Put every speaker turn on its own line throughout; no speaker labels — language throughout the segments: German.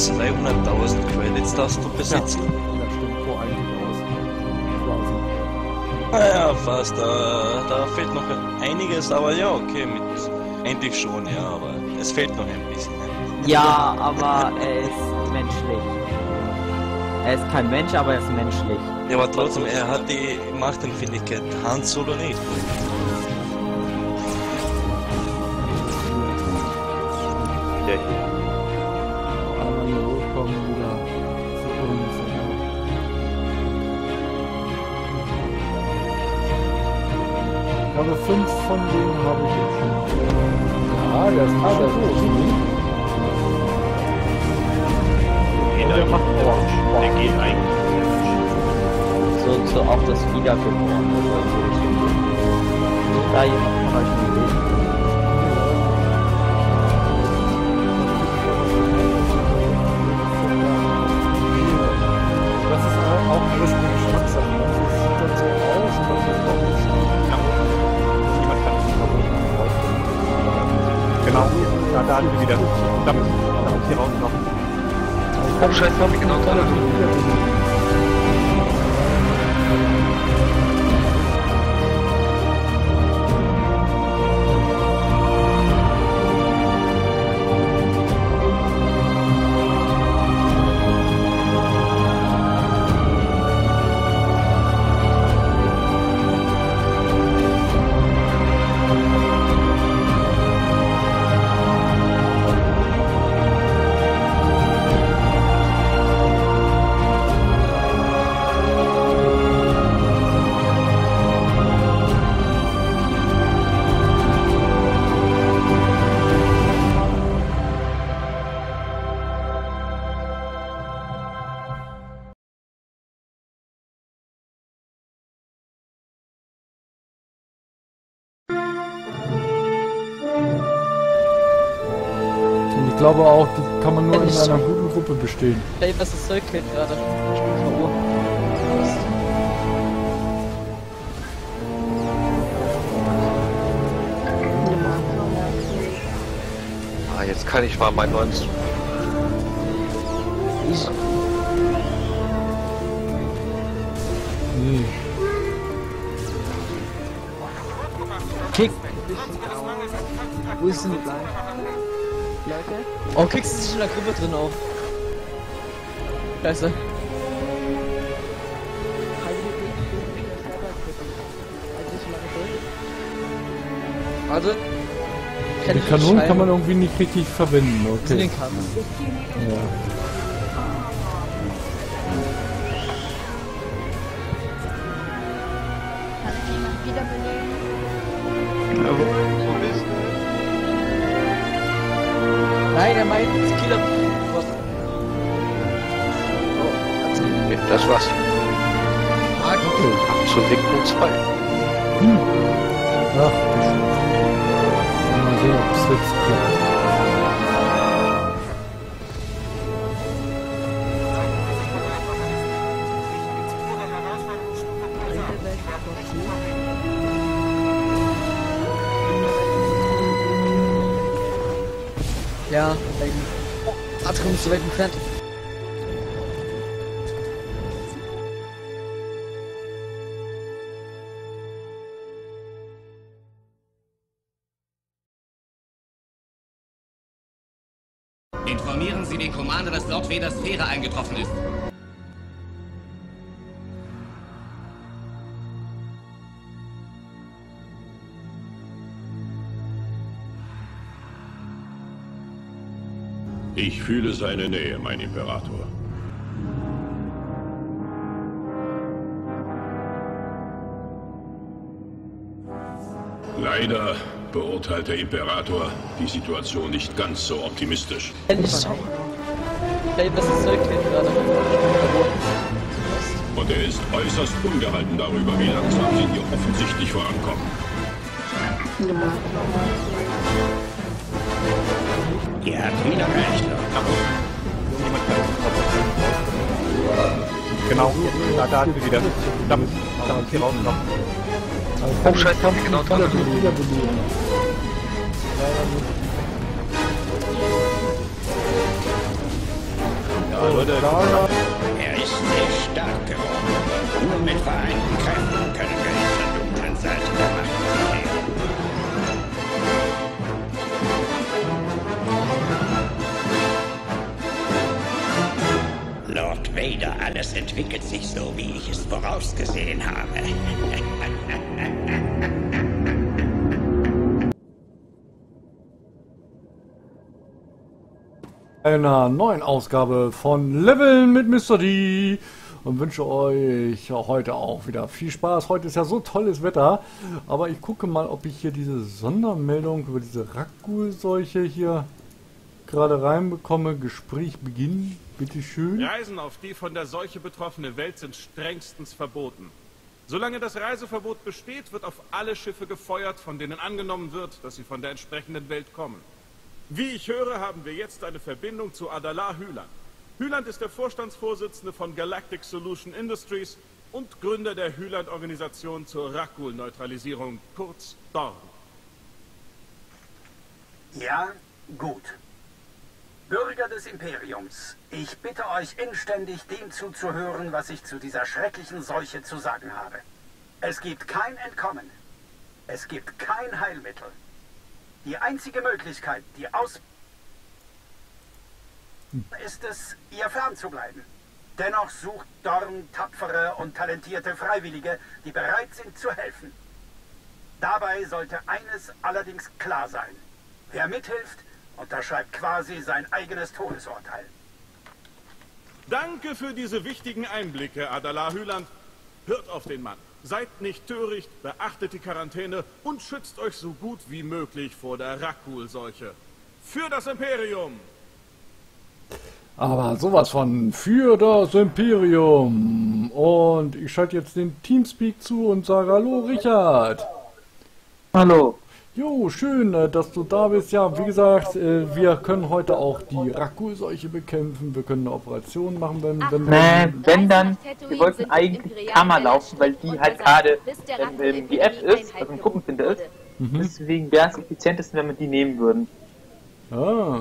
200.000 Credits darfst du besitzen.
Ja, das stimmt vor eigentlich aus.
Naja, fast. Da fehlt noch einiges, aber ja, okay, endlich schon, ja, aber es fehlt noch ein bisschen.
Ja, aber er ist menschlich. Er ist kein Mensch, aber er ist menschlich.
Ja, aber trotzdem, er hat die Machtempfindlichkeit. Han Solo nicht.
Ja, aber hier hochkommen wieder zu uns. Ich habe 5 von denen habe ich jetzt schon. Ja, das ist schon gut.
Der macht Orange. Der geht eigentlich.
So auch das Wiedergeborene soll so Richtung gehen. Da jemand von euch eine Idee?
Das ist auch alles eine Geschmackssache. Das sieht dann so aus und das ist auch nicht so.
Niemand kann es verboten. Genau. Da hatten wir wieder. Damit hier raus noch.
Komm, scheiß Zombie, genau, toll.
Ich glaube auch, die kann man nur in einer guten Gruppe bestehen.
Ey, was ist Zeugkind gerade?
Ah, jetzt kann ich mal meinen neuen...
Nee.
Kick! Wo ist denn die Leute? Oh, Kicks ist sich in der Gruppe drin auch. Scheiße. Warte.
Die Kanonen kann man irgendwie nicht richtig verwenden, okay.
Den kann man.
Ja.
Kann jemand wiederbeleben?
Ja, so ist
Nein, er meint Killer.
okay, das war's.
Okay.
Zu Winkel 2.
Ach, mal sehen, ob es jetzt klappt.
Ja, Atrium ist so weit entfernt.
Informieren Sie den Commander, dass Lord Vader Sphäre eingetroffen ist.
Ich fühle seine Nähe, mein Imperator. Leider beurteilt der Imperator die Situation nicht ganz so optimistisch.
Ey, was ist Zeugkind gerade?
Und er ist äußerst ungehalten darüber, wie langsam sie hier offensichtlich vorankommen.
Ihr habt wieder recht. Genau, da hatten wir wieder. Damit hier raus noch.
Oh, scheiß Zombie, genau, toll.
Er ist sehr stark geworden. Nur mit vereinten Kräften können wir ihn zur dunklen Seite der Macht kehren. Lord Vader, alles entwickelt sich so, wie ich es vorausgesehen habe.
Einer neuen Ausgabe von Leveln mit Mr. D und wünsche euch heute auch wieder viel Spaß. Heute ist ja so tolles Wetter, aber ich gucke mal, ob ich hier diese Sondermeldung über diese Rakghoul-Seuche hier gerade reinbekomme. Gespräch beginnen, bitteschön.
Reisen auf die von der Seuche betroffene Welt sind strengstens verboten. Solange das Reiseverbot besteht, wird auf alle Schiffe gefeuert, von denen angenommen wird, dass sie von der entsprechenden Welt kommen. Wie ich höre, haben wir jetzt eine Verbindung zu Adalar Hyland. Hyland ist der Vorstandsvorsitzende von Galactic Solution Industries und Gründer der Hyland-Organisation zur Rakghoul-Neutralisierung, kurz DORN.
Ja, gut. Bürger des Imperiums, ich bitte euch inständig, dem zuzuhören, was ich zu dieser schrecklichen Seuche zu sagen habe. Es gibt kein Entkommen. Es gibt kein Heilmittel. Die einzige Möglichkeit, ist es, ihr fernzubleiben. Dennoch sucht Dorn tapfere und talentierte Freiwillige, die bereit sind zu helfen. Dabei sollte eines allerdings klar sein. Wer mithilft, unterschreibt quasi sein eigenes Todesurteil.
Danke für diese wichtigen Einblicke, Adalar Hyland. Hört auf den Mann. Seid nicht töricht, beachtet die Quarantäne und schützt euch so gut wie möglich vor der Rakghoul-Seuche. Für das Imperium!
Aber sowas von für das Imperium. Und ich schalte jetzt den Teamspeak zu und sage Hallo Richard.
Hallo.
Jo, schön, dass du da bist. Ja, wie gesagt, wir können heute auch die Rakghoul-Seuche bekämpfen. Wir können eine Operation machen, wenn
dann, wir wollten eigentlich Kammer laufen, weil die halt gerade im GF ist, also im Gruppenfinder ist. Deswegen wäre es effizientesten, wenn wir die nehmen würden.
Ah.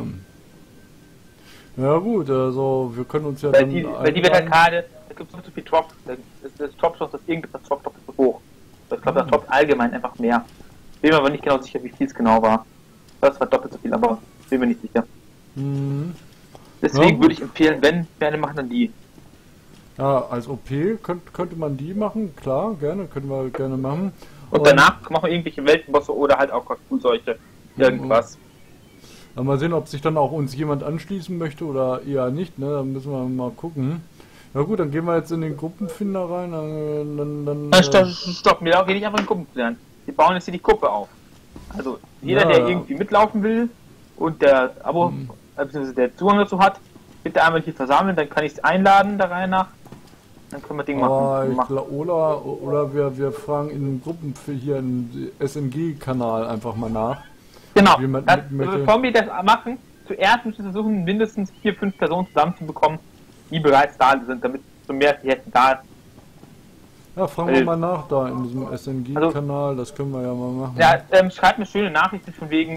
Ja gut, also wir können uns ja
weil die wird halt gerade, da gibt es so viel Drop, das Drop-Chance, dass irgendetwas Drop ist so hoch. Ich glaube, das Drop allgemein einfach mehr. Bin mir aber nicht genau sicher, wie viel es genau war. Das war doppelt so viel, aber bin mir nicht sicher. Deswegen würde ich empfehlen, wenn wir eine machen, dann die.
Ja, als OP könnte man die machen, klar, gerne, können wir gerne machen.
Und danach machen wir irgendwelche Weltenbosse oder halt auch Rakghoul-Seuche, irgendwas.
Ja, mal sehen, ob sich dann auch uns jemand anschließen möchte oder eher nicht, ne? Da müssen wir mal gucken. Ja gut, dann gehen wir jetzt in den Gruppenfinder rein,
Stopp, wir gehen nicht einfach in den Gruppenfinder. Wir bauen jetzt hier die Gruppe auf. Also jeder, der irgendwie mitlaufen will und der Abo, bzw. der Zugang dazu hat, bitte einmal hier versammeln, dann kann ich es einladen der Reihe nach. Dann können wir Ding machen.
Oder wir fragen in den Gruppen für hier im SMG-Kanal einfach mal nach.
Genau, bevor wir das machen, zuerst müssen wir versuchen, mindestens 4-5 Personen zusammenzubekommen, die bereits da sind, damit so mehr jetzt da ist.
Ja, fragen wir mal nach da in diesem SNG-Kanal, das können wir ja mal machen.
Ja, schreibt mir schöne Nachrichten von wegen,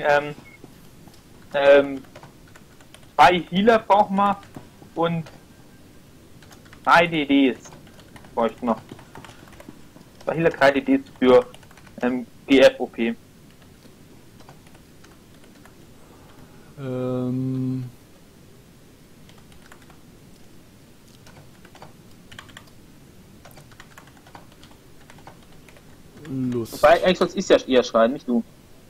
2 Healer brauchen wir und 3 DDs bräuchten noch. 2 Healer, 3 DDs für GF-OP. Wobei, Exos ist ja eher schreien, nicht du.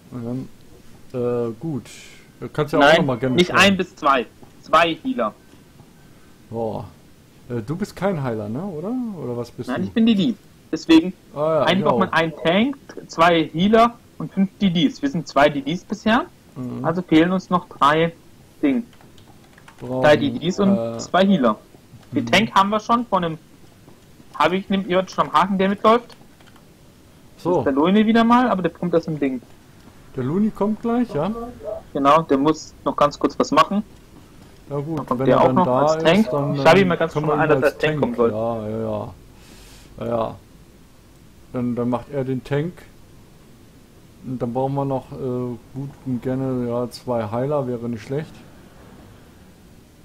Gut. Du kannst ja auch nochmal gerne.
Nicht schreiben. 1 bis 2. 2 Healer.
Boah. Du bist kein Heiler, ne? Oder was bist du?
Nein, ich bin DD. Deswegen braucht man einen Tank, 2 Healer und 5 DDs. Wir sind 2 DDs bisher. Also fehlen uns noch 3 Dinge. 3 DDs und 2 Healer. Den Tank haben wir schon von einem. Habe ich jemanden schon am Haken, der mitläuft? So. Das ist der Luni wieder mal, aber der kommt aus dem Ding.
Der Luni kommt gleich, ja?
Genau, der muss noch ganz kurz was machen.
Ja gut,
dann kommt der auch noch als Tank. Ich schreibe ihm mal ganz kurz an, dass er als Tank kommen soll.
Ja. Dann macht er den Tank. Und dann brauchen wir noch gut und gerne 2 Heiler, wäre nicht schlecht.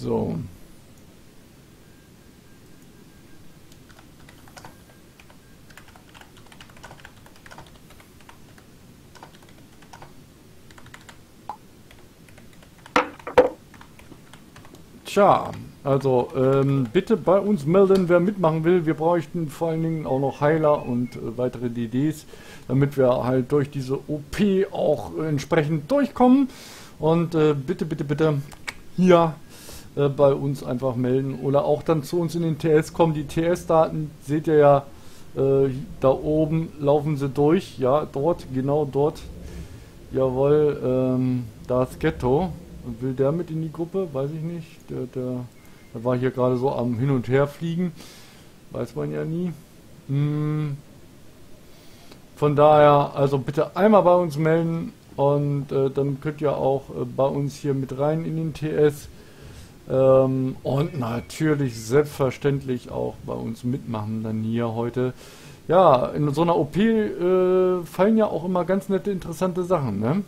So. Tja, also bitte bei uns melden, wer mitmachen will. Wir bräuchten vor allen Dingen auch noch Heiler und weitere DDs, damit wir halt durch diese OP auch entsprechend durchkommen. Und bitte, bitte, bitte hier bei uns einfach melden oder auch dann zu uns in den TS kommen. Die TS-Daten seht ihr ja da oben, laufen sie durch. Ja, dort, genau dort. Jawohl, da ist Ghetto. Will der mit in die Gruppe? Weiß ich nicht. Der war hier gerade so am Hin- und Her fliegen. Weiß man ja nie. Von daher, also bitte einmal bei uns melden und dann könnt ihr auch bei uns hier mit rein in den TS. Und natürlich selbstverständlich auch bei uns mitmachen dann hier heute. Ja, in so einer OP fallen ja auch immer ganz nette, interessante Sachen, ne?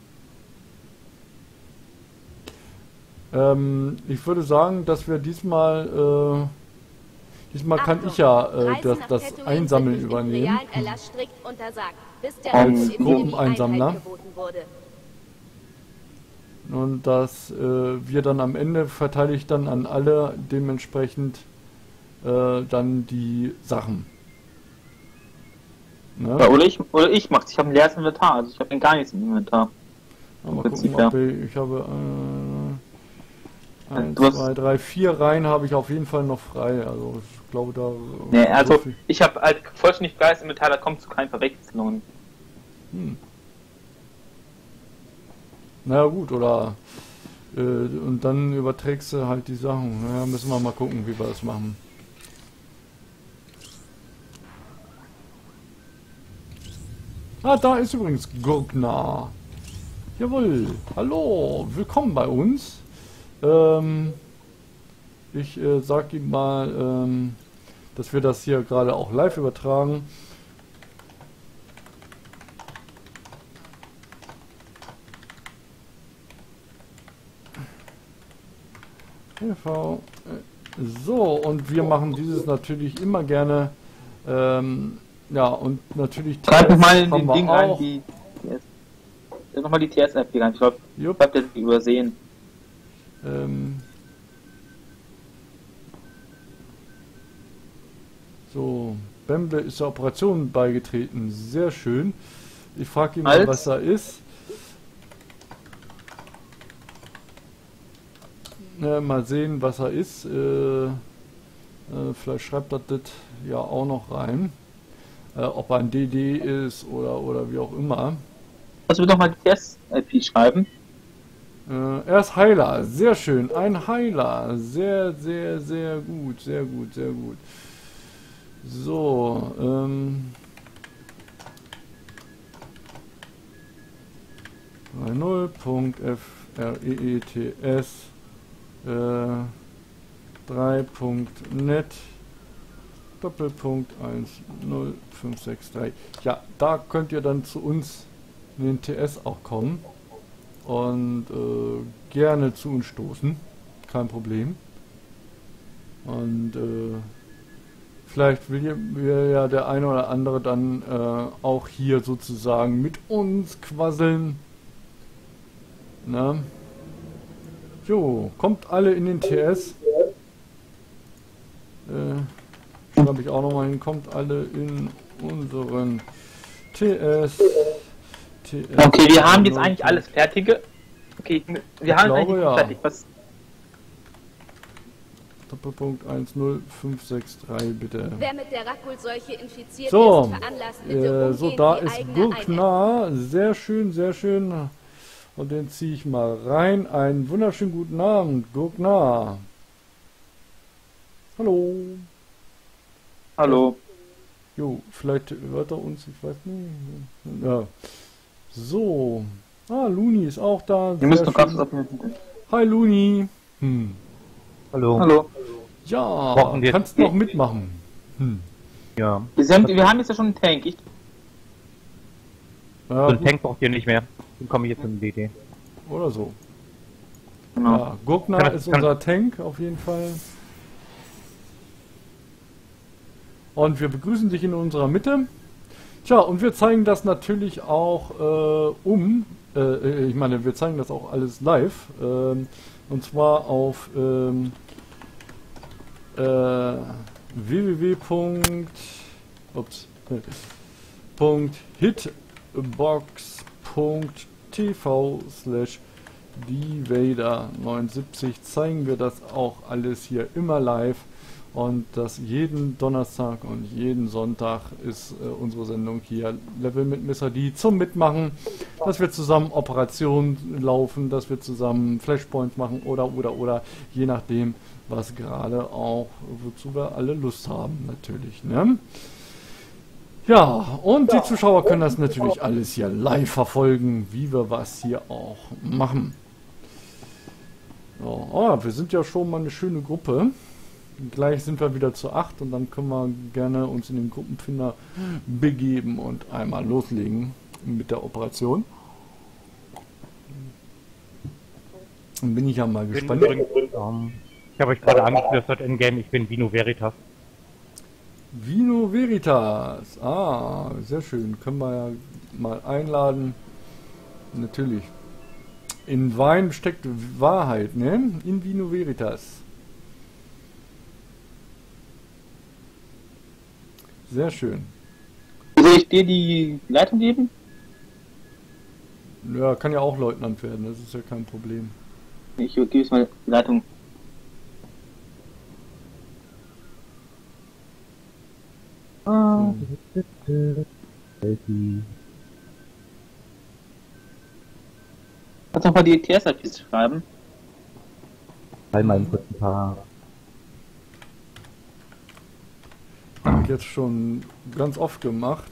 Ich würde sagen, dass wir diesmal kann ich ja das Einsammeln übernehmen. Als Gruppeneinsammler. Und dass wir dann am Ende verteile ich dann an alle dementsprechend dann die Sachen. Ne?
Ja, oder ich mach's. Ich habe ein leeres Inventar, also ich habe gar nichts im Inventar.
Mal gucken, ich habe 1, 2, 3, 4 Reihen habe ich auf jeden Fall noch frei. Also ich glaube da.
Nee, also ich habe halt vollständig freies Inventar, da kommt zu keinen Verwechslungen.
Naja gut, oder und dann überträgst du halt die Sachen. Naja, müssen wir mal gucken, wie wir das machen. Ah, da ist übrigens Gurkna. Jawohl, hallo, willkommen bei uns. Ich sag ihm mal, dass wir das hier gerade auch live übertragen. TV. So, und wir machen dieses natürlich immer gerne. Ja, und natürlich
schreib mal in den Ding rein, die TS. Nochmal die TS-App hier rein. Ich glaube, ich hab das übersehen.
So, Bemble ist der Operation beigetreten. Sehr schön. Ich frage ihn mal, was da ist. Mal sehen, was er ist. Vielleicht schreibt er das ja auch noch rein. Ob er ein DD ist oder wie auch immer.
Also wir doch mal die TS-IP schreiben.
Er ist Heiler, sehr schön, ein Heiler, sehr, sehr, sehr gut, sehr gut, sehr gut. So, 3.0.freets 3.net Doppelpunkt 10563. Ja, da könnt ihr dann zu uns in den TS auch kommen und gerne zu uns stoßen, kein Problem. Und vielleicht will ja der eine oder andere dann auch hier sozusagen mit uns quasseln. Na? Jo, kommt alle in den TS. Schreibe ich auch nochmal hin, kommt alle in unseren TS.
Okay, wir haben jetzt eigentlich alles Fertige. Okay, wir haben eigentlich fertig. Was?
Doppelpunkt 10563 bitte.
Wer mit der Rakul-Seuche infiziert
so,
ist, veranlasst bitte
so da ist Gurkna, sehr schön, sehr schön. Und den ziehe ich mal rein. Einen wunderschönen guten Abend, Gurkna. Hallo.
Hallo.
Jo, vielleicht hört er uns, ich weiß nicht. Ja. So. Ah, Luni ist auch da.
Wir müssen noch ganz öffnen.
Hi, Luni.
Hallo.
Hallo.
Ja, kannst noch mitmachen.
Ja.
Wir haben jetzt ja schon einen Tank.
So einen Tank braucht ihr nicht mehr. Dann komme ich jetzt in den DD.
Oder so.
Genau.
Ja, Gurkner ist unser Tank auf jeden Fall. Und wir begrüßen dich in unserer Mitte. Tja, und wir zeigen das natürlich auch ich meine, wir zeigen das auch alles live. Und zwar auf www.hitbox.tv/dvader79 zeigen wir das auch alles hier immer live. Und das jeden Donnerstag und jeden Sonntag ist unsere Sendung hier Level mit Mr. D zum Mitmachen, dass wir zusammen Operationen laufen, dass wir zusammen Flashpoints machen oder je nachdem, was gerade auch, wozu wir alle Lust haben natürlich. Ne? Ja, und die Zuschauer können das natürlich alles hier live verfolgen, wie wir was hier auch machen. So, wir sind ja schon mal eine schöne Gruppe. Gleich sind wir wieder zu 8 und dann können wir gerne uns in den Gruppenfinder begeben und einmal loslegen mit der Operation. Dann bin ich ja mal gespannt.
Ich habe euch gerade angeführt, das Endgame, ich bin Vino Veritas.
Vino Veritas, sehr schön. Können wir ja mal einladen. Natürlich. In Wein steckt Wahrheit, ne? In Vino Veritas. Sehr schön.
Soll ich dir die Leitung geben?
Ja, kann ja auch Leutnant werden, das ist ja kein Problem.
Ich gebe es mal die Leitung. Kannst du noch mal die TS-IPs schreiben?
Einmal kurz ein paar.
Jetzt schon ganz oft gemacht.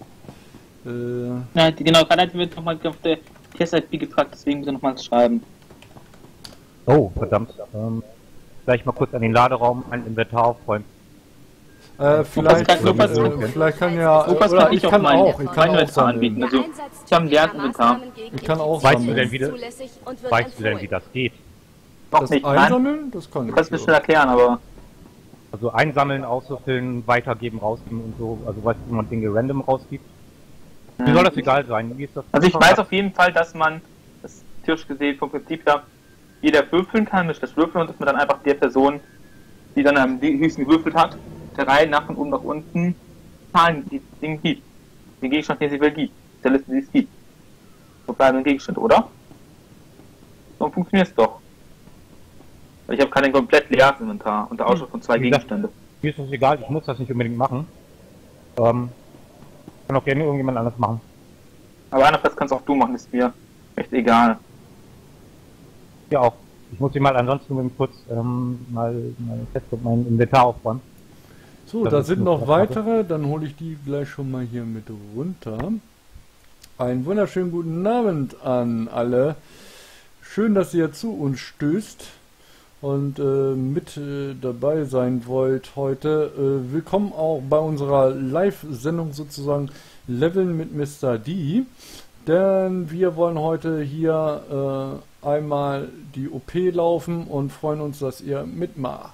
Ja, genau, gerade wird nochmal auf der TS-IP gefragt, deswegen müssen wir nochmal schreiben.
Oh, verdammt. Gleich mal kurz an den Laderaum ein Inventar aufräumen.
Vielleicht kann ja, oder ich kann auch
anbieten. Also, ich habe ein leeres Inventar.
Ich kann auch
weißt du denn, wie das geht?
Noch nicht,
einsammeln? Das kann ich.
Du kannst es mir erklären, aber...
Also einsammeln, auswürfeln, weitergeben, rausgeben und so. Also weißt du, wie man Dinge random rausgibt? Mir soll das egal sein. Wie ist das?
Also ich weiß auf jeden Fall, dass man, das theoretisch gesehen vom Prinzip her, jeder würfeln kann, durch das Würfeln, und dass man dann einfach der Person, die dann am höchsten gewürfelt hat, der Reihe nach von oben nach unten Zahlen, die Dinge gibt. Den Gegenstand, den sie will, gibt. Der Liste, die es gibt. So bleiben ein Gegenstand, oder? So funktioniert es doch. Ich habe kein komplett leeres Inventar unter Ausschluss von 2 Gegenstände.
Mir ist das egal, ich muss das nicht unbedingt machen. Kann auch gerne irgendjemand anders machen.
Aber andererseits kannst auch du machen, ist mir echt egal.
Ja auch. Ich muss hier mal ansonsten kurz mal mein Inventar aufräumen.
So, da sind noch weitere, dann hole ich die gleich schon mal hier mit runter. Einen wunderschönen guten Abend an alle. Schön, dass ihr zu uns stößt und mit dabei sein wollt heute. Willkommen auch bei unserer Live-Sendung sozusagen Leveln mit Mr. D. Denn wir wollen heute hier einmal die OP laufen und freuen uns, dass ihr mitmacht.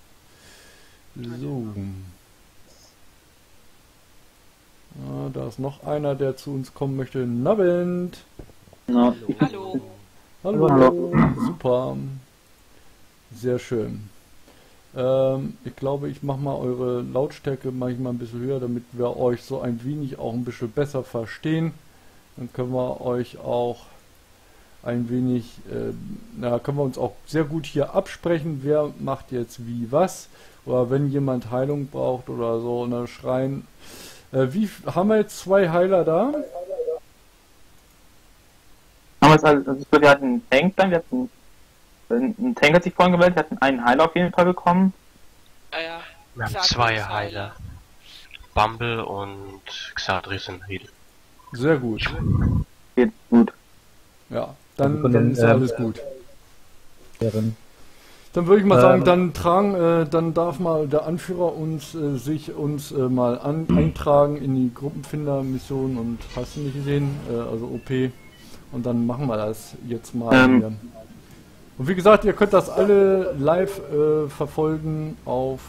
So. Ja, da ist noch einer, der zu uns kommen möchte. Nabend.
No.
Hallo.
Hallo. Super. Sehr schön. Ich glaube, ich mache mal eure Lautstärke mal ein bisschen höher, damit wir euch so ein wenig auch ein bisschen besser verstehen. Dann können wir euch auch ein wenig, können wir uns auch sehr gut hier absprechen, wer macht jetzt wie was. Oder wenn jemand Heilung braucht oder so, ne, schreien. Wie haben wir jetzt 2 Heiler da?
Wir hatten einen Tank dann, ein Tank hat sich vorhin gewählt, wir hatten einen Heiler auf jeden Fall bekommen.
Ja. Wir haben 2 Heiler. Bumble und Xadris in Heal.
Sehr gut.
Geht gut.
Ja, dann ist alles gut. Dann würde ich mal sagen, dann darf mal der Anführer sich mal eintragen in die Gruppenfinder-Mission und hast du nicht gesehen, also OP. Und dann machen wir das jetzt mal hier. Und wie gesagt, ihr könnt das alle live verfolgen auf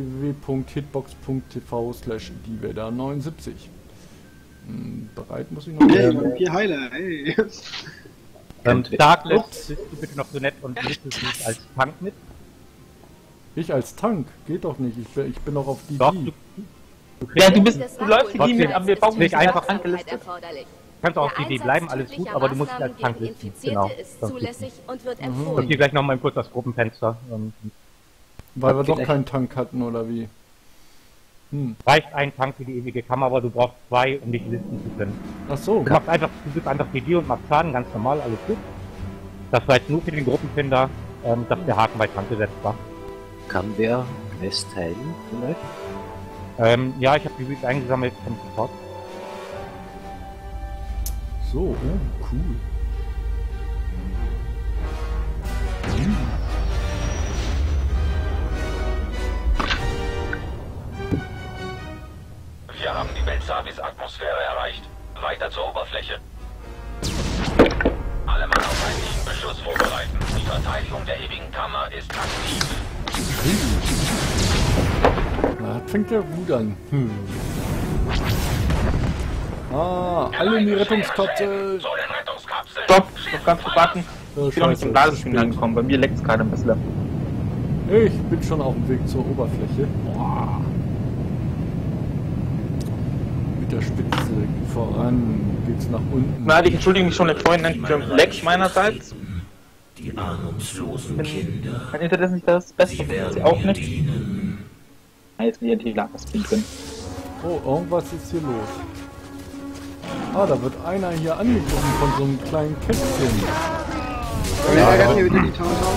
www.hitbox.tv/diewetter79. Bereit muss ich noch.
Vier Heiler, ey.
Darklet, bist du bitte noch so nett und nimmst dich als Tank mit?
Ich als Tank? Geht doch nicht. Ich bin noch auf die.
Doch,
du
läufst die mit, aber wir brauchen nicht
einfach
Tankliste.
Kannst auch auf die Idee bleiben, alles gut, aber du musst dich als Tank listen. Genau. Und hier gleich noch mal kurz das Gruppenfenster.
Weil wir doch keinen Tank hatten, oder wie?
Reicht ein Tank für die ewige Kammer, aber du brauchst 2, um dich listen zu können.
Ach so.
Du bist einfach PD und machst Schaden, ganz normal, alles gut. Das war jetzt nur für den Gruppenfinder, dass der Haken bei Tank gesetzt war.
Kann der Quest heilen, vielleicht?
Ja, ich habe die Weeks eingesammelt vom Support.
So, cool.
Wir haben die Belsavis-Atmosphäre erreicht. Weiter zur Oberfläche. Alle Mann auf feindlichen Beschuss vorbereiten. Die Verteidigung der ewigen Kammer ist aktiv.
Na, das fängt ja gut an. Alle in die Rettungskapsel.
Stopp, das kannst du warten. Ich bin noch nicht im Ladescreen angekommen. Bei mir leckt es gerade ein bisschen.
Ich bin schon auf dem Weg zur Oberfläche. Boah. Mit der Spitze voran geht's nach unten.
Na, ich entschuldige mich schon im Vorhinein für Lecks meinerseits.
Die ahnungslosen Kinder.
Mein Internet ist nicht das Beste, sie auch nicht. Jetzt wieder die Ladescreen drin.
Oh, irgendwas ist hier los. Ah, da wird einer hier angegriffen von so einem kleinen Kästchen.
Ja, hier wieder die Town.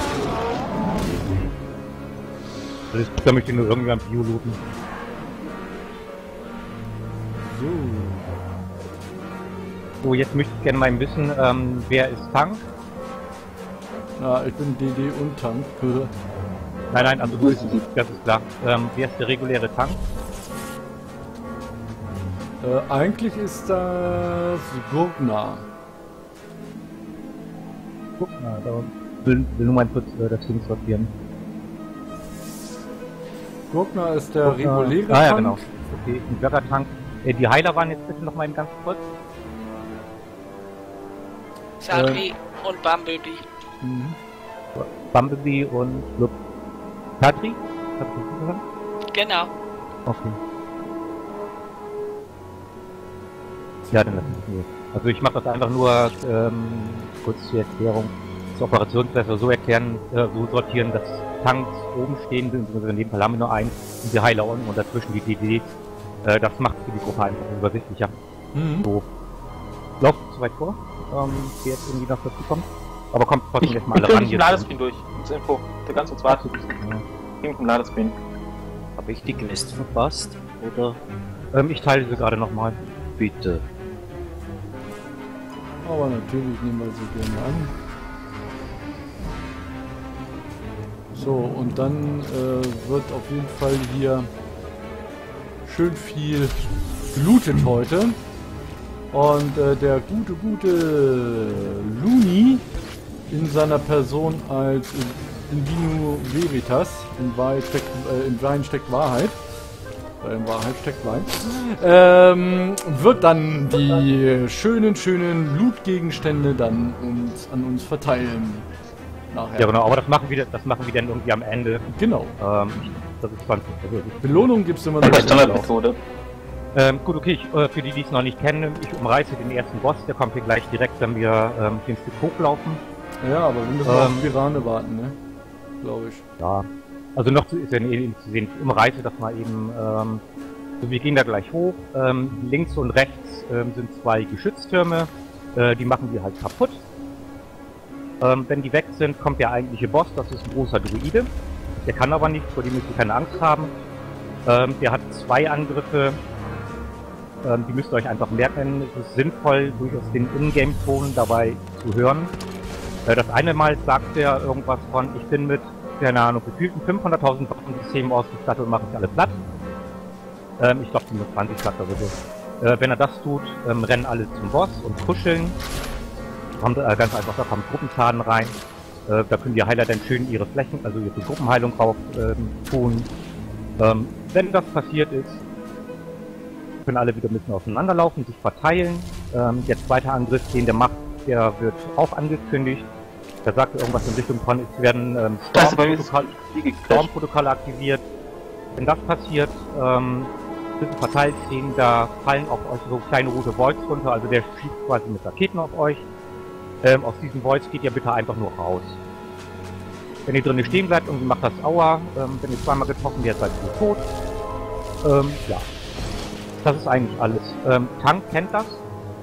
Da möchte ich nur irgendwann Bio looten. So, jetzt möchte ich gerne mal wissen, wer ist Tank?
Ja, ich bin DD und Tank.
Nein, also du bist, das ist klar. Wer ist der reguläre Tank?
Eigentlich ist das Gurgna.
Gurgna, da will nur mal kurz das Ding sortieren.
Gurgna ist der reguläre Tank.
Ah ja, genau. Okay, ein Göttertank. Die Heiler waren jetzt bitte noch mal ganz kurz.
Sadri und Bumblebee.
Bumblebee und Sadri? Hast du das gesagt?
Genau.
Okay. Ja, dann lass mich nur. Also ich mache das einfach nur kurz zur Erklärung. Das Operationsfenster so erklären, so sortieren, dass Tanks oben stehen, beziehungsweise in dem Fall haben wir nur einen, und die Heiler unten und dazwischen die DD. Das macht für die Gruppe einfach übersichtlicher. So. Lauft zu weit vor, wer jetzt irgendwie noch dazu kommt. Aber kommt trotzdem jetzt mal alle ran.
Ich bin Ladescreen durch, zur Info. Der ganze Zwarte. Ich bin vom Ladescreen.
Habe ich die Quest verpasst? Oder?
Ich teile sie gerade nochmal.
Bitte.
Aber natürlich nehmen wir sie gerne an. So, und dann wird auf jeden Fall hier schön viel gelootet heute. Und der gute Luni in seiner Person als Invino Veritas, in Wahrheit steckt Wahrheit, in Wahrheit steckt Wein, wird dann die schönen Loot-Gegenstände dann an uns verteilen. Nachher.
Ja genau, aber das machen wir dann irgendwie am Ende.
Genau.
Das ist 20.
Belohnung gibt es immer
noch. Standardmethode.
Gut, okay, für die es noch nicht kennen, ich umreiße den ersten Boss, der kommt hier gleich direkt, wenn wir den Stück hochlaufen.
Ja, aber wir müssen auf Pirane warten, ne? Glaube ich.
Ja, also noch ist ja nicht zu sehen, ich umreiße das mal eben, so wir gehen da gleich hoch, links und rechts sind 2 Geschütztürme, die machen wir halt kaputt. Wenn die weg sind, kommt der eigentliche Boss, das ist ein großer Druide, der kann aber nicht, vor dem müsst ihr keine Angst haben. Der hat 2 Angriffe, die müsst ihr euch einfach merken, es ist sinnvoll, durchaus den Ingame-Ton dabei zu hören. Das eine Mal sagt er irgendwas von, ich bin mit, keine Ahnung, gefühlten 500.000 Waffensystemen ausgestattet und mache ich alle platt. Ich glaube 27 platt oder so. Wenn er das tut, rennen alle zum Boss und kuscheln. Kommt ganz einfach, da kommt Gruppenschaden rein. Da können die Heiler dann schön ihre Flächen, also ihre Gruppenheilung drauf tun. Wenn das passiert ist, können alle wieder ein bisschen auseinanderlaufen, sich verteilen. Der zweite Angriff, den der macht, der wird auch angekündigt. Da sagt er irgendwas in Richtung von, es werden Stormprotokolle aktiviert. Wenn das passiert, sind verteilt stehen, da fallen auf euch so kleine rote Voids runter, also der schießt quasi mit Raketen auf euch. Aus diesen Voids geht ihr bitte einfach nur raus. Wenn ihr drinnen stehen bleibt und macht das Aua, wenn ihr zweimal getroffen werdet, seid ihr tot. Ja. Das ist eigentlich alles. Tank kennt das.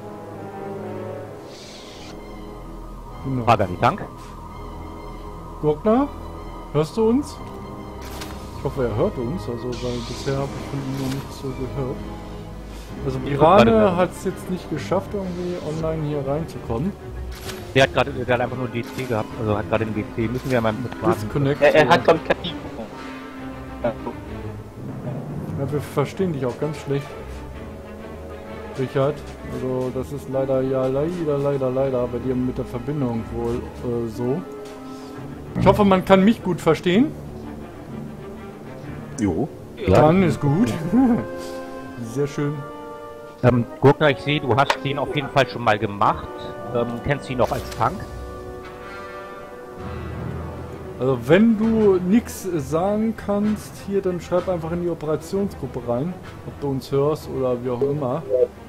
Genau.
Frage an die Tank.
Gurkner, hörst du uns? Ich hoffe, er hört uns, also weil bisher habe ich von ihm noch nichts so gehört. Also Birane hat es jetzt nicht geschafft, irgendwie online hier reinzukommen.
Der hat gerade, der hat einfach nur DC gehabt, also hat gerade den DC. Müssen wir mal mit warten.
Er hat glaube ich kein
Ja, wir verstehen dich auch ganz schlecht, Richard. Also das ist leider, ja leider bei dir mit der Verbindung wohl so. Ich hoffe, man kann mich gut verstehen.
Jo.
Dann ist gut. Sehr schön.
Gurkner, ich sehe, du hast den auf jeden Fall schon mal gemacht. Kennst du ihn noch als Tank?
Also wenn du nichts sagen kannst, hier, dann schreib einfach in die Operationsgruppe rein, ob du uns hörst oder wie auch immer.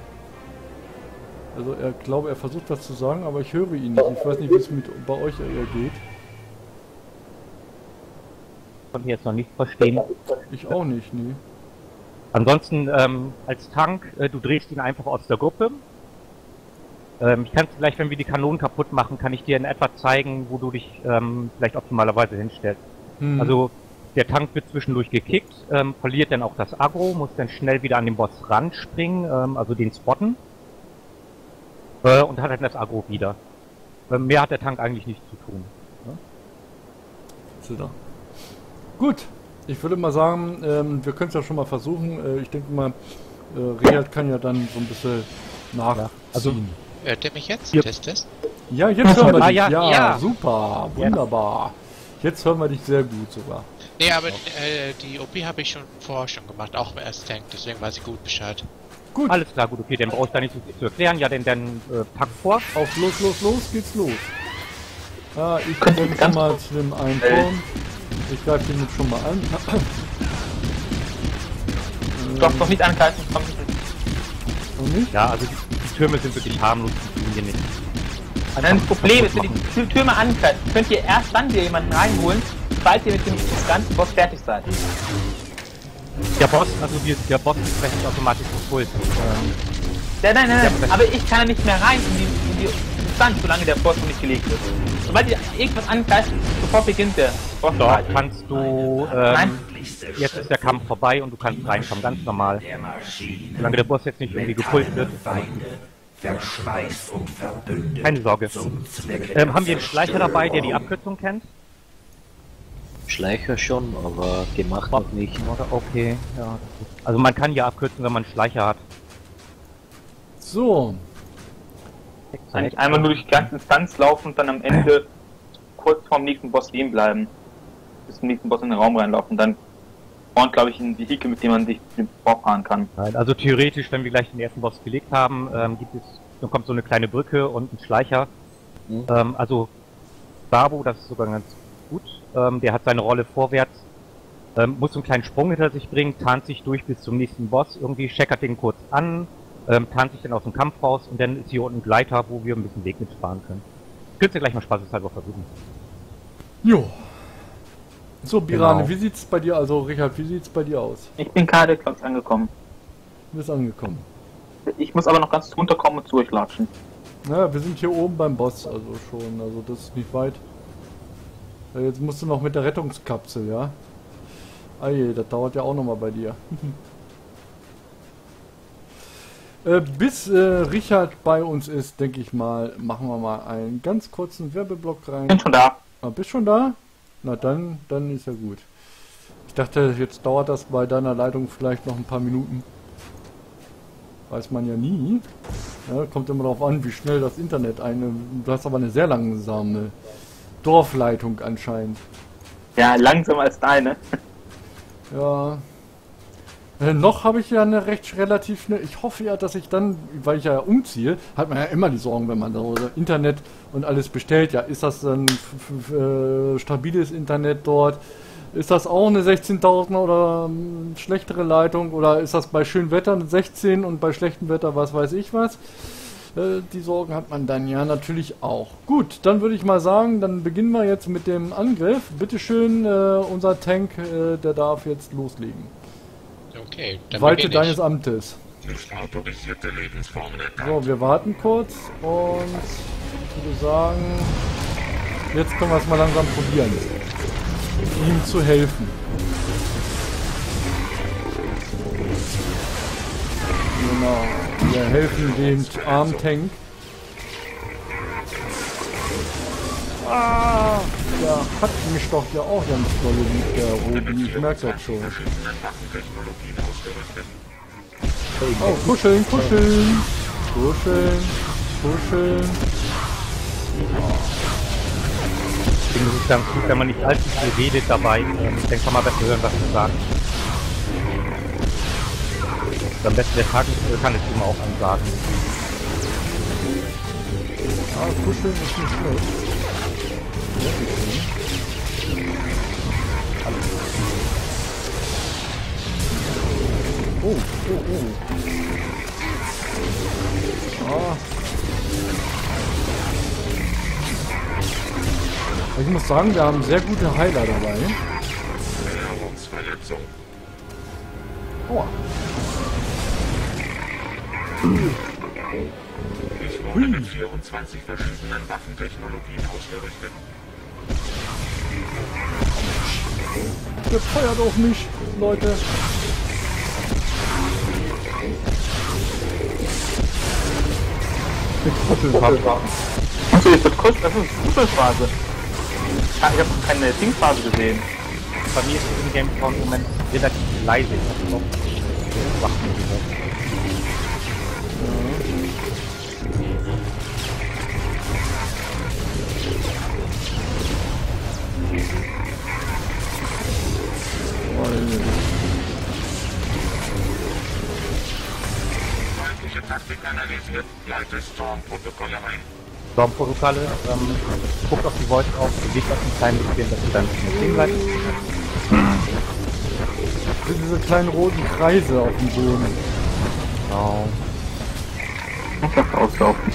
Also er glaube, er versucht was zu sagen, aber ich höre ihn nicht. Ich weiß nicht, wie es bei euch geht.
Konnte ich jetzt noch nicht verstehen.
Ich auch nicht, nee.
Ansonsten, als Tank, du drehst ihn einfach aus der Gruppe. Ich kann es vielleicht, wenn wir die Kanonen kaputt machen, kann ich dir in etwa zeigen, wo du dich vielleicht optimalerweise hinstellst. Also, der Tank wird zwischendurch gekickt, verliert dann auch das Aggro, muss dann schnell wieder an den Boss ranspringen, also den spotten. Und hat dann das Aggro wieder. Mehr hat der Tank eigentlich nichts zu tun.
Ja? Gut, ich würde mal sagen, wir können es ja schon mal versuchen. Ich denke mal, Richard kann ja dann so ein bisschen nachziehen.
Also, hört ihr mich jetzt? Test?
Ja, jetzt hören wir dich.
Ja,
Super, wunderbar. Jetzt hören wir dich sehr gut sogar.
Nee, aber die OP habe ich vorher schon gemacht, auch als Tank, deswegen weiß ich gut Bescheid.
Gut. Alles klar, gut, okay, dann brauchst du da nicht so viel zu erklären. Ja, dann pack vor.
Auf los geht's los. Ja, ich komme schon mal zu dem einen Turm. Ich greife den jetzt schon mal an.
Doch nicht angreifen, komm nicht.
Und nicht?
Ja, also die Türme sind wirklich harmlos, die tun hier nicht.
Das Problem ist, wenn die Türme angreifen, könnt ihr erst dann wieder jemanden reinholen, sobald ihr mit dem ganzen Boss fertig seid.
Der Boss, also der Boss ist recht automatisch gepult.
Nein, aber ich kann ja nicht mehr rein in die Substanz, solange der Boss noch nicht gelegt wird. Sobald ihr irgendwas angreift, sofort beginnt der Boss.
Doch, kannst du, jetzt ist der Kampf vorbei und du kannst reinkommen, ganz normal. Solange der Boss jetzt nicht irgendwie gepult wird.
Verschweißt und verbündet.
Keine Sorge. Haben wir einen Schleicher dabei, der die Abkürzung kennt?
Schleicher schon, aber gemacht noch nicht.
Okay, ja. Also man kann ja abkürzen, wenn man einen Schleicher hat.
So.
Eigentlich einmal nur durch die ganze Instanz laufen und dann am Ende kurz vorm nächsten Boss stehen bleiben. Bis zum nächsten Boss in den Raum reinlaufen. Dann vorne, glaube ich, ein Vehikel, mit dem man sich vorfahren kann.
Nein, also theoretisch, wenn wir gleich den ersten Boss gelegt haben, dann kommt so eine kleine Brücke und ein Schleicher. Also Sabo, das ist sogar ganz gut. Der hat seine Rolle vorwärts, muss so einen kleinen Sprung hinter sich bringen, tarnt sich durch bis zum nächsten Boss, irgendwie checkert den kurz an, tarnt sich dann aus dem Kampf raus und dann ist hier unten ein Gleiter, wo wir ein bisschen Weg mitsparen können. Könnt ihr gleich mal spaßeshalber versuchen.
Jo. So, Birane,
Genau.
wie sieht's bei dir, also Richard, wie sieht's bei dir aus?
Ich bin gerade, glaube ich, angekommen.
Du bist angekommen.
Ich muss aber noch ganz runterkommen und zu euch latschen.
Naja, wir sind hier oben beim Boss, also schon, also das ist nicht weit. Jetzt musst du noch mit der Rettungskapsel, ja? Eie, das dauert ja auch nochmal bei dir. Bis Richard bei uns ist, denke ich mal, machen wir mal einen ganz kurzen Werbeblock rein.
Bin schon da.
Bist schon da? Na dann ist ja gut. Ich dachte, jetzt dauert das bei deiner Leitung vielleicht noch ein paar Minuten. Weiß man ja nie. Ja, kommt immer darauf an, wie schnell das Internet du hast aber eine sehr langsame Dorfleitung anscheinend.
Ja, langsamer als deine.
Ja. Noch habe ich ja eine relativ... Ich hoffe ja, dass ich dann, weil ich ja umziehe, hat man ja immer die Sorgen, wenn man so Internet und alles bestellt. Ja, ist das dann stabiles Internet dort? Ist das auch eine 16.000er oder schlechtere Leitung? Oder ist das bei schönem Wetter eine 16 und bei schlechtem Wetter was weiß ich was? Die Sorgen hat man dann ja natürlich auch. Gut, dann würde ich mal sagen, dann beginnen wir jetzt mit dem Angriff. Bitteschön, unser Tank, der darf jetzt loslegen.
Okay, dann
Walte deines Amtes.
Nicht autorisierte Lebensformen erkannt.
So, wir warten kurz und ich würde sagen, jetzt können wir es mal langsam probieren, ihm zu helfen. Genau, wir helfen dem armen Tank. Ah, der hat mich doch ja auch ganz doll lieb, der Robi, ich merke das schon. Oh, kuscheln, kuscheln, kuscheln, kuscheln.
Ich finde, es ist ganz gut, wenn man nicht allzu viel redet dabei, dann kann man besser hören, was man sagt. Am besten der Tag kann es immer auch ansagen.
Ah, kuscheln ist nicht schlecht. Oh, oh, oh. Ah. Ich muss sagen, wir haben sehr gute Heiler dabei. Aua.
Ich wurde mit 24 verschiedenen Waffentechnologien ausgerüstet.
Der feuert auf mich, Leute.
Achso, jetzt wird kurz, das ist eine Kuschelphase. Ah, ich habe keine Dingphase gesehen.
Bei mir ist es im Game im Moment relativ leise. Ich habe noch Waffen gehört.
Feindliche Taktik analysiert, leite Storm-Protokolle ein.
Storm-Protokolle, guckt auf die Voice auf, bewegt auf ein kleines bisschen, dass sie dann nicht stehen bleibt.
Das sind diese kleinen roten Kreise auf dem Boden.
Genau.
Einfach auslaufen.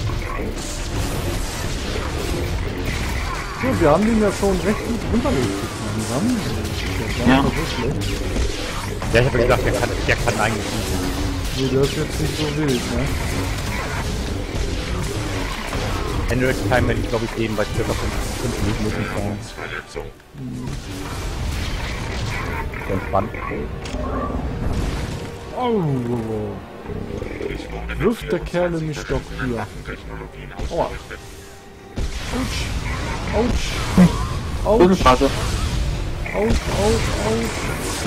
So, wir haben den ja schon recht gut runtergekriegt.
Ja.
Ja, ich habe gesagt, der kann eigentlich nicht.
Nee, der ist jetzt nicht so wild, ne?
Android Time werde ich glaube ich eben bei ca. 5 Minuten möglich sein. Entspannt.
Oh. Wirft der Kerl mich doch hier. Aua. Autsch. Autsch. Autsch. Autsch, autsch, autsch.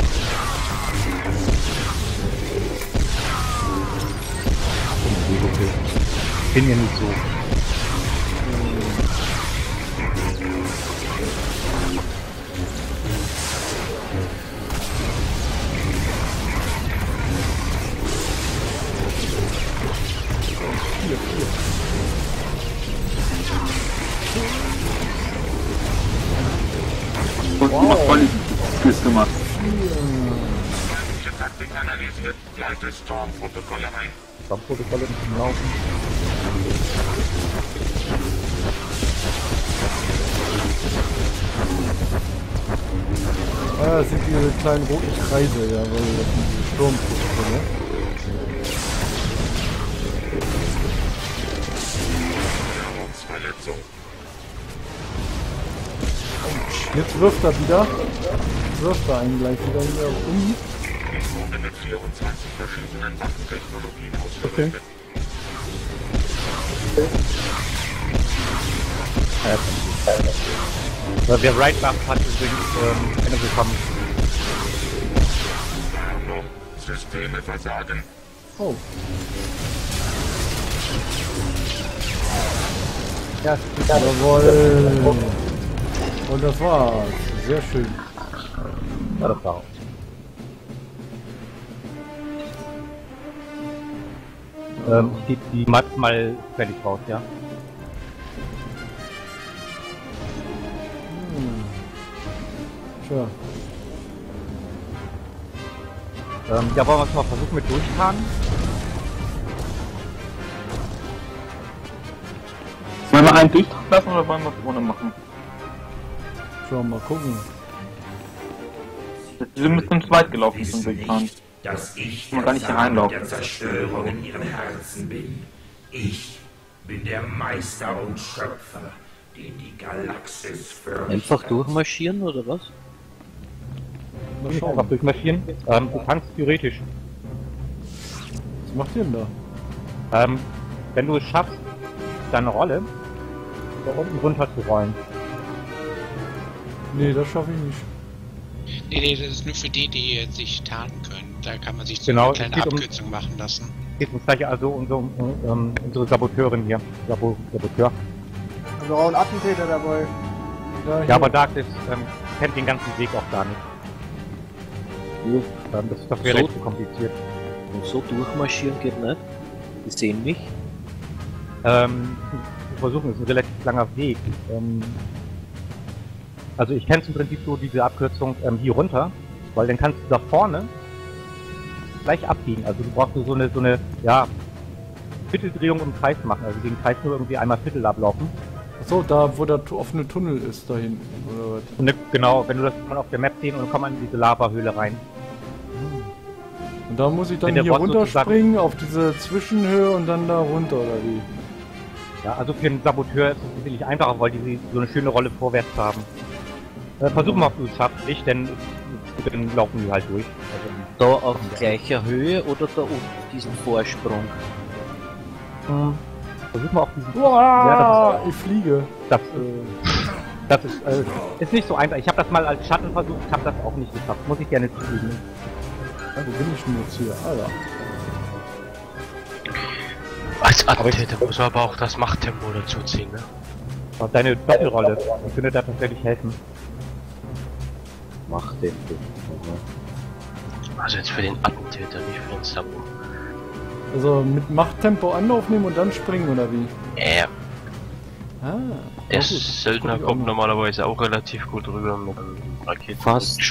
Ich bin ja nicht so.
Wow. Voll Quiz gemacht.
Feindliche Taktik analysiert, leite Storm-Protokolle ein.
Storm-Protokolle müssen laufen.
Ah, das sind diese kleinen roten Kreise, ja, weil das sind diese Sturmprotokolle. Jetzt wirft er wieder. Jetzt wirft er einen gleich wieder um.
Ich wurde mit 24 verschiedenen Waffentechnologien ausgerüstet.
Okay. Der Right Buff hat übrigens eine bekommen.
Systeme versagen.
Oh.
Ja,
jawohl. Und das war's. Sehr schön.
Ja, das war's. Geht die Map mal fertig raus, ja?
Tja.
Ja, wollen wir es mal versuchen mit durchfahren?
Wollen wir einen durchdrücken lassen oder wollen wir es ohne machen?
Schauen wir mal gucken.
Wir sind ein bisschen zu weit gelaufen zum Durchfahren.
Dass ich
gar nicht hier reinlaufen.
der Zerstörung in ihren Herzen bin. Ich bin der Meister und Schöpfer, den die Galaxis fürchtet.
Einfach durchmarschieren oder was?
Mal schauen.
Einfach durchmarschieren. Du kannst theoretisch.
Was macht ihr denn da?
Wenn du es schaffst, deine Rolle da unten runter zu rollen.
Nee, das schaffe ich nicht.
Nee, das ist nur für die, die sich tarnen können. Da kann man sich so
Genau,
eine kleine Abkürzung machen lassen.
Geht uns gleich also unsere Saboteurin hier. Saboteur.
Also auch ein Attentäter dabei.
Ja, aber Darkness kennt den ganzen Weg auch gar nicht. Das wäre recht kompliziert.
Und so durchmarschieren geht nicht. Die sehen mich.
Wir versuchen, es ist ein relativ langer Weg. Also ich kenne im Prinzip so diese Abkürzung hier runter, weil dann kannst du da vorne gleich abbiegen. Also du brauchst so eine ja, Vierteldrehung im Kreis machen, also den Kreis nur irgendwie einmal Viertel ablaufen.
Achso, da wo der offene Tunnel ist, da hinten, oder was?
Und genau, wenn du das mal auf der Map sehen und dann kommt man in diese Lavahöhle rein.
Und da muss ich dann hier runterspringen auf diese Zwischenhöhe und dann da runter, oder wie?
Ja, also für einen Saboteur ist es natürlich einfacher, weil die so eine schöne Rolle vorwärts haben. Versuchen wir, ob du es schaffst, nicht, denn dann laufen die halt durch.
Also, da auf gleicher Höhe oder da unten diesen Vorsprung?
Versuchen wir auf diesen...
Ja, ich fliege.
Das ist nicht so einfach. Ich habe das mal als Schatten versucht, ich habe das auch nicht geschafft. Muss ich gerne zugeben.
Ja, wo bin ich denn jetzt hier? Ah, ja.
Als Attentäter muss man aber auch das Machttempo dazu ziehen, ne?
Und deine Doppelrolle, dann könnte da tatsächlich helfen.
Machttempo.
Also jetzt für den Attentäter, nicht für den Sabo.
Also mit Machttempo Anlauf nehmen und dann springen, oder wie?
Ja.
Ah,
der Söldner kommt normalerweise auch relativ gut rüber mit einem Raketen.
Fast.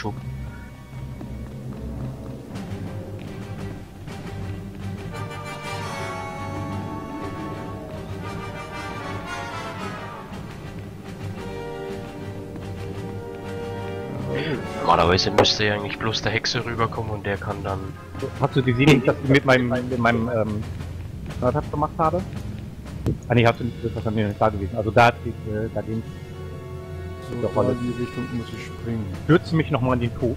Normalerweise müsste ja eigentlich bloß der Hexe rüberkommen und der kann dann...
Hast du gesehen, dass ich mit meinem Nordhab gemacht habe? Ah nee, hast du nicht, das ist mir nicht da gewesen. Also da ging
so, da in die Richtung muss ich springen.
Stürzt mich nochmal in den Tod.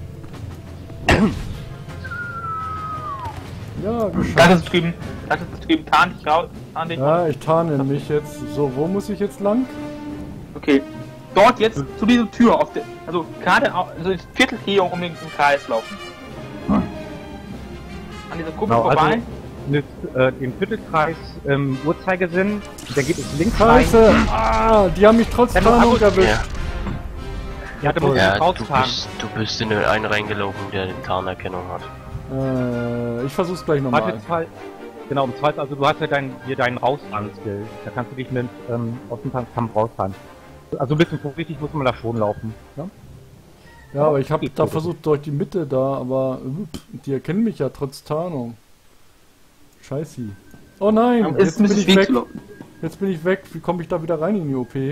Ja, geschafft.
Das ist drüben, tarn dich raus.
Ja, ich tarne mich jetzt. So, wo muss ich jetzt lang?
Okay. Dort jetzt zu dieser Tür, auf der, also gerade also Vierteldrehung um den Kreis laufen. An dieser Kuppel vorbei.
Also, den Viertelkreis Uhrzeigersinn, da geht es links
Scheiße.
rein.
Ah, die haben mich trotz Tarnung erwischt.
Ja,
du bist in einen reingelaufen, der den Tarnerkennung hat.
Ich versuch's gleich nochmal.
Genau, im zweiten, also du hast ja deinen Rausfahren-Skill. Da kannst du dich mit aus dem Kampf rausfahren. Also ein bisschen vorsichtig muss man da schon laufen. Ja,
ja, aber ich habe da versucht durch die Mitte da, aber die erkennen mich ja trotz Tarnung. Scheiße. Oh nein, jetzt bin ich weg. Jetzt bin ich weg. Wie komme ich da wieder rein in die OP?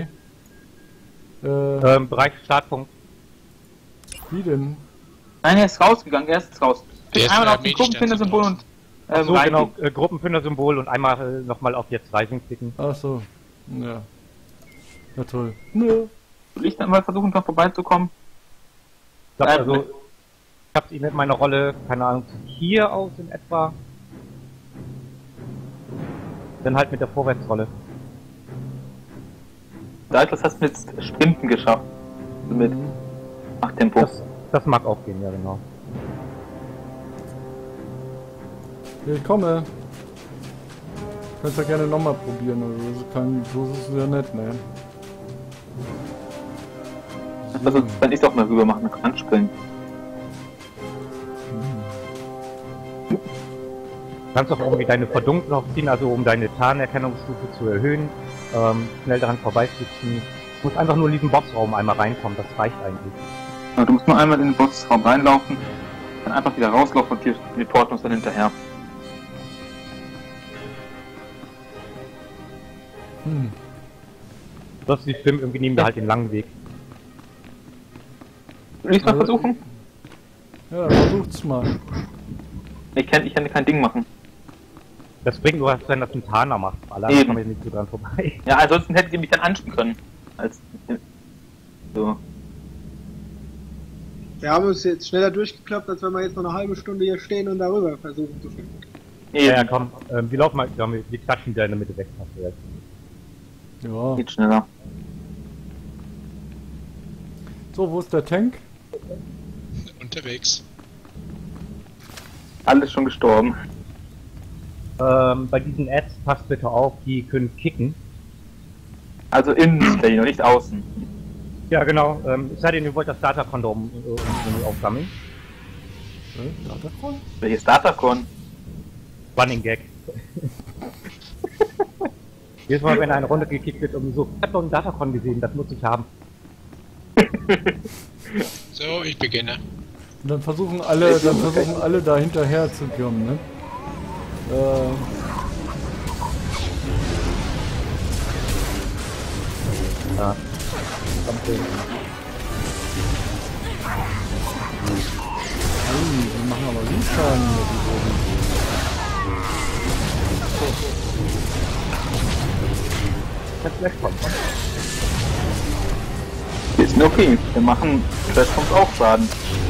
Bereich Startpunkt.
Wie denn?
Nein, er ist rausgegangen, er ist raus. Einmal auf die Gruppenfindersymbol und
so genau, Gruppenfindersymbol und einmal nochmal auf jetzt Reisen klicken.
Ach so, ja. Ja toll. Nö.
Will ich dann mal versuchen, da vorbeizukommen?
Also, ich hab's Ihnen in meiner Rolle, keine Ahnung, hier aus in etwa. Dann halt mit der Vorwärtsrolle.
Das hast du mit Sprinten geschafft. Mit Tempo.
Das mag auch gehen, ja genau.
Ich komme. Kannst ja gerne nochmal probieren, also so ist es ja nett, ne?
Also, dann ist auch mal rüber machen, dann kann man springen.
Du kannst auch irgendwie deine Verdunklung aufziehen, also um deine Tarnerkennungsstufe zu erhöhen, schnell daran vorbeiswitchen. Du musst einfach nur in diesen Boxraum einmal reinkommen, das reicht eigentlich.
Ja, du musst nur einmal in den Boxraum reinlaufen, dann einfach wieder rauslaufen und die Porten uns dann hinterher.
Das ist nicht schlimm, irgendwie nehmen wir halt den langen Weg.
Will ich's mal versuchen?
Ja, versucht's mal.
Ich kann kein Ding machen.
Das bringt nur was, wenn das ein Tarner macht. Allein kommen wir nicht so dran vorbei.
Ja, ansonsten hättet ihr mich dann anschauen können. So.
Wir haben uns jetzt schneller durchgeklappt, als wenn wir jetzt noch eine halbe Stunde hier stehen und darüber versuchen zu finden.
Ja, komm, wir laufen mal, wir klatschen wieder in der Mitte weg.
Ja.
Geht schneller.
So, wo ist der Tank?
Unterwegs.
Alles schon gestorben.
Bei diesen Ads passt bitte auf, die können kicken.
Also innen Display, noch nicht außen.
Ja, genau. Es sei denn, ihr wollt das Datacon aufsammeln.
Datacon?
Welches Datacon?
Running Gag. Jedes Mal, wenn eine Runde gekickt wird, so, ich hab doch einen Datacon gesehen, das muss ich haben.
So, ich beginne.
Und dann versuchen alle da hinterher zu kommen, ne?
Ja.
Die machen aber Liebschaden hier, die Boden.
Das lässt kommen.
Ist nur okay, wir machen Flashpoints auch Schaden.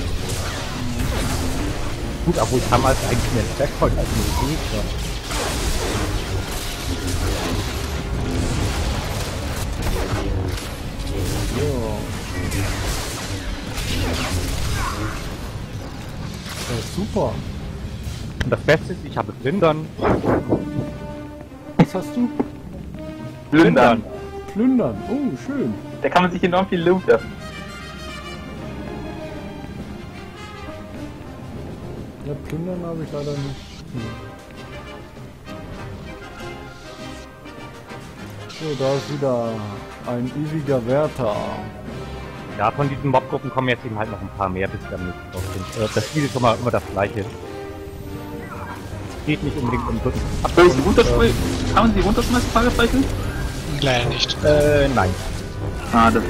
Gut, obwohl ich damals eigentlich mehr Flashpoint als eine Idee.
Das ist super.
Und das Beste ist, ich habe Plündern.
Was hast du?
Plündern.
Plündern. Oh, schön.
Da kann man sich enorm viel looten.
Ja, Plündern habe ich leider nicht. So, da ist wieder ein ewiger Wärter.
Ja, von diesen Mobgruppen kommen jetzt eben halt noch ein paar mehr, bis wir am nächsten drauf sind. Das Spiel ist immer das gleiche. Geht nicht unbedingt um Rücken.
Soll ich sie runterschmeißen? Kann man sie runterschmeißen, Fragezeichen?
Leider nicht.
Nein.
Schade.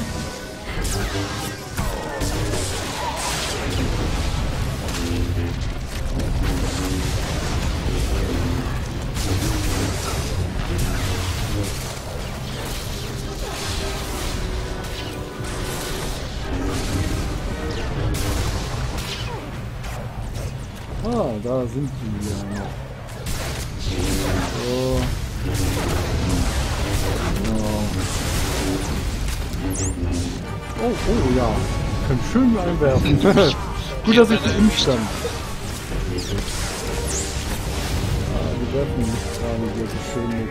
Ah, da sind die ja noch. So. Ja. Oh ja. Können schön einwerfen. Gut, dass ich geimpft stand. Ah, die werfen nicht gerade hier so schön mit.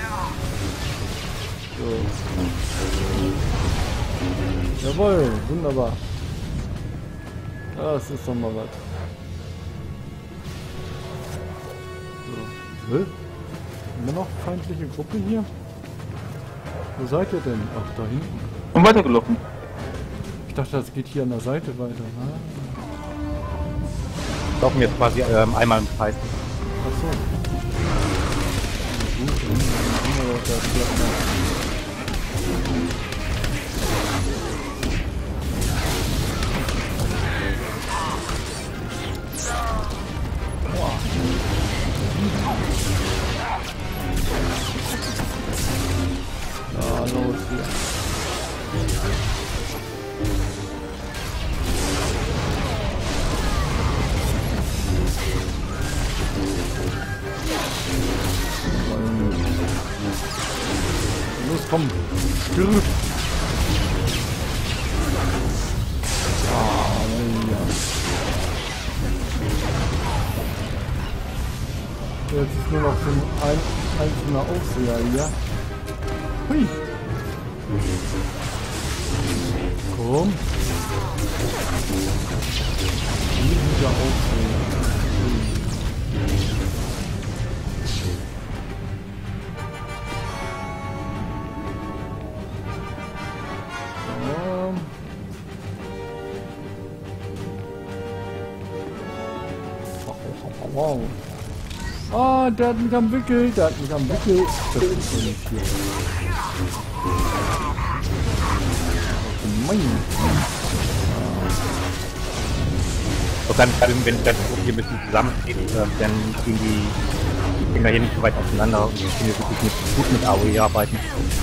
So. Jawohl, wunderbar. Das ist doch mal was. Immer noch feindliche Gruppe hier? Wo seid ihr denn? Ach, da hinten.
Und weitergelaufen.
Ich dachte, das geht hier an der Seite weiter.
Laufen jetzt quasi einmal im Kreis.
Achso. Gut, dann haben wir doch das hier. Los hier. Los, komm. Stirb. Jetzt ist nur noch so ein einzelner Aufseher hier. Hui. Komm. Wow. Ah, der hat mich am Wickel. Der hat mich am Wickel. Das ist so nicht hier.
Und dann, wenn das hier ein bisschen zusammensteht, dann gehen die Dinger hier nicht so weit auseinander und wir können hier wirklich gut mit AOE arbeiten.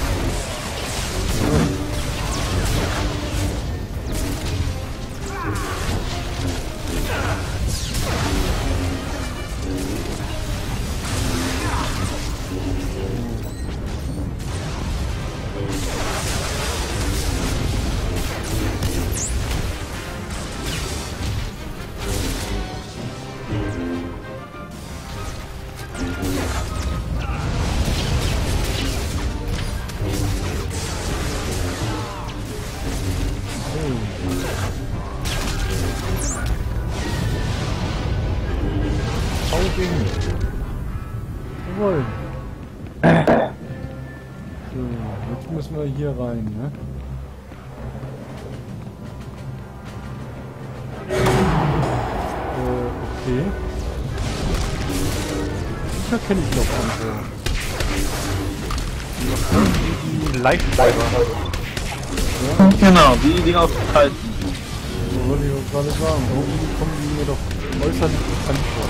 Jawohl. So, jetzt müssen wir hier rein, ne? Okay. Sicher kenne ich noch andere.
Die Live-Fiber.
Ja.
Genau, die Dinger auf Kalten.
So wollte ich auch gerade sagen. Irgendwie kommen die mir doch äußerlich bekannt vor.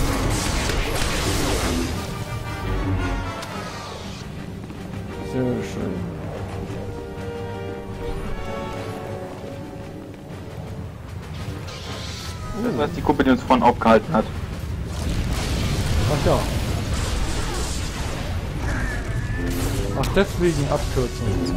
Sehr schön.
Das, was die Kuppe, die uns vorhin aufgehalten hat.
Ach ja. Ach, deswegen Abkürzung.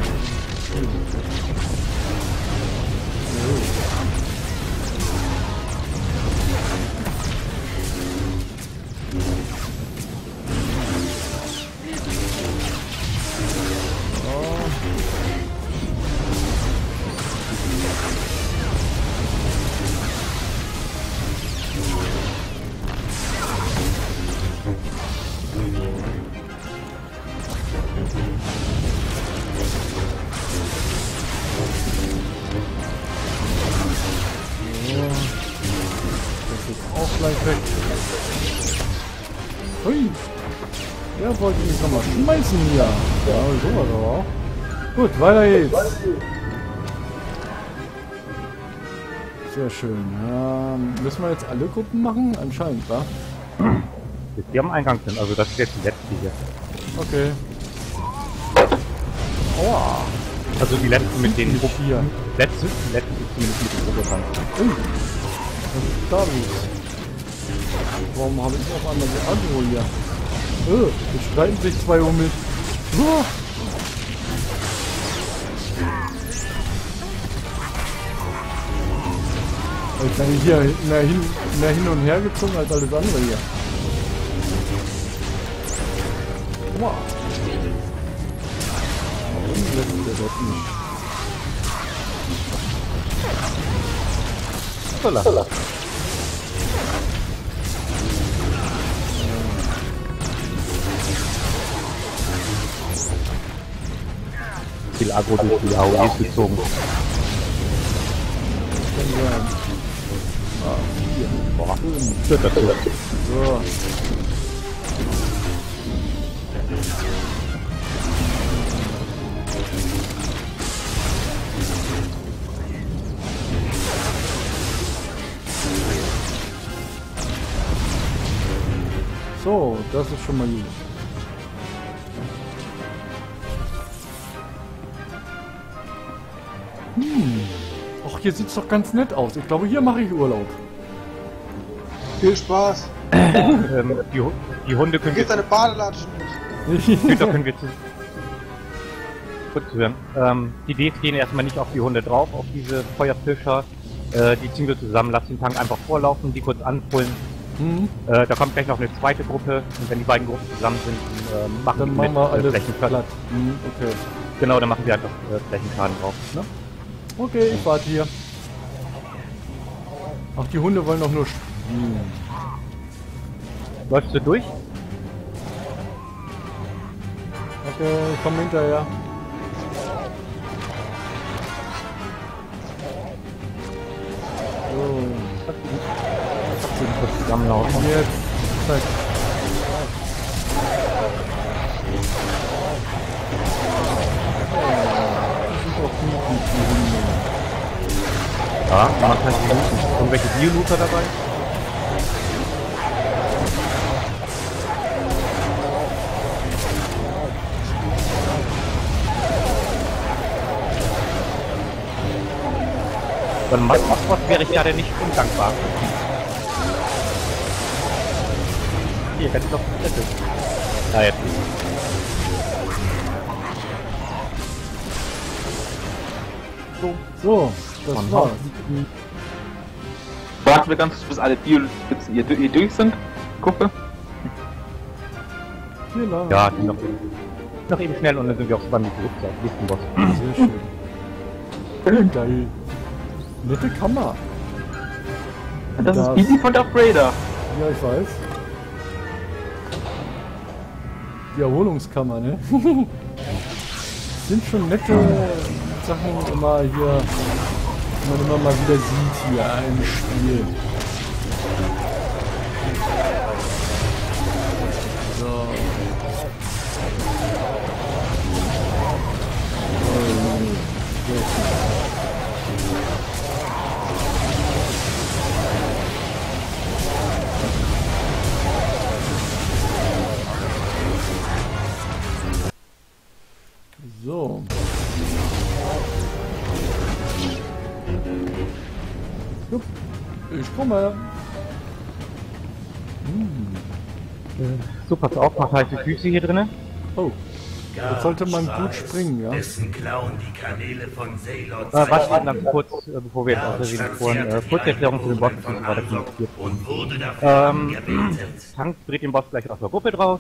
Weg. Hui. Der wollte mich nochmal schmeißen hier. Ja, sowas aber auch. Gut, weiter geht's. Sehr schön. Ja, müssen wir jetzt alle Gruppen machen? Anscheinend, wa?
Die am Eingang sind, also das ist jetzt die letzte hier.
Okay. Aua.
Also die letzte mit den
hier.
Die letzte ist zumindest mit den Roboter.
Was ist da los? Warum habe ich auf einmal so Agro hier? Jetzt streiten sich zwei um mich. Ich bin hier mehr hin und her gezogen als alles andere hier. Wow. Warum lässt der das nicht? Holla.
Viel Agro durch die AOEs gezogen.
Hier.
Boah, das so.
So, das ist schon mal gut. Ach, hier sieht's doch ganz nett aus. Ich glaube, hier mache ich Urlaub.
Viel Spaß.
Die Hunde können
wir... deine Badelatschen nicht.
Da können wir kurz hören. Die Ds gehen erstmal nicht auf die Hunde drauf, auf diese Feuerfischer. Die ziehen wir zusammen, lassen den Tank einfach vorlaufen, die kurz anpullen. Da kommt gleich noch eine zweite Gruppe und wenn die beiden Gruppen zusammen sind, machen
wir alles
Flächenplatt.
Okay.
Genau, dann machen wir einfach Flächenschaden drauf. Ne?
Okay, ich warte hier. Ach, die Hunde wollen doch nur spielen.
Läufst du durch?
Okay, ich komme hinterher. So. Zusammenlaufen. Jetzt. perfekt.
Ja, man kann die looten. Irgendwelche Bio-Looter dabei? Von Mascot wäre ich gerade nicht undankbar. Hier, kann ich doch das ist. Ah, jetzt nicht.
So, das war's.
Warten wir ganz, bis alle Bio-Spitzen hier durch sind. Gruppe.
Ja, die noch eben schnell und dann sind wir auch spannend zurück. Nächsten Boss.
Sehr schön. Geil. Nette Kammer.
Das ist Easy von Darth Vader.
Ja, ich weiß. Die Erholungskammer, ne? Sind schon nette Sachen immer hier, die man immer mal wieder sieht hier im Spiel. So. So. Jupp, ich komme.
So, pass auf, macht heiße Füße hier drinne.
Oh. Jetzt sollte man gut springen, ja?
Dessen Klauen die Kanäle von Sailor
was steht dann kurz, bevor wir jetzt aus der Serie Kurzerklärung zu dem Boss weiter Tank dreht den Boss gleich aus der Gruppe draus.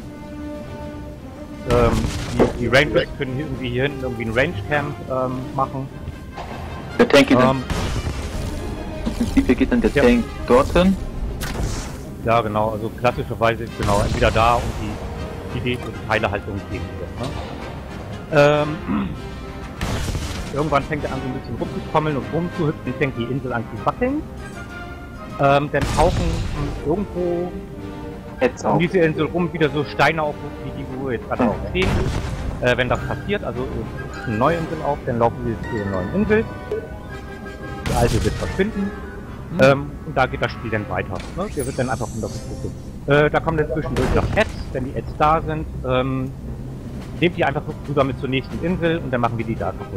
Die Rangers können irgendwie hier hinten irgendwie ein Range Camp machen.
Der Tank geht dann. Wie viel geht dann der Tank dorthin?
Ja, genau, also klassischerweise ist genau entweder da und die Idee und Teile halt irgendwie. Ne? Irgendwann fängt er an so ein bisschen rumzukommeln und rumzuhüpfen, fängt die Insel an zu wackeln. Dann tauchen irgendwo um diese Insel rum wieder so Steine auf, wie die wo wir jetzt gerade auch stehen. Wenn das passiert, also ist eine neue Insel auf, dann laufen wir zu der neuen Insel. Die alte wird verschwinden. Und da geht das Spiel dann weiter. Ne? Der wird dann einfach untergeguckt. Da kommen dann zwischendurch noch Ads, wenn die Ads da sind. Nehmt die einfach rüber mit zur nächsten Insel und dann machen wir die da kaputt.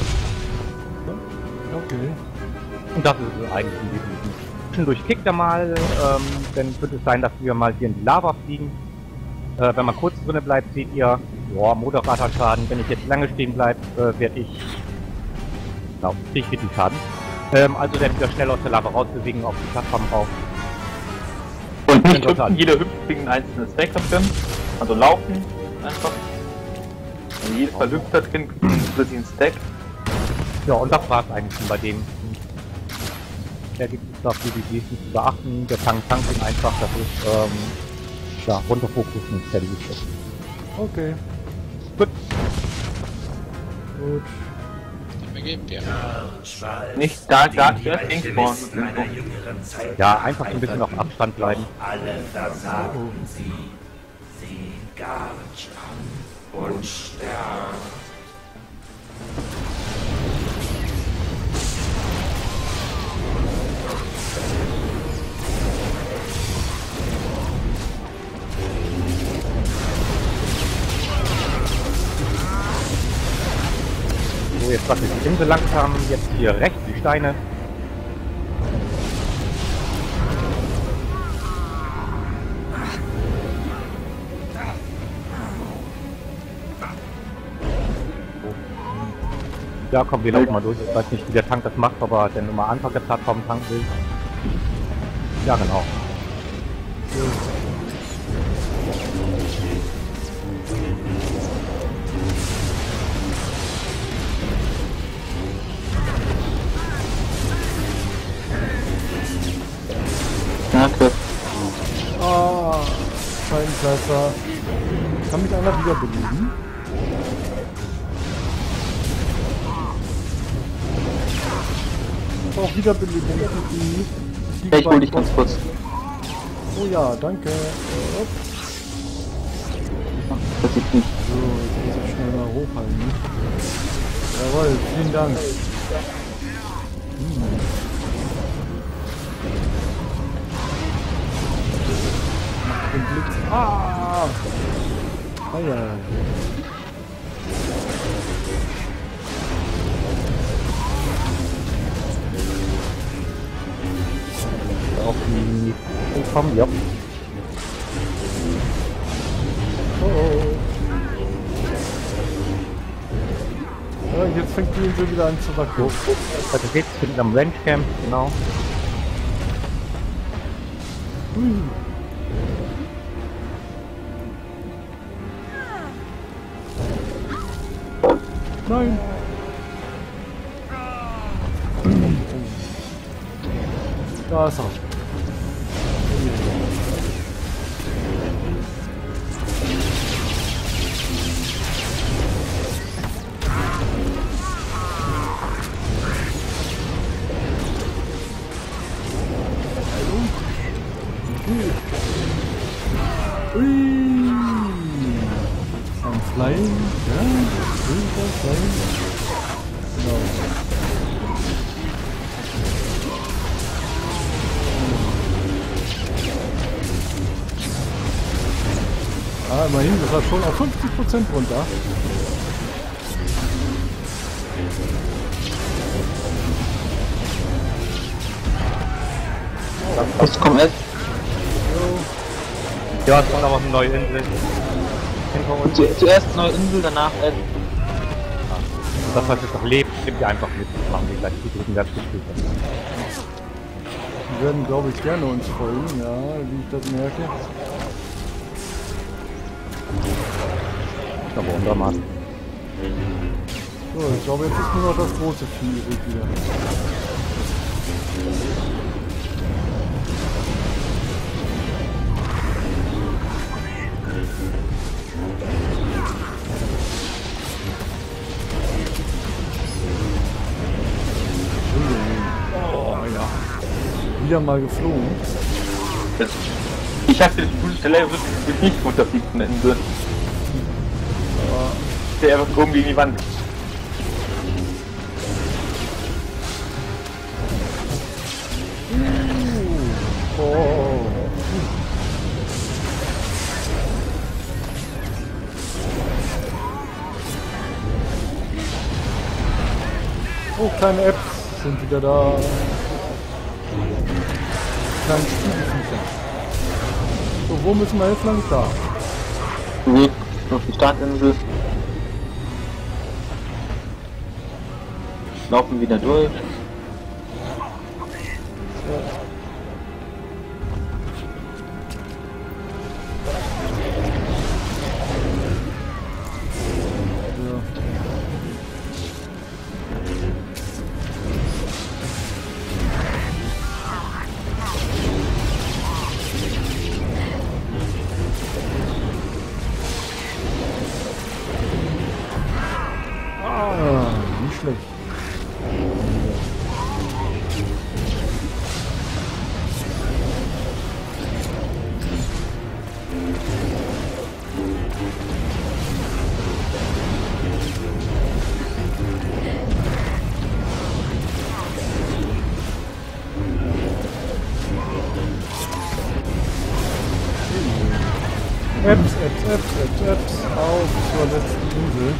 Okay.
Und das ist es eigentlich in diesem Spiel. Zwischendurch kickt er mal, dann wird es sein, dass wir mal hier in die Lava fliegen. Wenn man kurz drinne bleibt, seht ihr, boah, Moderator-Schaden. Wenn ich jetzt lange stehen bleibe, werde ich... Genau, kriege ich richtig Schaden. Also werden wir schnell aus der Lava rausbewegen, auf die Plattform rauf.
Und nicht hüpfen, jeder hüpft gegen ein einzelnes Stack da drin. Also laufen einfach. Wenn jeder verhüpft da drin, wird sie ein Stack.
Ja, und das war's eigentlich schon bei dem. Da gibt es noch die nicht zu beachten. Der Tank ihn einfach, das ist ja, runterfokus und steady ist.
Okay.
Gut.
Gut.
Geben wir.
Nicht da vorne.
Ja, einfach ein bisschen auf Abstand bleiben.
Alle versagen sie. Sie Garch an und sterben.
So, jetzt wackelt die Insel langsam, jetzt hier rechts die Steine. Ja, komm, wir laufen mal durch. Ich weiß nicht, wie der Tank das macht, aber dann immer Anfang der Plattform tanken will. Ja, genau.
Danke.
Ah, Scheibenkleister. Kann mich einer wiederbeleben? Auch Wiederbelebung.
Ja, ich hol dich ganz kurz.
Oh ja, danke.
Das sieht nicht.
So, jetzt muss ich schnell mal hochhalten. Jawohl, vielen Dank. Den Blitz. Ah! Ah ja.
Auf die kommen, ja.
Oh. Ja, jetzt fängt die Insel wieder an zu wackeln.
Also geht's hinten am Range Camp, genau.
Nein! Da ist er. Ein Flying, ja, Silber Flying. Genau. Ah, immerhin, das war schon auf 50% runter.
Was kommt jetzt?
Ja, es kommt aber eine neue Insel. Hinter uns.
Zuerst neue Insel, danach Ed.
Das, was jetzt noch lebt, nimmt ihr einfach mit. Das machen wir gleich. Die drücken das gespielt.
Die werden, glaube ich, gerne uns folgen, ja, wie ich das merke.
Aber untermaßen.
So, ich glaube, jetzt ist nur noch das große Vieh übrig wieder. Oh ja. Wieder mal geflogen.
Ich hatte die Stelle wirklich nicht runterfliegt von der Insel. Der einfach oben gegen die Wand.
Oh. Oh, kleine Apps sind wieder da. Kleine Spiegelviecher. So, wo müssen wir jetzt lang? Da.
Nee, auf die Startinsel. Laufen wieder durch.
Nicht schlecht. Apps auf zur letzten Insel.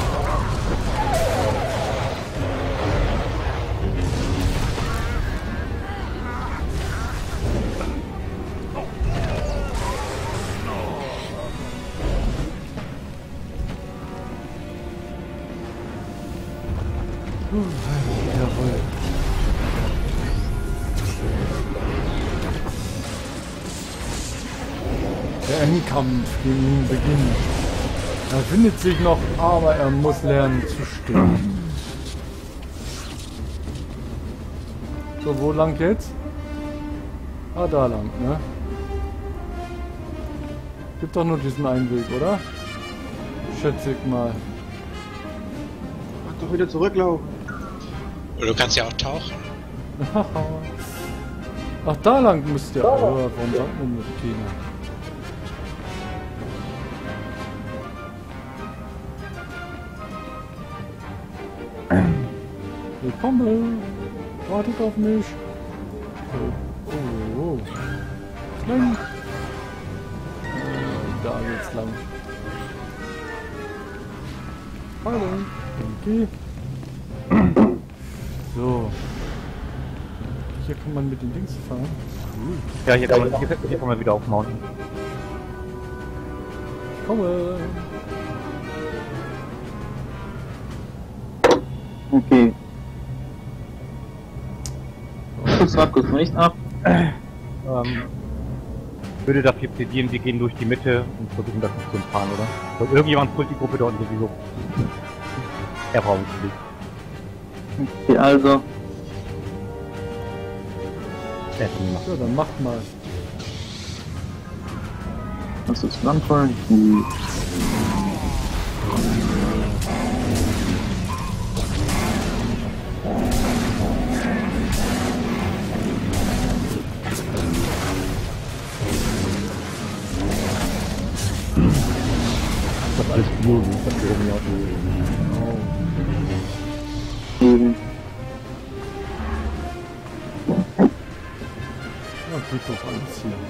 Jawohl. Der Endkampf gegen ihn beginnt. Er findet sich noch, aber er muss lernen zu stehen. So, wo lang jetzt? Ah, da lang, ne? Gibt doch nur diesen einen Weg, oder? Schätze ich mal.
Mach doch wieder zurücklaufen.
Oder du kannst ja auch tauchen.
Ach, da lang müsst ihr. Oh, warum sagt man mit Tina? Willkommen! Wartet auf mich! Oh. Lang! Da geht's lang. Hallo! Okay. So. Hier kann man mit den Dings fahren.
Ja, hier kann man wieder aufmounten.
Ich komme!
Okay. Schusswart kurz nicht ab.
Würde dafür plädieren, wir gehen durch die Mitte und versuchen das nicht zu umfahren, oder? Weil irgendjemand pullt die Gruppe dort sowieso. Erfahrungsflieg.
Okay, also.
So, dann macht mal.
Das ist Landfall.
Das ist alles Bio, das hier oben ja auch. Ja, geht doch alles hier.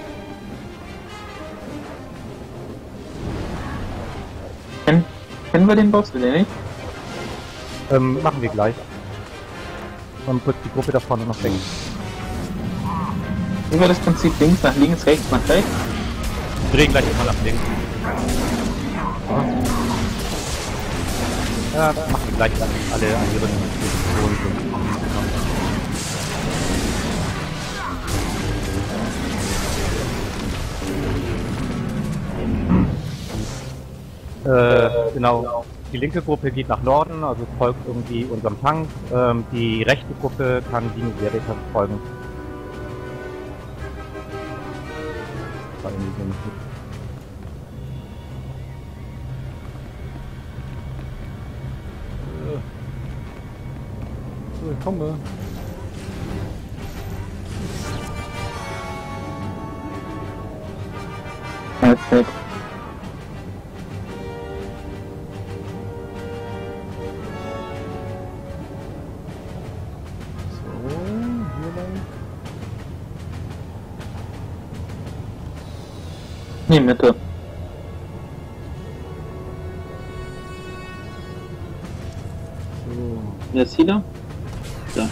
Kennen wir den Boss, will nicht?
Machen wir gleich. Und kurz die Gruppe da vorne noch weg.
Über das Prinzip links nach links, rechts nach rechts.
Wir drehen gleich mal nach links. Ja, machen wir gleich alle an ihren Positionen. Genau. Die linke Gruppe geht nach Norden, also folgt irgendwie unserem Tank. Die rechte Gruppe kann Dino Veritas folgen.
So, ich komme.
Perfekt. Nee, Mitte.
So.
Jetzt hier? Da.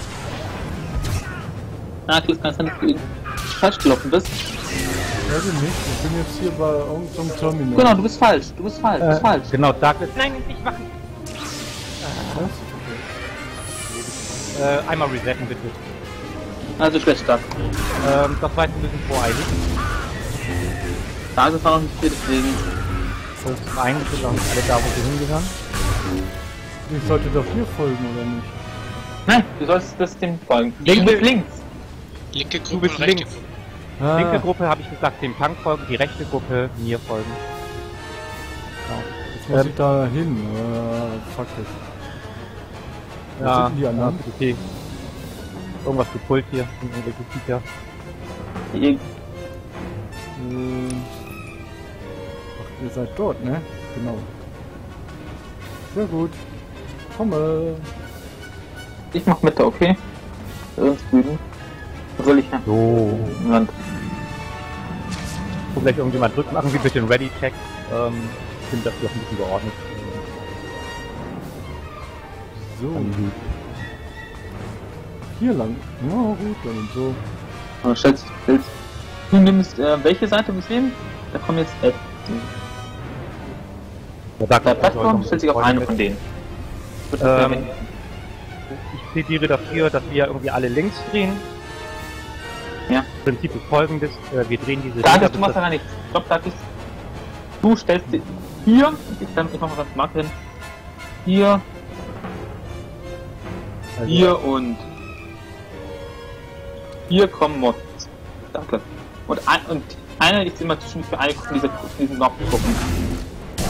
Ah, du kannst nicht falsch gelaufen bist.
Weiß ich nicht, ich bin jetzt hier bei irgendeinem Terminal.
Genau, du bist falsch, du bist falsch,
Genau, Douglas. Nein, nicht machen!
Was?
Okay. Einmal resetten, bitte.
Also schlecht stark.
Das war jetzt ein bisschen voreilig.
Da ist noch nicht viel, deswegen.
Das ist eigentlich sind noch nicht alle da, wo sie hingehören.
Ich sollte doch hier folgen, oder nicht?
Nein, du sollst das dem folgen.
Links!
Linke
Du
Gruppe
bist
und rechte
links.
Gruppe.
Ah.
Linke Gruppe habe ich gesagt, dem Tank folgen, die rechte Gruppe mir folgen.
Jetzt muss ich da hin. Fuck it. Wo sind die anderen?
Okay. Irgendwas gepult hier, irgendwelche Viecher.
Ach, ihr seid dort, ne? Genau. Sehr gut. Komme.
Ich mach Mitte, okay? Sonst üben. Was soll ich machen?
So.
Land.
Wo vielleicht irgendjemand drücken, machen wir bitte einen Ready-Check. Ich finde das doch ein bisschen geordnet.
So. Hier lang. Na gut, dann so.
Aber stellst du nimmst, welche Seite willst du nehmen? Da kommen jetzt
der
Plattform stellt sich auf eine von denen.
Ich plädiere dafür, dass wir irgendwie alle links drehen.
Ja.
Das Prinzip ist folgendes, wir drehen diese...
Douglas, du machst aber nichts. Stopp, Douglas. Du stellst die hier, ich mach mal das Marke hin. Hier. Also hier und hier kommen Mods. Danke. Und einer ist immer zwischen für eine von diesen Nordgruppen.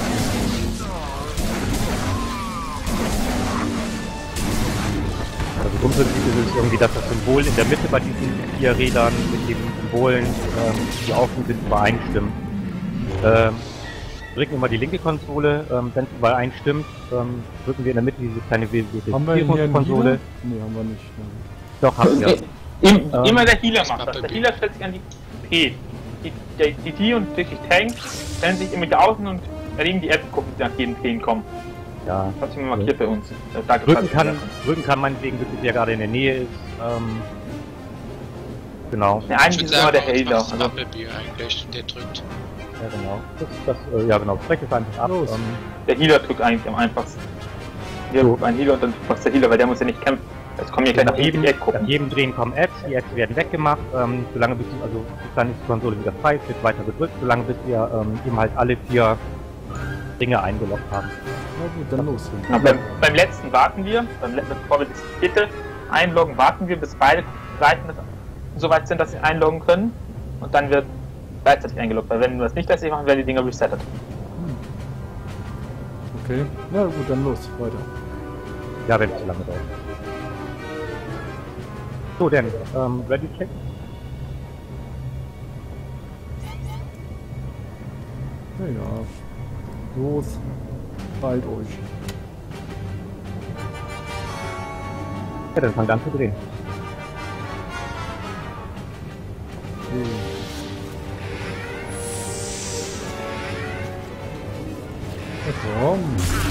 Also Grundprinzip ist es irgendwie, dass das Symbol in der Mitte bei diesen 4 Rädern mit den Symbolen, die außen sind, übereinstimmen. Drücken wir mal die linke Konsole, wenn es übereinstimmt, drücken wir in der Mitte diese kleine
Verifizierungskonsole. Ne, haben wir nicht. Ne.
Doch, haben wir.
Immer der Healer macht das. Der Healer stellt sich an die P. Die T und die Tanks stellen sich immer da außen und erlegen die App-Gruppen, die nach jedem P kommen.
Ja.
Das hat sich immer markiert bei uns.
Drücken kann meinetwegen, bis der gerade in der Nähe ist. Genau.
Der eine ist immer der Healer.
Also eigentlich, der drückt.
Ja genau. Ja genau, spreche es einfach ab.
Der Healer drückt eigentlich am einfachsten. Hier so. Ein Healer und dann drückt der Healer, weil der muss ja nicht kämpfen. Es kommen ja gleich nach
jedem Drehen kommen Apps, die Apps werden weggemacht, solange bis dann ist die Konsole wieder frei, es wird weiter gedrückt, solange bis wir eben halt alle 4 Dinge eingeloggt haben.
Na gut, dann los.
Ja, beim letzten warten wir, bevor wir das dritte einloggen, warten wir, bis beide Seiten so weit sind, dass sie einloggen können und dann wird gleichzeitig eingeloggt, weil wenn wir das nicht gleichzeitig machen, werden die Dinger resettet.
Okay, na gut, dann los, weiter.
Ja, wenn es zu lange dauert. So, dann, ready check?
Ja, los, bald euch.
Ja, dann fangt an zu drehen.
Ja, komm.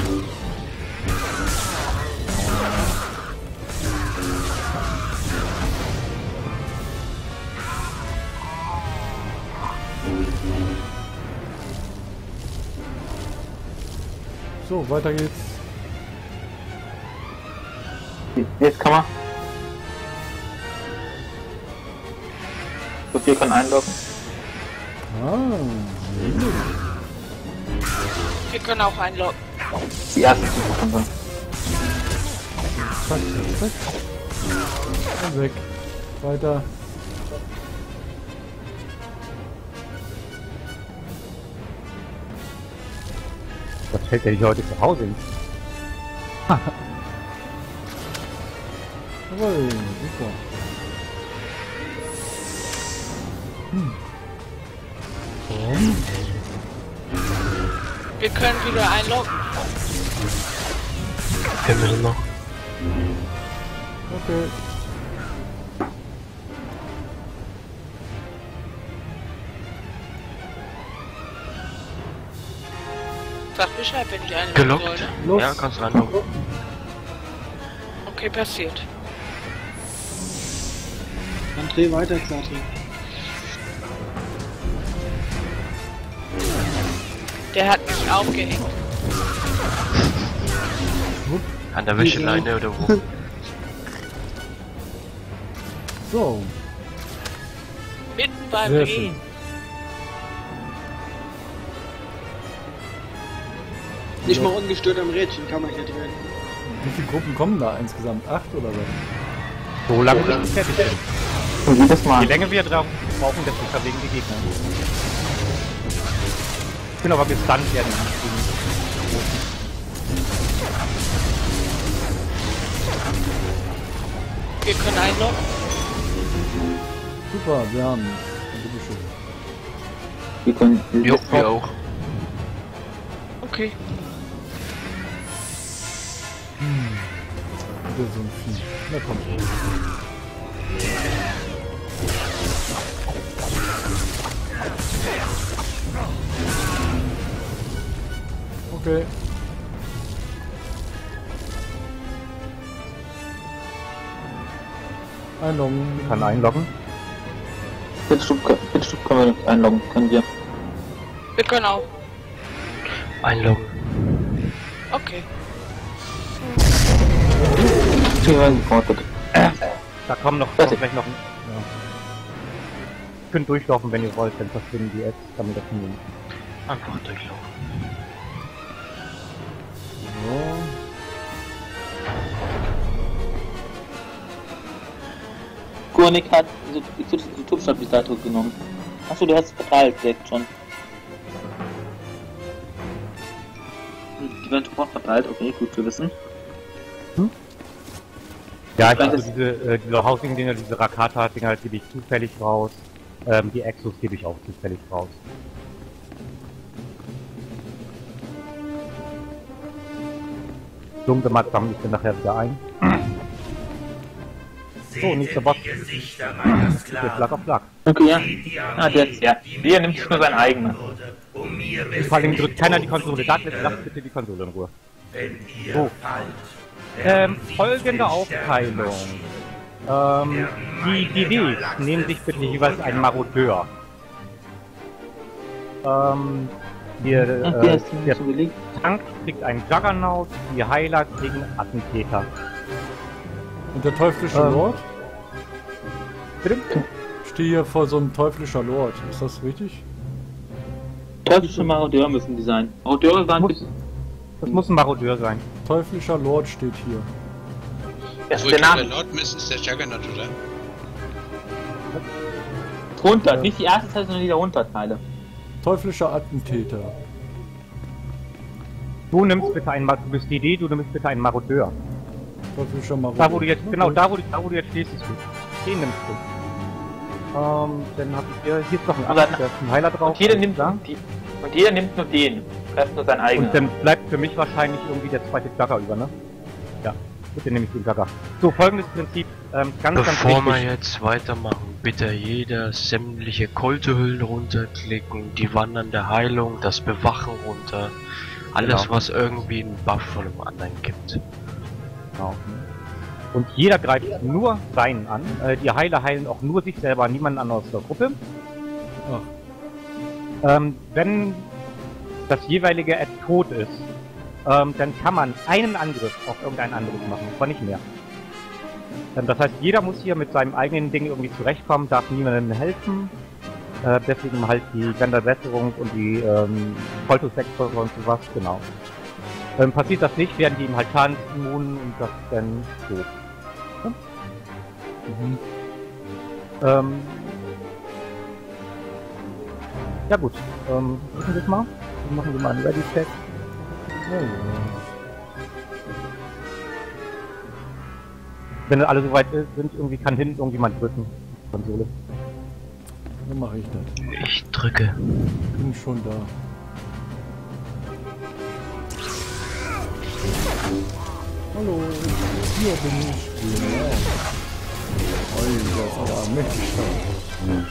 So, weiter geht's.
Jetzt kann man. So, wir können einloggen.
Wir können auch einloggen.
Die erste Stufe dann.
Zack, zack, zack. Und weg. Weiter.
Was fällt denn hier heute zu Hause hin?
Jawohl, super. Komm.
Wir können wieder einloggen.
Wir müssen noch.
Okay.
Sag Bescheid, wenn ich einloggen
Gelockt.
soll, ne?
Los.
Ja, kannst reinloggen.
Okay, passiert.
Dann dreh weiter, Xatri.
Der hat mich aufgehängt.
An der Wäscheleine oder wo?
So.
Mitten beim
Sehr
Gehen.
schön.
Nicht mal ungestört am Rädchen kann man hier drehen.
Wie viele Gruppen kommen da insgesamt? 8 oder so?
So lange bis wir fertig sind.
Und jedes Mal.
Je länger wir drauf brauchen, desto verwegen die Gegner. Ich bin aber gestunt werden.
Wir können einloggen.
Super, wir haben es. Bitteschön.
Wir können.
Jo, wir auch.
Okay.
Wieder so ein Vieh. Na komm. Okay. Einloggen.
Kann einloggen.
Pitstop können wir nicht einloggen, können wir.
Wir können auch.
Einloggen.
Okay.
Da kommen noch vielleicht noch. Ja. Ihr könnt durchlaufen, wenn ihr wollt, dann verschwinden die Apps, damit das nicht.
Einfach durchlaufen.
So.
Kurnik hat die Tubstabilisator genommen. Achso, du hast es verteilt direkt schon. Die werden sofort verteilt, okay, gut zu wissen.
Ja, ich also diese Housing-Dinger, diese Rakata-Dinger gebe ich zufällig raus. Die Exos gebe ich auch zufällig raus. Dunkle Matt sammle ich dann nachher wieder ein. So, nächster Boss. Der Schlag auf Schlag.
Okay, ja. Ah, der ist ja. Der nimmt sich nur sein eigenes.
Vor allem drückt keiner die Konsole. Douglas, lasst bitte die Konsole in Ruhe. So. Folgende Aufteilung. Die DDs nehmen sich bitte jeweils einen Marodeur. Der Tank kriegt einen Juggernaut, die Heiler kriegen Attentäter.
Und der teuflische Lord?
Bitte?
Ich stehe hier vor so einem teuflischer Lord. Ist das richtig?
Teuflische Marodeur müssen die sein. Marodeure waren
das muss ein Marodeur sein.
Teuflischer Lord steht hier.
Das ist der Name.
Der Lord ist der Juggernaut, oder?
Drunter, nicht die erste Teile, sondern die Darunterteile.
Teuflischer Attentäter.
Du nimmst bitte einen du bist DD, du nimmst bitte einen Marodeur.
Teuflischer Marodeur.
Da wo du jetzt, genau, da wo du jetzt stehst, ist gut. Den nimmst du. Dann hab ich hier ist noch ein anderer, da ist ein Heiler drauf.
Und jeder nimmt nur den. Das ist nur sein eigener.
Und dann bleibt für mich wahrscheinlich irgendwie der zweite Jugger über, ne? Ja, bitte nehme ich den Jugger. So, folgendes Prinzip,
Bevor wir jetzt weitermachen, bitte jeder sämtliche Kultehüllen runterklicken, die wandernde Heilung, das Bewachen runter, alles genau. Was irgendwie einen Buff von dem anderen gibt.
Genau. Und jeder greift nur seinen an. Die Heiler heilen auch nur sich selber, niemanden anderen aus der Gruppe. Wenn das jeweilige Ad tot ist, dann kann man einen Angriff auf irgendein anderes machen, aber nicht mehr. Das heißt, jeder muss hier mit seinem eigenen Ding irgendwie zurechtkommen, darf niemandem helfen. Deswegen halt die Wanderbesserung und die Voltus-Sektor und sowas, genau. Passiert das nicht, werden die ihm halt schadensimmun und das ist dann tot. Ja gut, machen wir das mal. Machen wir mal einen Ready-Check. Wenn alle soweit sind, irgendwie kann hinten irgendjemand drücken. Konsole.
Dann mache ich das.
Ich drücke.
Bin schon da. Hallo, hier bin ich. Genau. Oh, das ist aber mächtig stark.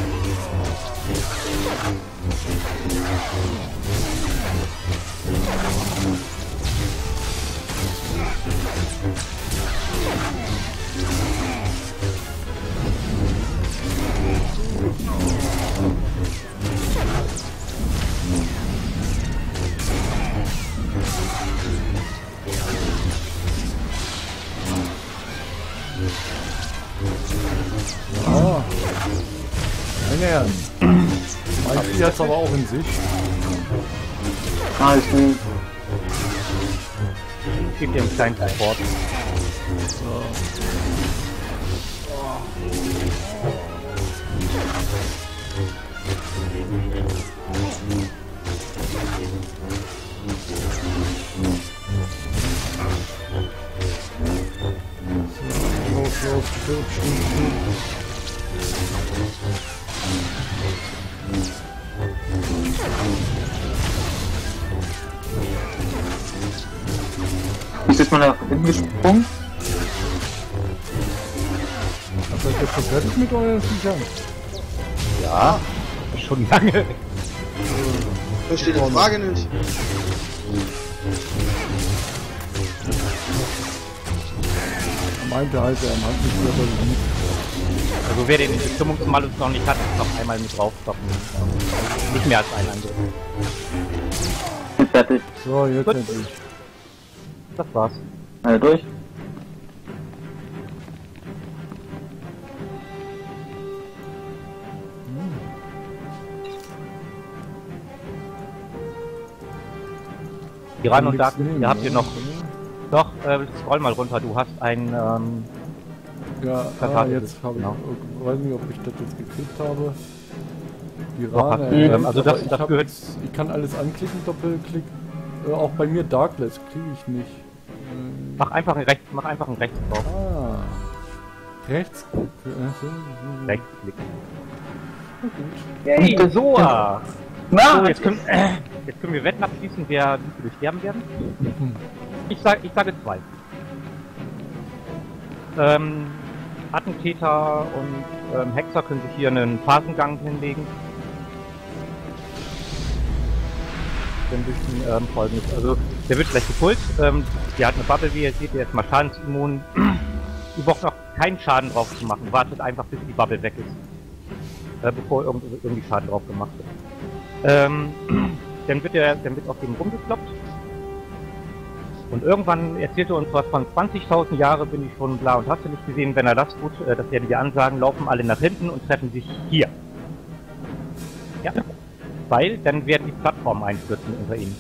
Ah, mein Ernst. Mein Vieh hat's aber auch in sich.
Ah, ist gut.
Ich gebe dir einen kleinen Support.
Ist jetzt mal nach hinten gesprungen?
Habt ihr euch jetzt schon fertig mit euren Viechern?
Ja, schon lange.
Verstehe die Frage nicht.
Meinte halt, er meint nicht mehr, aber nicht.
Also wer den Bestimmungsmalus noch nicht hat, ist noch einmal mit draufstoppen. Nicht mehr als ein Angriff.
Fertig.
So, jetzt
gut.
Endlich.
Das war's.
Alle durch.
Iran und Dark, ihr habt hier noch. Doch, scroll mal runter, du hast ein,
ja, jetzt habe ich, weiß nicht, ob ich das jetzt gekriegt habe. Iran,
also das gehört...
Ich kann alles anklicken, Doppelklick. Auch bei mir Darkless kriege ich nicht.
Mach einfach einen Rechts drauf.
Ah. Rechts.
Rechtsklick.
Yay.
So,
So,
jetzt können wir Wetten abschließen, wie viele sterben werden. Ich sage 2. Attentäter und Hexer können sich hier einen Phasengang hinlegen. Dann wissen Folgendes. Also, der wird schlecht gepult. Der hat eine Bubble, wie ihr seht, der ist mal schadensimmun. Ihr braucht noch keinen Schaden drauf zu machen. Wartet einfach, bis die Bubble weg ist. Bevor irgendwie Schaden drauf gemacht wird. Dann wird auf dem rumgekloppt. Und irgendwann erzählt er uns was von 20.000 Jahre bin ich schon bla und hast du nicht gesehen, wenn er das tut, das werden die Ansagen, laufen alle nach hinten und treffen sich hier. Ja. Weil dann werden die Plattformen einstürzen unter ihnen.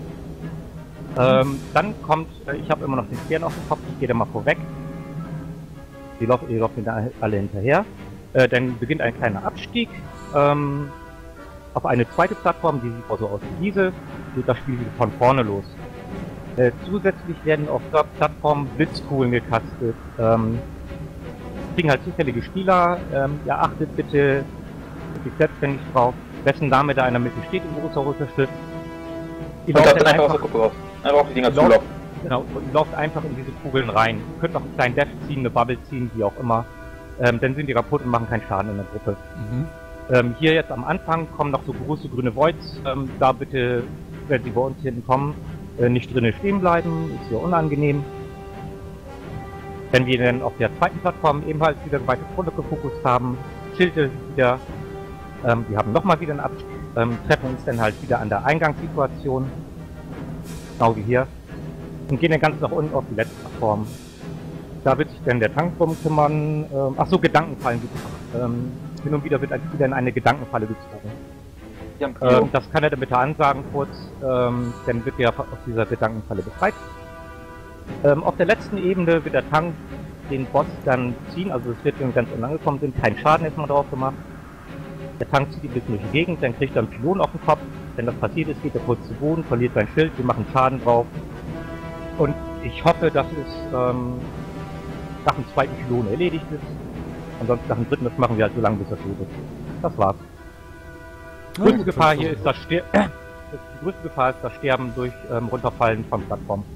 Dann kommt, ich habe immer noch den Stern auf dem Kopf, ich gehe da mal vorweg. Die laufen alle hinterher. Dann beginnt ein kleiner Abstieg auf eine zweite Plattform, die sieht so aus wie diese, geht das Spiel wieder von vorne los. Zusätzlich werden auf der Plattform Blitzkugeln gekastet. Kriegen halt zufällige Spieler. Ihr achtet bitte selbstständig drauf, wessen Name da in der Mitte steht im großer Schritt. Ihr lauft dann einfach auf die Dinger zulaufen. Genau, ihr lauft einfach in diese Kugeln rein. Ihr könnt noch einen kleinen Dash ziehen, eine Bubble ziehen, wie auch immer. Dann sind die kaputt und machen keinen Schaden in der Gruppe. Hier jetzt am Anfang kommen noch so große grüne Voids. Da bitte, wenn sie bei uns hinten kommen, nicht drinnen stehen bleiben, ist ja unangenehm. Wenn wir dann auf der zweiten Plattform ebenfalls wieder weite Runde gefokust haben, Schilde wieder, wir haben nochmal wieder einen Abstieg, treffen uns dann halt wieder an der Eingangssituation, genau wie hier, und gehen dann ganz nach unten auf die letzte Plattform. Da wird sich dann der Tank drum kümmern, achso, Gedankenfallen gibt hin und wieder wird ein Spieler in eine Gedankenfalle gezogen. Das kann er dann bitte ansagen kurz, dann wird er aus dieser Gedankenfalle befreit. Auf der letzten Ebene wird der Tank den Boss dann ziehen, also es wird, wenn wir ganz unten angekommen sind, kein Schaden erstmal drauf gemacht. Der Tank zieht ein bisschen durch die Gegend, dann kriegt er einen Pylon auf den Kopf. Wenn das passiert ist, geht er kurz zu Boden, verliert sein Schild, wir machen Schaden drauf. Und ich hoffe, dass es nach dem zweiten Pylon erledigt ist. Ansonsten nach dem dritten, das machen wir halt so lange, bis er tot ist. Das war's. Die größte Gefahr hier ist die größte Gefahr ist das Sterben durch Runterfallen von Plattformen.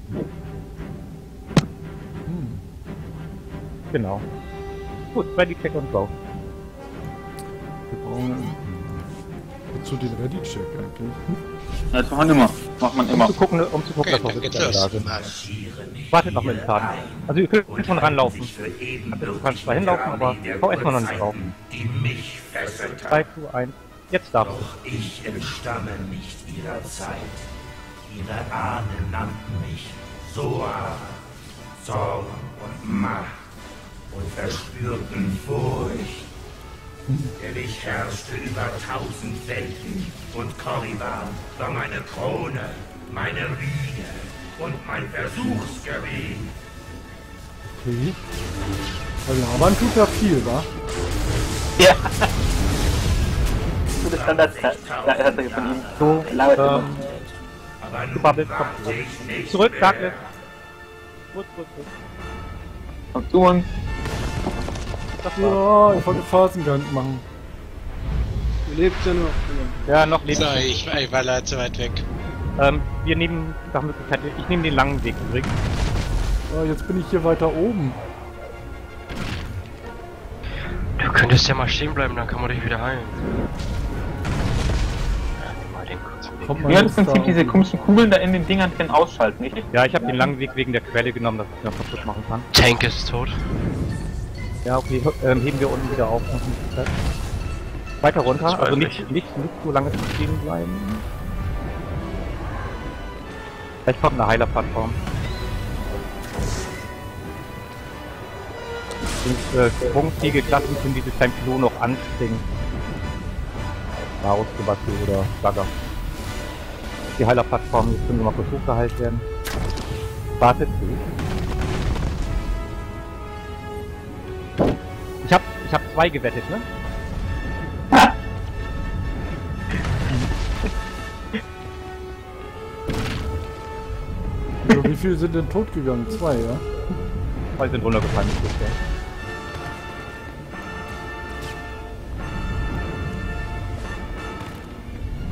Genau. Gut, ready, check und go.
Wir brauchen wozu den Ready-Check eigentlich?
Ja, das machen wir immer.
Um zu gucken, okay, dass wir da sind. Wartet noch mit dem Schaden. Also ihr könnt schon ranlaufen. Du kannst zwar hinlaufen, aber hau erstmal noch nicht drauf. 3, 2, 1. Jetzt darfst du.
Ich entstamme nicht ihrer Zeit. Ihre Ahnen nannten mich Soa, Zorn und Macht und verspürten Furcht. Denn ich herrschte über 1000 Welten und Korriban war meine Krone, meine Riege und mein Versuchsgerät.
Okay. Also labern tut ja viel, wa?
Ja. So das Standard von ihm so laut.
Gebabbelt, kommt zurück, Douglas. Zurück.
Kommt zu uns.
Ja, ich wollte Phasengang machen.
Du lebst ja noch.
Ja, noch lebt
er. Ich war leider zu weit weg.
Wir nehmen nach Möglichkeit, ich nehme den langen Weg übrigens.
Ja, jetzt bin ich hier weiter oben.
Du könntest ja mal stehen bleiben, dann kann man dich wieder heilen.
Wir können im Prinzip diese komischen Kugeln da in den Dingern drin ausschalten, nicht?
Ja, ich habe den langen Weg wegen der Quelle genommen, dass ich noch kaputt machen kann.
Tank ist tot.
Ja, okay, heben wir unten wieder auf. Weiter runter, also nicht so lange stehen bleiben. Vielleicht kommt eine Heiler-Plattform. Und sprungfähige Klassen können diese kleinen Pylonen noch anspringen. Varus-Gebastel oder Bagger. Die Heiler-Plattform, jetzt können wir mal kurz hochgeheilt werden. Wartet. Ich hab 2 gewettet, ne?
Also, wie viele sind denn tot gegangen? 2, ja?
2 sind runtergefallen.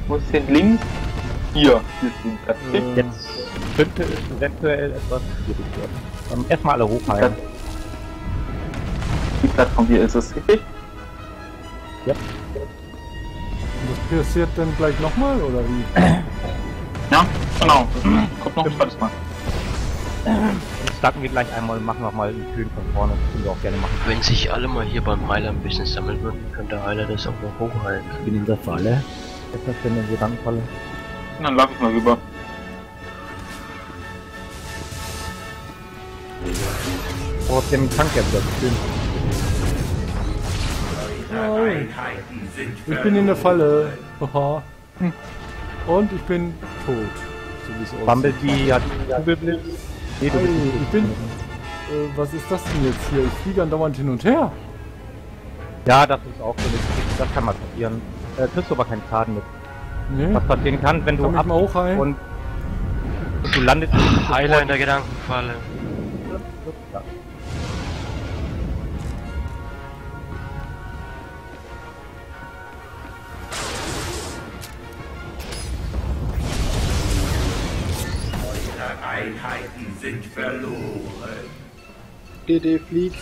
Wo sind links? Hier.
Jetzt könnte es eventuell etwas schwierig werden. Erstmal alle hochheilen.
Die Plattform hier ist es, richtig?
Ja.
Und das passiert dann gleich nochmal, oder wie?
Ja, genau. Kommt noch ein zweites Mal.
Jetzt starten wir gleich einmal und machen nochmal einen Kühn von vorne. Das können wir auch gerne machen.
Wenn sich alle mal hier beim Heiler ein bisschen sammeln würden, könnte der Heiler das auch noch hochhalten.
Ich bin in der Falle.
Ist das denn eine Gedankenfalle?
Dann lauf ich mal rüber.
Oh, auf dem Tank ja wieder schön.
Ich bin in der Falle. Haha. Und ich bin tot. So wie es aussieht.
Bumblebee hat Kugelblitz. Nee, du bist nicht.
Ich bin... was ist das denn jetzt hier? Ich fliege andauernd hin und her.
Ja, das ist auch so. Das kann mal passieren. Kriegst du aber keinen Schaden mit.
Nee.
Was passieren kann, wenn du
ab
und du landest...
Heiler in der Gedankenfalle.
Ja.
Einheiten sind verloren.
DD fliegt.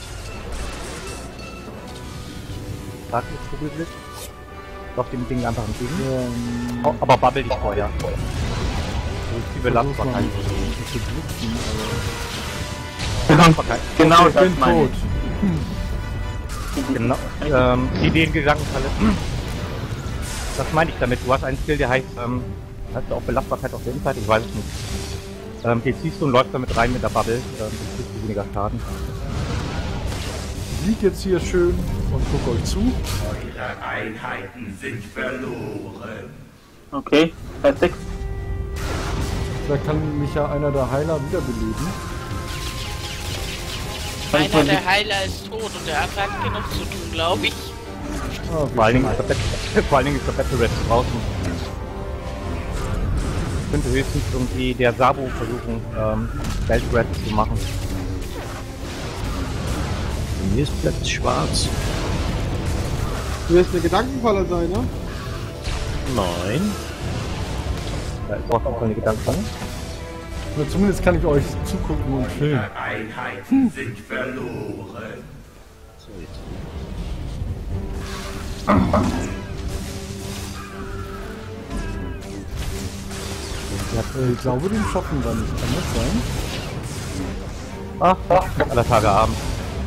Sag ist Kugelblitz. Lauf dem Ding einfach entgegen. Oh, aber Bubble dich vorher. Die Belastbarkeit.
Genau,
ich bin tot.
Genau, die Ideen Gedankenfalle. Das meine ich damit. Du hast einen Skill, der heißt, hast du auch Belastbarkeit auf der Inside? Ich weiß es nicht. Den ziehst du und läufst damit rein mit der Bubble, dann kriegst du weniger Schaden.
Ich lieg jetzt hier schön und guck euch zu.
Eure Einheiten sind verloren.
Okay, perfekt.
Vielleicht kann mich ja einer der Heiler wiederbeleben.
Einer der Heiler ist tot und der andere hat genug zu tun, glaube ich.
Ah,
vor allen Dingen ist der Battle Red draußen. Ich könnte höchstens irgendwie der Sabo versuchen, Belt Red zu machen.
Bei mir ist plötzlich schwarz.
Du wirst eine Gedankenfalle sein, ne?
Nein.
Da ist auch eine Gedankenfalle.
Aber zumindest kann ich euch zugucken und filmen.
Einheiten sind verloren.
So, jetzt.
Ich glaube, den schaffen wir nicht. Kann das sein?
Ach, aller Tage Abend.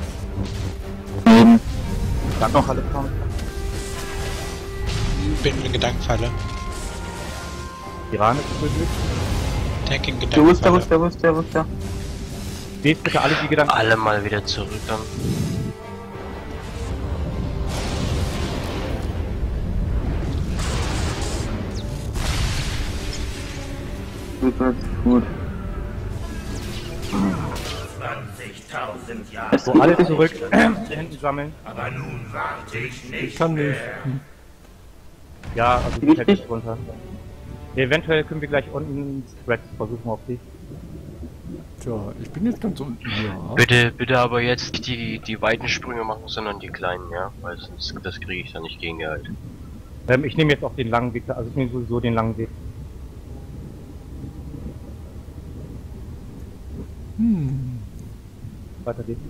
Danke noch alle Tage.
Bin in der Gedankenfalle.
Iran ist möglich.
Tank in Gedankenfalle.
Wo ist der?
Lest bitte alle die Gedanken.
Alle mal wieder zurück dann.
Gut.
20.000 Jahre.
So, alle zurück. Händen sammeln.
Aber nun warte ich nicht.
Ich kann nicht.
Ja, also die fällt nicht runter. Eventuell können wir gleich unten Spreads versuchen auf dich.
Tja, ich bin jetzt ganz unten. Ja.
Bitte aber jetzt die weiten Sprünge machen, sondern die kleinen, ja? Weil sonst das kriege ich dann nicht gegengehalten.
Ich nehme jetzt auch den langen Weg, also ich nehme sowieso den langen Weg. Weiter geht's.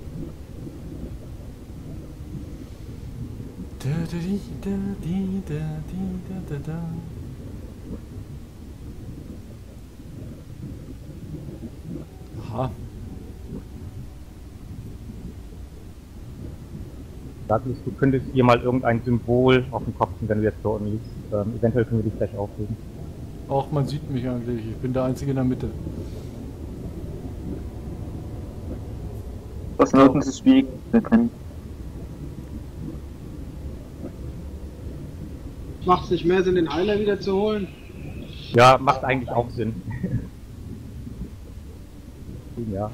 Aha.
Douglas, du könntest hier mal irgendein Symbol auf dem Kopf ziehen, wenn du jetzt dort liegst. Eventuell können wir dich gleich auflegen.
Auch man sieht mich eigentlich. Ich bin der Einzige in der Mitte.
Was Noten ist schwierig.
Macht es nicht mehr Sinn, den Heiler wieder zu holen?
Ja, macht eigentlich auch Sinn. Ja.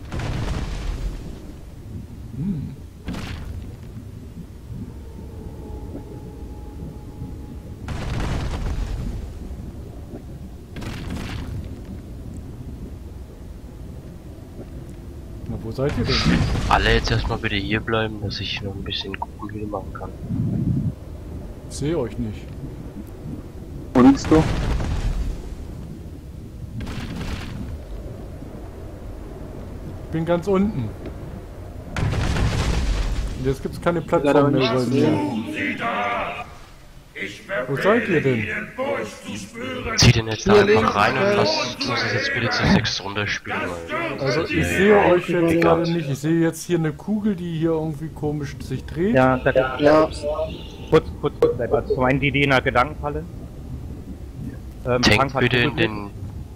Na, wo seid ihr denn?
Alle jetzt erstmal bitte hier bleiben, dass ich noch ein bisschen Gruppenheal machen kann.
Ich sehe euch nicht.
Wo liegst du?
Ich bin ganz unten. Und jetzt gibt es keine Plattform mehr bei mir. Wo seid ihr denn?
Zieh den jetzt da einfach rein und lass uns jetzt bitte zu 6 runterspielen.
Also ich sehe euch jetzt gerade nicht. Ich sehe jetzt hier eine Kugel, die hier irgendwie komisch sich dreht.
Ja, kurz, also zum einen die Idee in der Gedankenfalle.
Tank bitte in den...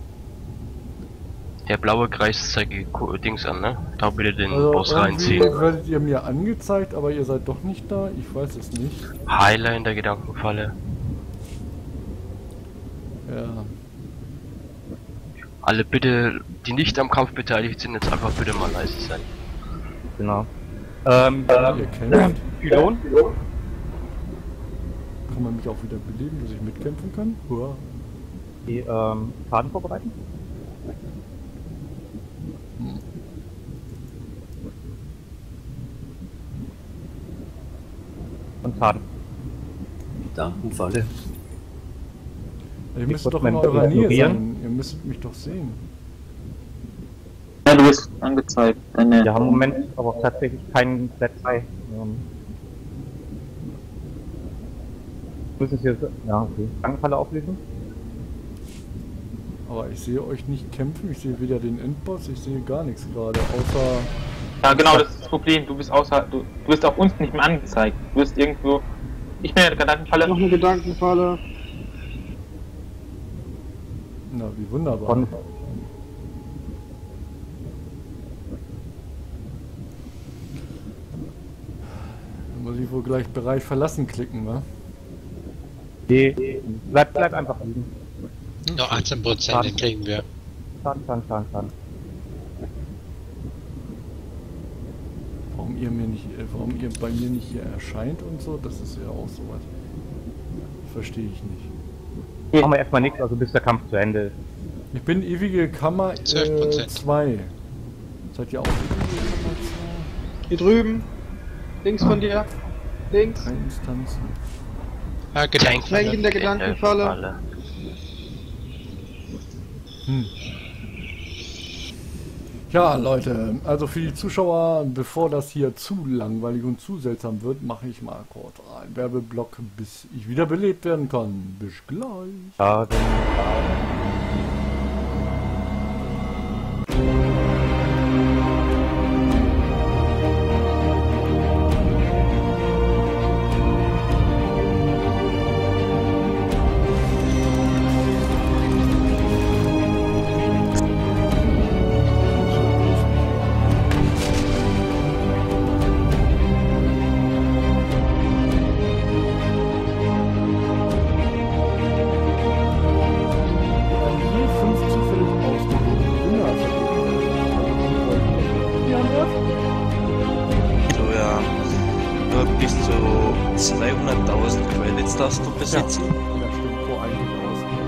Der blaue Kreis zeigt Dings an, ne? Da bitte den Boss reinziehen.
Werdet ihr mir angezeigt, aber ihr seid doch nicht da? Ich weiß es nicht.
Heiler in der Gedankenfalle.
Ja.
Alle bitte, die nicht am Kampf beteiligt sind, jetzt einfach bitte mal leise sein.
Genau.
Ihr kennt
Pylon?
Kann man mich auch wieder beleben, dass ich mitkämpfen kann? Hurra.
Die Faden vorbereiten? Und Faden.
Gedankenfalle.
Ihr müsst doch in eurer Nähe sein. Ihr müsstet mich doch sehen.
Ja, du bist angezeigt.
Wir haben im Moment aber tatsächlich keinen Platz frei. Müssen wir ja, okay. Gedankenfalle auflösen?
Aber ich sehe euch nicht kämpfen, ich sehe weder den Endboss, ich sehe gar nichts gerade, außer...
Ja genau, das ist das Problem, du bist du wirst auch uns nicht mehr angezeigt. Du wirst irgendwo... Ich bin in der Gedankenfalle.
Noch eine Gedankenfalle.
Na, wie wunderbar. Dann muss ich wohl gleich Bereich verlassen klicken, wa?
Nee, bleib einfach liegen.
Noch 18%, den kriegen wir.
Schaden.
Warum ihr bei mir nicht hier erscheint und so, das ist ja auch sowas. Verstehe ich nicht.
Machen wir erstmal nichts, also bis der Kampf zu Ende ist.
Ich bin ewige Kammer 2. Seid ihr auch ewige Kammer 2?
Hier drüben. Links von dir. Links.
3 Instanzen.
Ja,
Gedankenfalle. In der Gedankenfalle.
Ja, Leute, also für die Zuschauer, bevor das hier zu langweilig und zu seltsam wird, mache ich mal kurz einen Werbeblock, bis ich wieder belebt werden kann. Bis gleich.
Ja,
bis zu 200.000 Credits darfst du besitzen.
Ja, stimmt, vor einigen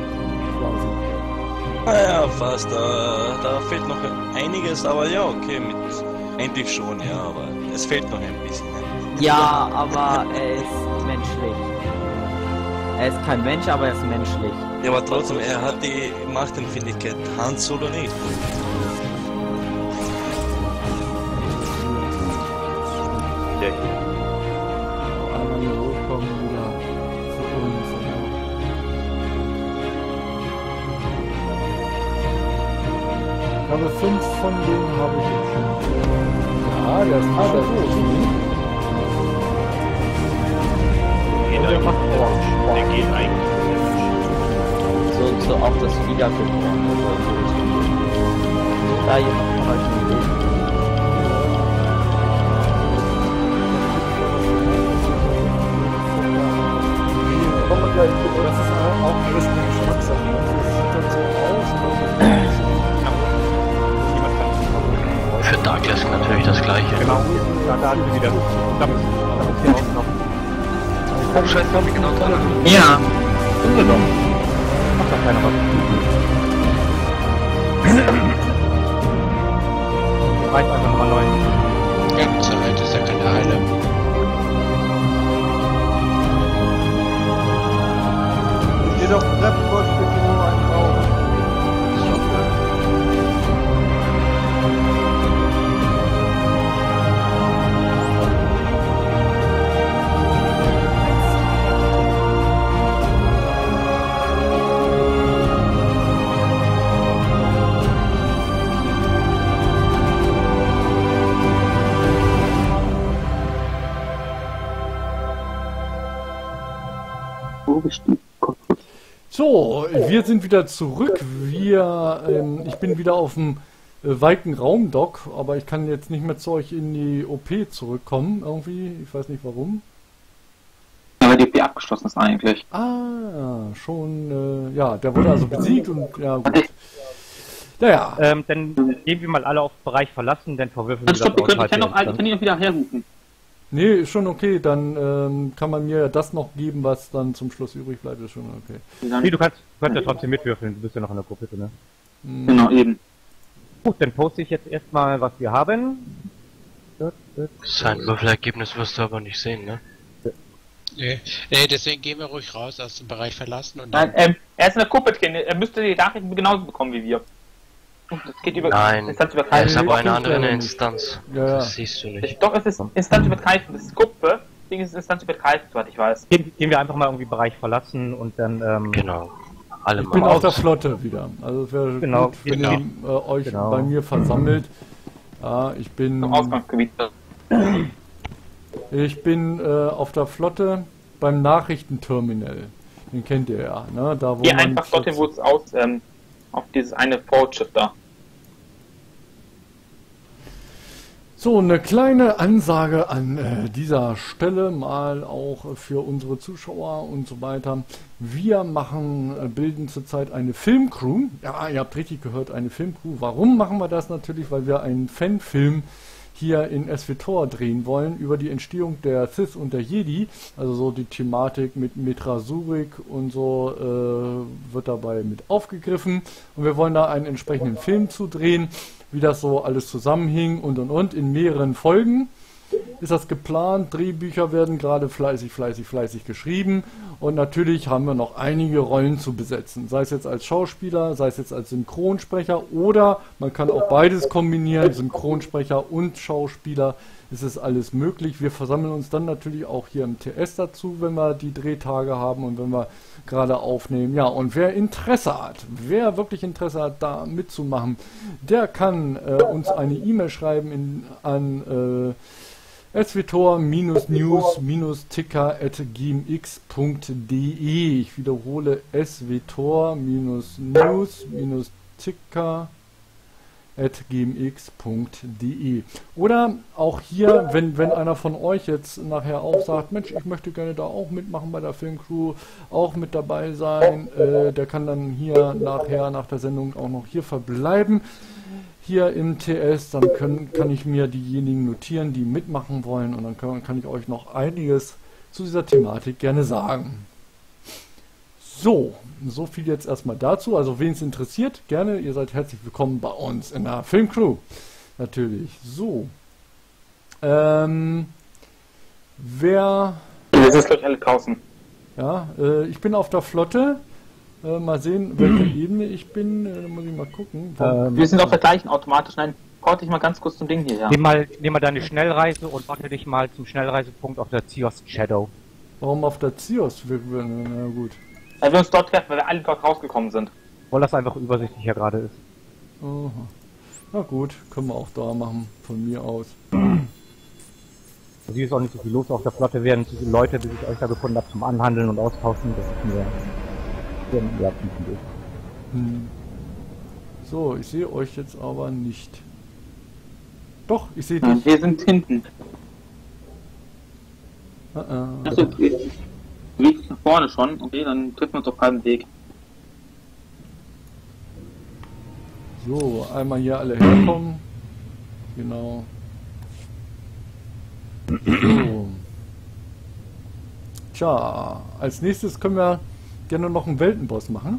aus.
Ah ja, fast. Da fehlt noch einiges, aber ja, okay, eigentlich schon, ja, aber es fehlt noch ein bisschen.
Ja, aber er ist menschlich. Er ist kein Mensch, aber er ist menschlich.
Ja, aber trotzdem, er hat die Machtempfindlichkeit. Han Solo nicht.
Ja. Einmal hier hochkommen wieder zu uns. Ich habe 5 von denen habe ich jetzt schon. Ja, der ist aber gut.
Der macht Orange. Der geht eigentlich.
So auch das Wiedergeboren. Da jemand von euch ein Bild.
Das ist auch alles eine Geschmackssache. Das sieht dann so aus.
Für Douglas natürlich das gleiche.
Genau, da hatten wir wieder. Da ist hier auch noch.
Scheiße, hab ich genau dran.
Ja.
Ungenommen. Macht doch keiner was. Reicht einfach nochmal neu.
Ja, Zeit ist ja keine Heile.
Steht auf dem Treppe.
So, wir sind wieder zurück. Ich bin wieder auf dem weiten Raumdock, aber ich kann jetzt nicht mehr zu euch in die OP zurückkommen, irgendwie. Ich weiß nicht warum.
Ja, weil die OP abgeschlossen ist eigentlich.
Ah, schon, ja, der wurde also besiegt und, ja, gut. Naja.
Dann gehen wir mal alle auf Bereich verlassen, dann verwürfeln
wir das. Ich kann ihn noch wieder herrufen.
Nee, ist schon okay, dann kann man mir das noch geben, was dann zum Schluss übrig bleibt, ist schon okay.
Nee, du kannst ja trotzdem mitwürfeln, du bist ja noch in der Gruppe, ne?
Genau, eben.
Gut, dann poste ich jetzt erstmal, was wir haben.
Sein Würfelergebnis wirst du aber nicht sehen, ne?
Nee, deswegen gehen wir ruhig raus, aus dem Bereich verlassen und
dann... Nein, er ist in der Gruppe drin, er müsste die Nachrichten genauso bekommen wie wir.
Das geht über... Nein, er ist aber eine andere Instanz.
Ja.
Das siehst du nicht.
Doch, es ist instanzübergreifend, das ist Gruppe, Ding ist instanzübergreifend, soweit ich weiß.
Gehen wir einfach mal irgendwie Bereich verlassen und dann...
Genau.
Ich bin auf der Flotte wieder. Also es wäre gut, wenn ihr euch bei mir versammelt. Ja, ich bin...
Zum Ausgangsgebiet.
Ich bin auf der Flotte beim Nachrichtenterminal. Den kennt ihr ja, ne? Da, wo
hier einfach dorthin, wo es auf dieses eine Fortschiff da.
So, eine kleine Ansage an dieser Stelle mal auch für unsere Zuschauer und so weiter. Wir bilden zurzeit eine Filmcrew. Ja, ihr habt richtig gehört, eine Filmcrew. Warum machen wir das? Natürlich, weil wir einen Fanfilm hier in SWTOR drehen wollen über die Entstehung der Sith und der Jedi. Also so die Thematik mit Metra Surik und so wird dabei mit aufgegriffen. Und wir wollen da einen entsprechenden Film zu drehen, wie das so alles zusammenhing und. In mehreren Folgen ist das geplant. Drehbücher werden gerade fleißig geschrieben. Und natürlich haben wir noch einige Rollen zu besetzen. Sei es jetzt als Schauspieler, sei es jetzt als Synchronsprecher oder man kann auch beides kombinieren, Synchronsprecher und Schauspieler. Es ist alles möglich. Wir versammeln uns dann natürlich auch hier im TS dazu, wenn wir die Drehtage haben und wenn wir gerade aufnehmen. Ja, und wer wirklich Interesse hat, da mitzumachen, der kann uns eine E-Mail schreiben an swtor-news-ticker@gmx.de. Ich wiederhole, swtor-news-ticker@gmx.de. Oder auch hier, wenn einer von euch jetzt nachher auch sagt, Mensch, ich möchte gerne da auch mitmachen bei der Filmcrew, auch mit dabei sein, der kann dann hier nachher nach der Sendung auch noch hier verbleiben. Hier im TS, dann kann ich mir diejenigen notieren, die mitmachen wollen und dann kann ich euch noch einiges zu dieser Thematik gerne sagen. So viel jetzt erstmal dazu. Also wen es interessiert, gerne, ihr seid herzlich willkommen bei uns in der Filmcrew. Natürlich. So. Wir
sind gleich alle draußen.
Ja, ich bin auf der Flotte. Mal sehen, welche Ebene ich bin. Da muss ich mal gucken.
Wir sind auf der gleichen automatisch. Nein, brauche ich mal ganz kurz zum Ding hier. Ja.
Nimm mal deine Schnellreise und warte dich mal zum Schnellreisepunkt auf der Zios Shadow.
Warum auf der Zios? Na gut.
Weil wir uns dort treffen, weil wir alle dort rausgekommen sind.
Weil das einfach übersichtlicher gerade ist.
Aha. Na gut, können wir auch da machen, von mir aus.
Also hier ist auch nicht so viel los auf der Flotte, während so viele Leute, die ich euch da gefunden habe, zum Anhandeln und Austauschen. Das ist mir...
So, ich sehe euch jetzt aber nicht. Doch, ich sehe dich.
Wir sind hinten. Also, wir sind nach vorne schon. Okay, dann treffen wir uns auf halbem Weg.
So, einmal hier alle herkommen. Genau. So. Tja, als nächstes können wir gerne noch einen Weltenboss machen.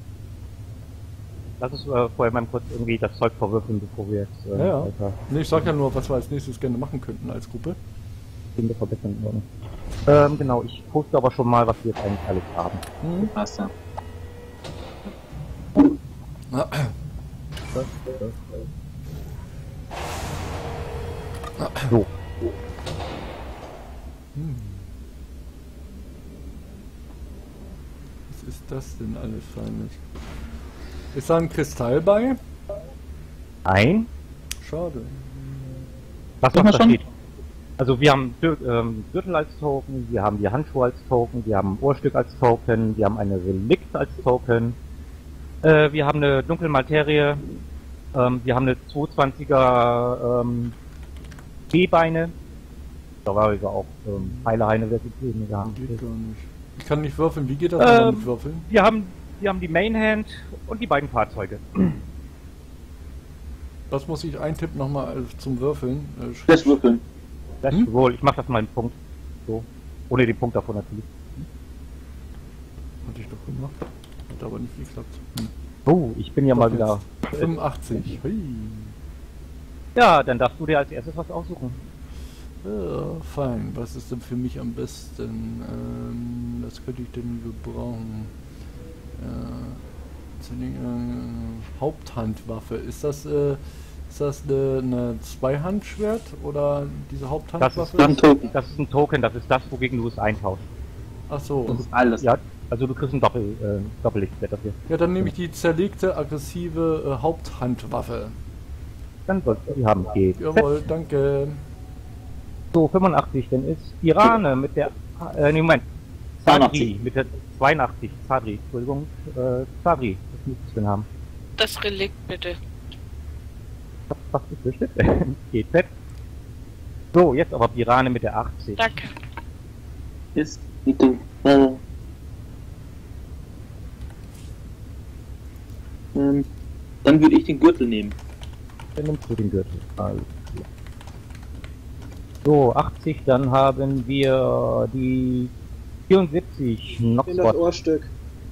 Lass uns vorher mal kurz irgendwie das Zeug verwürfeln, bevor wir jetzt...
ja. Nee, ich sag ja nur, was wir als nächstes gerne machen könnten als Gruppe.
Genau, ich poste aber schon mal, was wir jetzt eigentlich alles haben.
Passt ja.
So.
Was ist das denn alles Feines? Ist da ein Kristall bei?
Nein.
Schade.
Was noch da steht? Also wir haben Gürtel als Token, wir haben die Handschuhe als Token, wir haben ein Ohrstück als Token, wir haben eine Relikt als Token, wir haben eine Dunkelmaterie, wir haben eine 220er B-Beine, da war wir auch Heileheine Versitäten gehabt.
Geht gar nicht. Ich kann nicht würfeln, wie geht das mit Würfeln?
Wir haben die Mainhand und die beiden Fahrzeuge.
Das muss ich eintippen nochmal zum Würfeln.
Das Würfeln.
Das wohl, ich mach das mal einen Punkt. So. Ohne den Punkt davon natürlich.
Hatte ich doch gemacht. Hat aber nicht geklappt.
Oh, ich bin ja mal wieder
85. Hui.
Ja, dann darfst du dir als erstes was aussuchen.
Fein. Was ist denn für mich am besten? Was könnte ich denn gebrauchen? Haupthandwaffe. Ist das eine Zweihandschwert oder diese Haupthandwaffe?
Das ist ein Token, das ist das, wogegen du es eintauschst.
Ach so.
Das ist alles.
Ja, also du kriegst ein Doppellichtschwert dafür.
Ja, dann nehme ich die zerlegte, aggressive Haupthandwaffe.
Dann sollst du die haben. Geht.
Jawohl, danke.
So, 85, dann ist Irane mit der... Moment. Zadri mit der 82. Zadri, Entschuldigung. Zadri, das müsstest du denn haben.
Das Relikt bitte.
Was befürchtet? Geht fett. So, jetzt aber Pirane mit der 80.
Danke.
Ist bitte. Dann würde ich den Gürtel nehmen.
Dann nimmst du den Gürtel. Alles klar. So, 80, dann haben wir die 74
in das Ohrstück.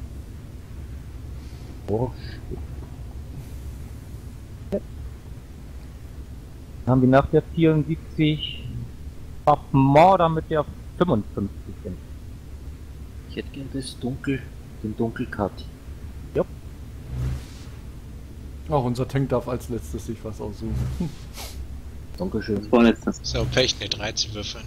Dann haben wir nach der 74 auch Mörder mit der 55.
Ich hätte gern den Dunkelcut.
Ja.
Auch unser Tank darf als letztes sich was aussuchen.
Dankeschön.
Das vorletztes.
So, vielleicht eine 13 würfeln.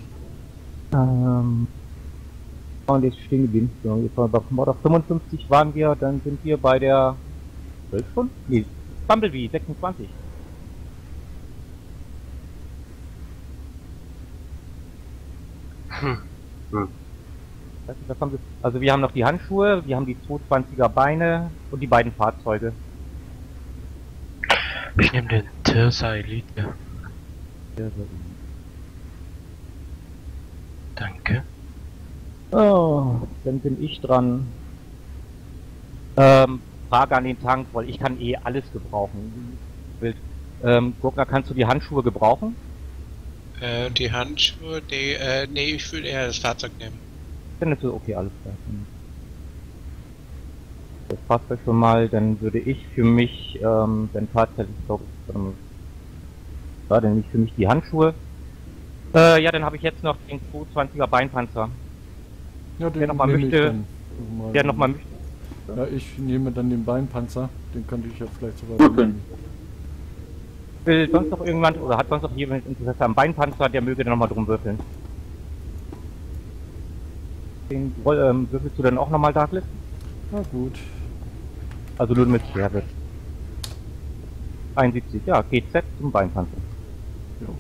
Und jetzt stehen geblieben. So, jetzt waren wir bei Mörder 55 waren wir, dann sind wir bei der 12 schon? Nee, Bumblebee 26. Also wir haben noch die Handschuhe, wir haben die 220er Beine und die beiden Fahrzeuge.
Ich nehme den Tirsa Elite. Danke.
Oh, dann bin ich dran. Frage an den Tank, weil ich kann eh alles gebrauchen. Gurkner, kannst du die Handschuhe gebrauchen?
Die Handschuhe, nee, ich würde eher das Fahrzeug nehmen.
Dann ist es okay, alles klar. Das Fahrzeug schon mal, dann würde ich für mich, dann tatsächlich, glaube ich, dann nehme ich für mich die Handschuhe. Ja, dann habe ich jetzt noch den 220er Beinpanzer.
Ja, den
der nochmal möchte. Der nochmal möchte.
Ja, ich nehme dann den Beinpanzer. Den könnte ich ja vielleicht sogar.
Will sonst noch irgendwann oder hat sonst noch jemand Interesse am Beinpanzer, der möge dann nochmal drum würfeln. Den würfelst du dann auch nochmal, Douglas?
Na gut.
Also nur mit Schwere. 71, ja, GZ zum Beinpanzer.
Jo.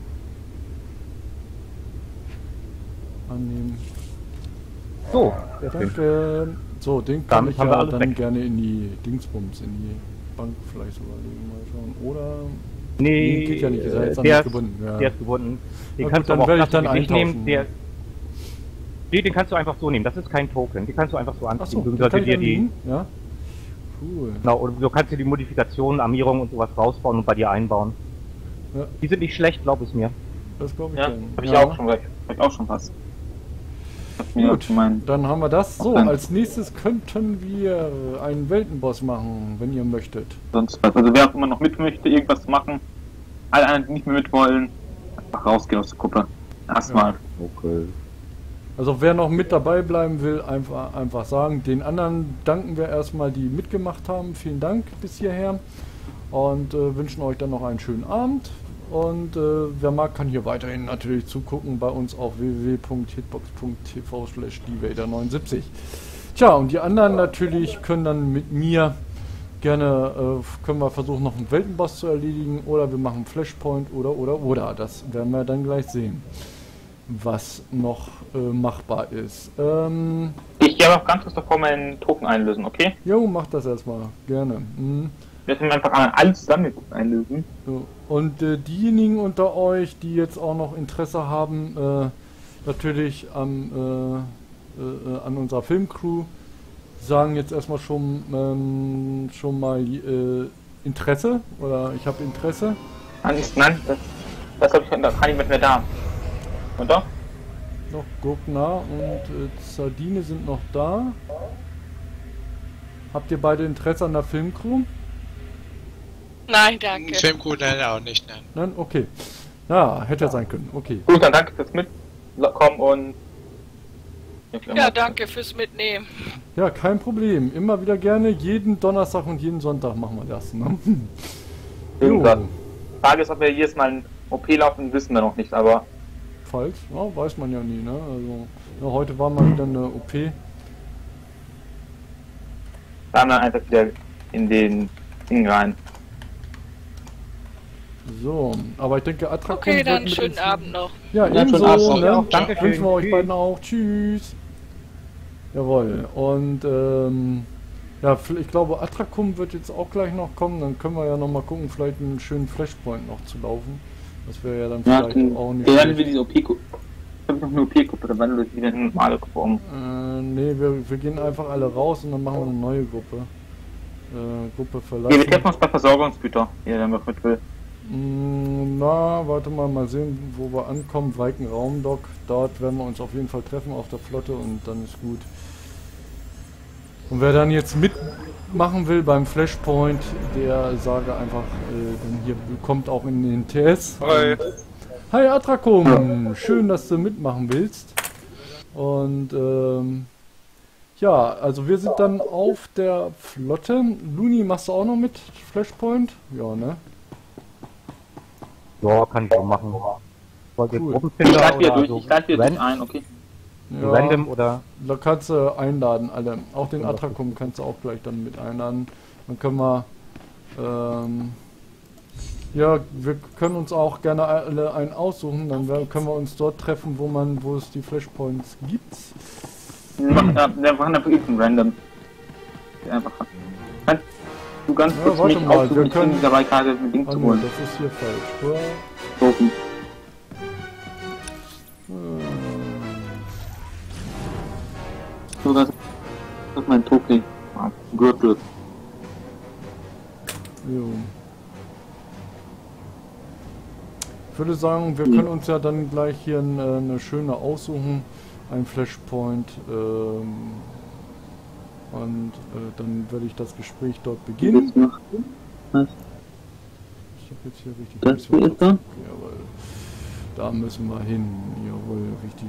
Annehmen.
So,
danke. So, den kann
damit
ich
haben
ja
wir alles
dann
weg.
gerne in die Dingsbums, in die Bank vielleicht sogar legen, mal schauen. Oder...
Nee,
geht ja nicht, ist ja jetzt
der,
gebunden. Ja.
Der ist gebunden. Den
Na
kannst
gut,
du aber auch
dann
nicht nehmen. Nee, den kannst du einfach so nehmen. Das ist kein Token. Den kannst du einfach so anziehen.
So,
sollte dir die.
Ja. Cool.
Genau, oder du kannst dir die Modifikationen, Armierung und sowas rausbauen und bei dir einbauen.
Ja.
Die sind nicht schlecht, glaub es mir.
Das glaube ich
ja,
dann.
Hab ich auch schon weg. Hab ich auch schon was.
Gut, dann haben wir das. So, als nächstes könnten wir einen Weltenboss machen, wenn ihr möchtet.
Sonst was. Also wer auch immer noch mit möchte, irgendwas machen. Alle anderen, die nicht mehr mitwollen, einfach rausgehen aus der Gruppe. Erstmal.
Ja. Okay.
Also wer noch mit dabei bleiben will, einfach sagen. Den anderen danken wir erstmal, die mitgemacht haben. Vielen Dank bis hierher. Und wünschen euch dann noch einen schönen Abend. Und wer mag, kann hier weiterhin natürlich zugucken bei uns auf www.hitbox.tv/dvader79. Tja, und die anderen natürlich können dann mit mir gerne, können wir versuchen, noch einen Weltenboss zu erledigen. Oder wir machen Flashpoint oder. Das werden wir dann gleich sehen. was noch machbar ist.
Ich gehe aber ganz kurz davor meinen Token einlösen, okay?
Jo, mach das erstmal, gerne.
Wir können einfach alles zusammen einlösen.
So. Und diejenigen unter euch, die jetzt auch noch Interesse haben, natürlich an unserer Filmcrew, sagen jetzt erstmal schon mal Interesse oder ich habe Interesse.
Nein, das habe ich, da kann ich nicht mehr da. Oder?
Noch Gurkna und Sardine sind noch da. Habt ihr beide Interesse an der Filmcrew?
Nein, danke.
Filmcrew leider auch nicht, nein.
Nein? Okay. Ja, hätte sein können. Okay.
Gut, dann danke fürs Mitkommen und...
Ja, danke fürs Mitnehmen.
Ja, kein Problem. Immer wieder gerne. Jeden Donnerstag und jeden Sonntag machen wir das. Ne?
Die Frage ist, ob wir jedes Mal ein OP laufen, wissen wir noch nicht, aber...
Falls? Ja, weiß man ja nie, ne? Also, ja, heute war mal wieder eine OP.
Da haben wir einfach wieder in den Ding rein.
So, aber ich denke, Attrakum.
Okay, dann schönen Abend noch.
Ja,
ja
ebenso. Ne?
Ja,
danke, wünschen wir euch beiden auch. Tschüss. Jawohl. Und ja, ich glaube, Attrakum wird jetzt auch gleich noch kommen. Dann können wir ja noch mal gucken, vielleicht einen schönen Flashpoint noch zu laufen. Das wäre ja dann vielleicht auch nicht.
Werden wir diese OP-Gruppe? Ich habe noch eine OP-Gruppe, dann wandelt es wieder in eine normale Gruppe um.
Nee, wir gehen einfach alle raus und dann machen wir eine neue Gruppe. Gruppe verlassen.
Ja, wir treffen uns bei Versorgungsgüter, hier, wenn man mit will.
Na, warte mal sehen, wo wir ankommen. Weiken Raumdock. Dort werden wir uns auf jeden Fall treffen auf der Flotte und dann ist gut. Und wer dann jetzt mitmachen will beim Flashpoint, der sage einfach, denn hier kommt auch in den TS.
Hi.
Hi Attrakum, schön, dass du mitmachen willst. Und ja, also wir sind dann auf der Flotte. Luni, machst du auch noch mit Flashpoint? Ja, ne?
Ja, kann ich auch machen. Wollt ihr
Cool.
Gruppenfinder oder
Ich lade hier durch ein, okay.
Ja,
random oder?
Da kannst du einladen, alle. Auch den Attrakum kannst du auch gleich dann mit einladen. Dann können wir, ja, wir können uns auch gerne alle einen aussuchen. Dann können wir uns dort treffen, wo es die Flashpoints gibt.
Wir machen einfach irgendein random. Einfach. Kannst du ganz kurz
warte
mich
mal,
aussuchen,
wir
ich
können
bin dabei gerade ein Ding zu holen.
Das ist hier falsch.
Token. So, das ist mein Token. Gürtel.
Jo. Ich würde sagen, wir können uns ja dann gleich hier eine schöne aussuchen, ein Flashpoint, und dann werde ich das Gespräch dort beginnen. Ich habe jetzt hier richtig
das hier ist da?
Jawohl. Da müssen wir hin. Jawohl, richtig.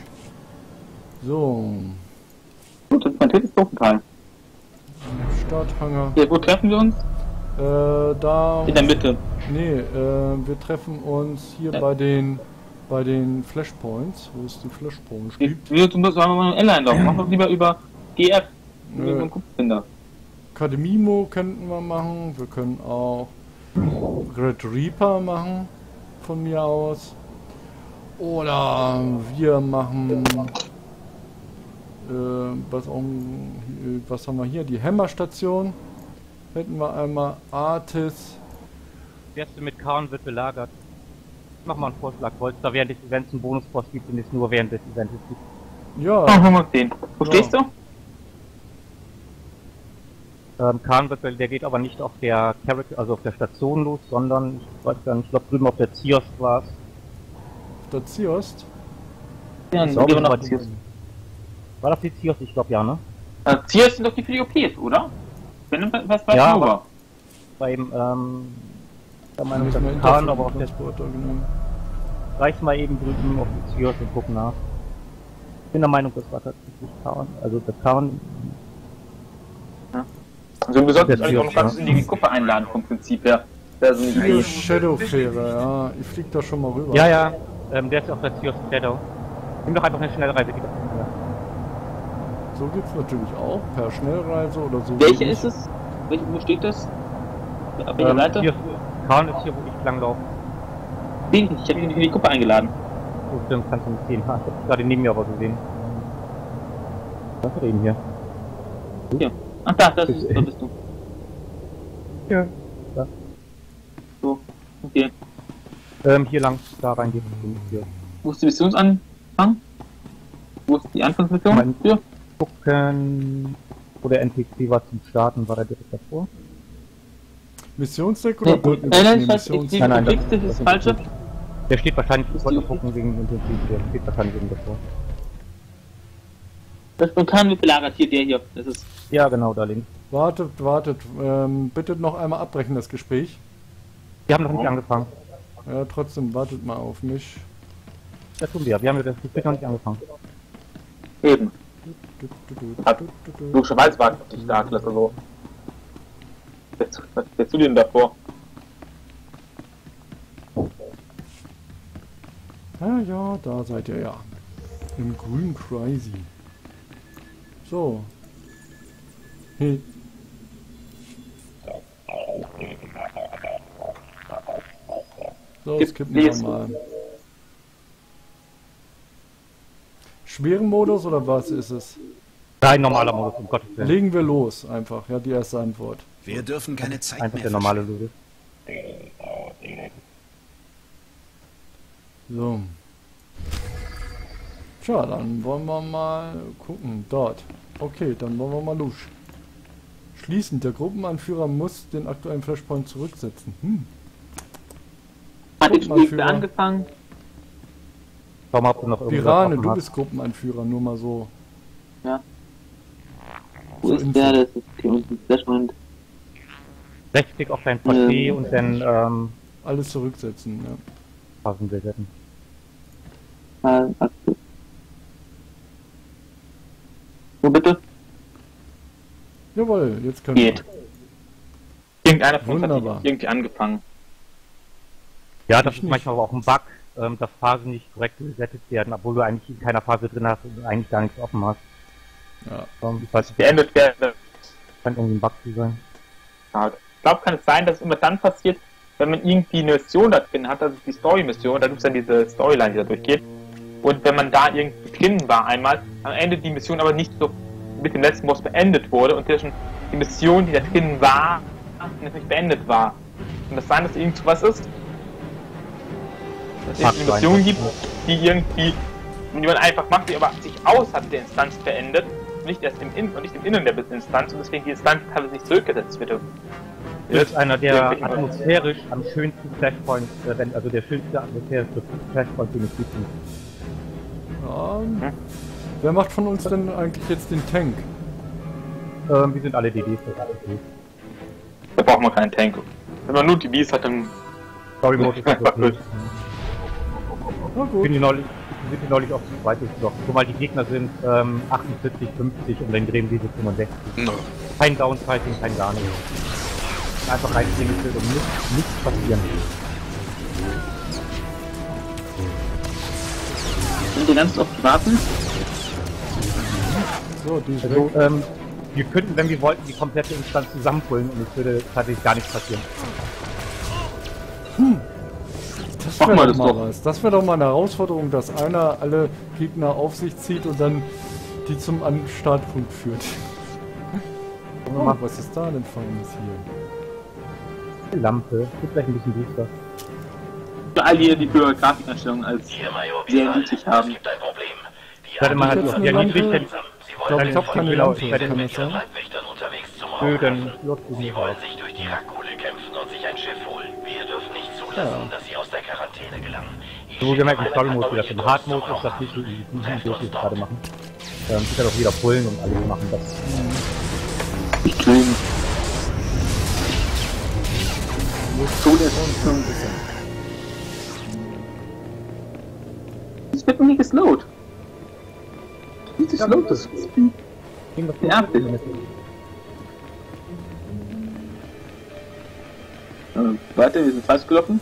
So.
Gut, das ist mein drittes Tokenteil.
Starthanger.
Ja, wo treffen wir uns?
Da.
In der Mitte.
Nee, wir treffen uns hier bei den Flashpoints, wo es die Flashpoints gibt.
Wir müssen mal manuell einlaufen. Machen wir lieber über GF. Über den Kupfinder.
Akademimo könnten wir machen. Wir können auch Red Reaper machen, von mir aus. Oder wir machen was haben wir hier? Die Hammerstation. Hätten wir einmal Artis.
Der erste mit Karn wird belagert. Mach mal einen Vorschlag, wolltest du während des Events einen Bonuspost gibt und es nur während des Events gibt.
Ja.
Machen wir den. Wo stehst du?
Karn wird, der geht aber nicht auf der also auf der Station los, sondern ich weiß gar nicht, ich glaube drüben auf der Ziost war es.
Auf der Ziost?
Ja, dann gehen wir nach Ziost.
War das die Ziost? Ich glaube ja, ne?
Ziost sind doch die für die OPs, oder? Wenn was bei
ja,
Nova.
Beim da meine ich Karn, aber auf der reicht mal eben drüben auf die Ziost und gucken nach. Ich bin der Meinung, das war tatsächlich Karn, also der Karn.
Ja. Also wir sollten euch auch noch ganz in die Gruppe einladen vom Prinzip her.
Die Shadow-Fähre, ja. Ich flieg da schon mal rüber.
Ja, ja. Der ist auf der Ziost Shadow. Nimm doch einfach eine Schnellreise wieder. Ja.
So geht's natürlich auch, per Schnellreise oder so.
Welche ist es? Wo steht das? Auf welcher Seite?
Karn ist hier, wo ich langlaufe.
Ich hätte ihn in die Gruppe eingeladen.
Oh, stimmt, kannst du nicht sehen. Ha, ich hab gerade neben mir aber gesehen. Was ist denn hier?
Hier. Ach da, da bist du.
Ja. Da.
So, okay.
Hier lang, da reingehen. Hier.
Wo ist die Missionsanfang? Wo ist die Anfangsmission? Hier.
Gucken, wo der NPC war zum Starten, war der direkt davor?
Missionsdeck oder
Nein, das ist falsche.
Der steht wahrscheinlich, ich wollte gucken wegen dem NPC, der steht wahrscheinlich eben davor.
Das spontan wird belagert hier, der hier. Das ist.
Ja, genau, da links.
Wartet. Bitte noch einmal abbrechen, das Gespräch.
Wir haben noch nicht angefangen.
Ja, trotzdem, wartet mal auf mich.
Das tun wir. Wir haben das Gespräch noch nicht angefangen.
Eben. Logischerweise war es nicht da, Klasse so. Was stellst du denn davor?
Ja, da seid ihr ja. Im grünen Crazy. So. Hey. So, skippen wir mal. Schweren Modus oder was ist es?
Nein, normaler Modus, um Gottes Willen.
Legen wir los, einfach. Ja, die erste Antwort.
Wir dürfen keine Zeit
einfach
mehr.
Der normale Modus.
So. Tja, dann wollen wir mal gucken. Dort. Okay, dann wollen wir mal los. Schließend, der Gruppenanführer muss den aktuellen Flashpoint zurücksetzen.
Hat das Spiel angefangen?
Schau mal, ob du noch irgendwas
Pirane, du bist Gruppenanführer, nur mal so.
Ja. Wo ist der? Das ist hier unten Flashpoint.
Rechtsklick auf dein VT und dann
alles zurücksetzen, ja.
Phasen besetzen.
Wo bitte?
Jawohl, jetzt können wir.
Irgendeiner von uns hat irgendwie angefangen.
Ja, das ist manchmal aber auch ein Bug, dass Phasen nicht korrekt resettet werden, obwohl du eigentlich in keiner Phase drin hast und eigentlich gar nichts offen hast.
Ja.
Ich weiß nicht,
Beendet werden.
Kann irgendwie ein Bug sein.
Ja, ich glaube, kann es sein, dass es immer dann passiert, wenn man irgendwie eine Mission da drin hat, das ist die Story-Mission, da gibt es dann diese Storyline, die da durchgeht. Und wenn man da irgendwie drin war einmal, am Ende die Mission aber nicht so mit dem letzten Boss beendet wurde und die Mission, die da drin war, natürlich beendet war. Kann das sein, dass irgend sowas ist? Dass es eine Mission gibt, die irgendwie, die man einfach macht, die aber sich außerhalb der Instanz beendet, nicht erst im Innen und nicht im Innen der Instanz und deswegen die Instanz teilweise nicht zurückgesetzt wird.
Das ist einer der atmosphärisch am schönsten Flashpoints, also der schönste atmosphärische Flashpoint, den es gibt.
Ja. Wer macht von uns denn eigentlich jetzt den Tank?
Wir sind alle DDs.
Da braucht man keinen Tank. Wenn man nur DBs hat, dann...
Story-Mode ist einfach blöd. Ich bin hier neulich auf die zweite Block. Guck mal, die Gegner sind 48, 50 und dann drehen diese 65.
No.
Kein Downsizing, kein gar nichts. Einfach reinspringen und nichts passieren.
Sind wir ganz oft warten?
So, die
also, wir könnten, wenn wir wollten, die komplette Instanz zusammenpullen und es würde tatsächlich gar nichts passieren.
Das wäre doch mal was. Das wäre doch mal eine Herausforderung, dass einer alle Gegner auf sich zieht und dann die zum Startpunkt führt. Oh, was ist da denn Feines hier?
Lampe, gibt vielleicht ein bisschen Booster.
Für all die für Grafikeinstellungen als sehr niedrig haben.
Warte mal, hat auch ja niedrig, denn
ich glaube, ich habe keine Lampe, kann das sein?
Nö, dann lotst du
Sie
nicht
wollen
auf.
sich durch die Rakule kämpfen und sich ein Schiff holen. Wir dürfen nicht zulassen, dass sie aus der Quarantäne gelangen.
So, wir merken Story-Mode wieder. Im Hard-Mode ist das viel zu easy. So viel gerade machen. Ich kann auch wieder pullen und alles machen. Das
Ich kriegen. Es wird nie geslowt. Wie geslowt das Spiel? Ja, warte, wir sind fast gelaufen.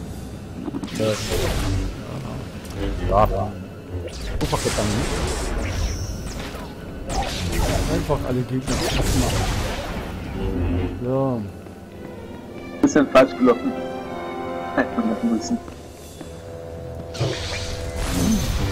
Ja, aber. Einfach jetzt an.
Einfach alle Gegner platt machen. So.
Bisschen falsch gelaufen. Hätte man machen müssen.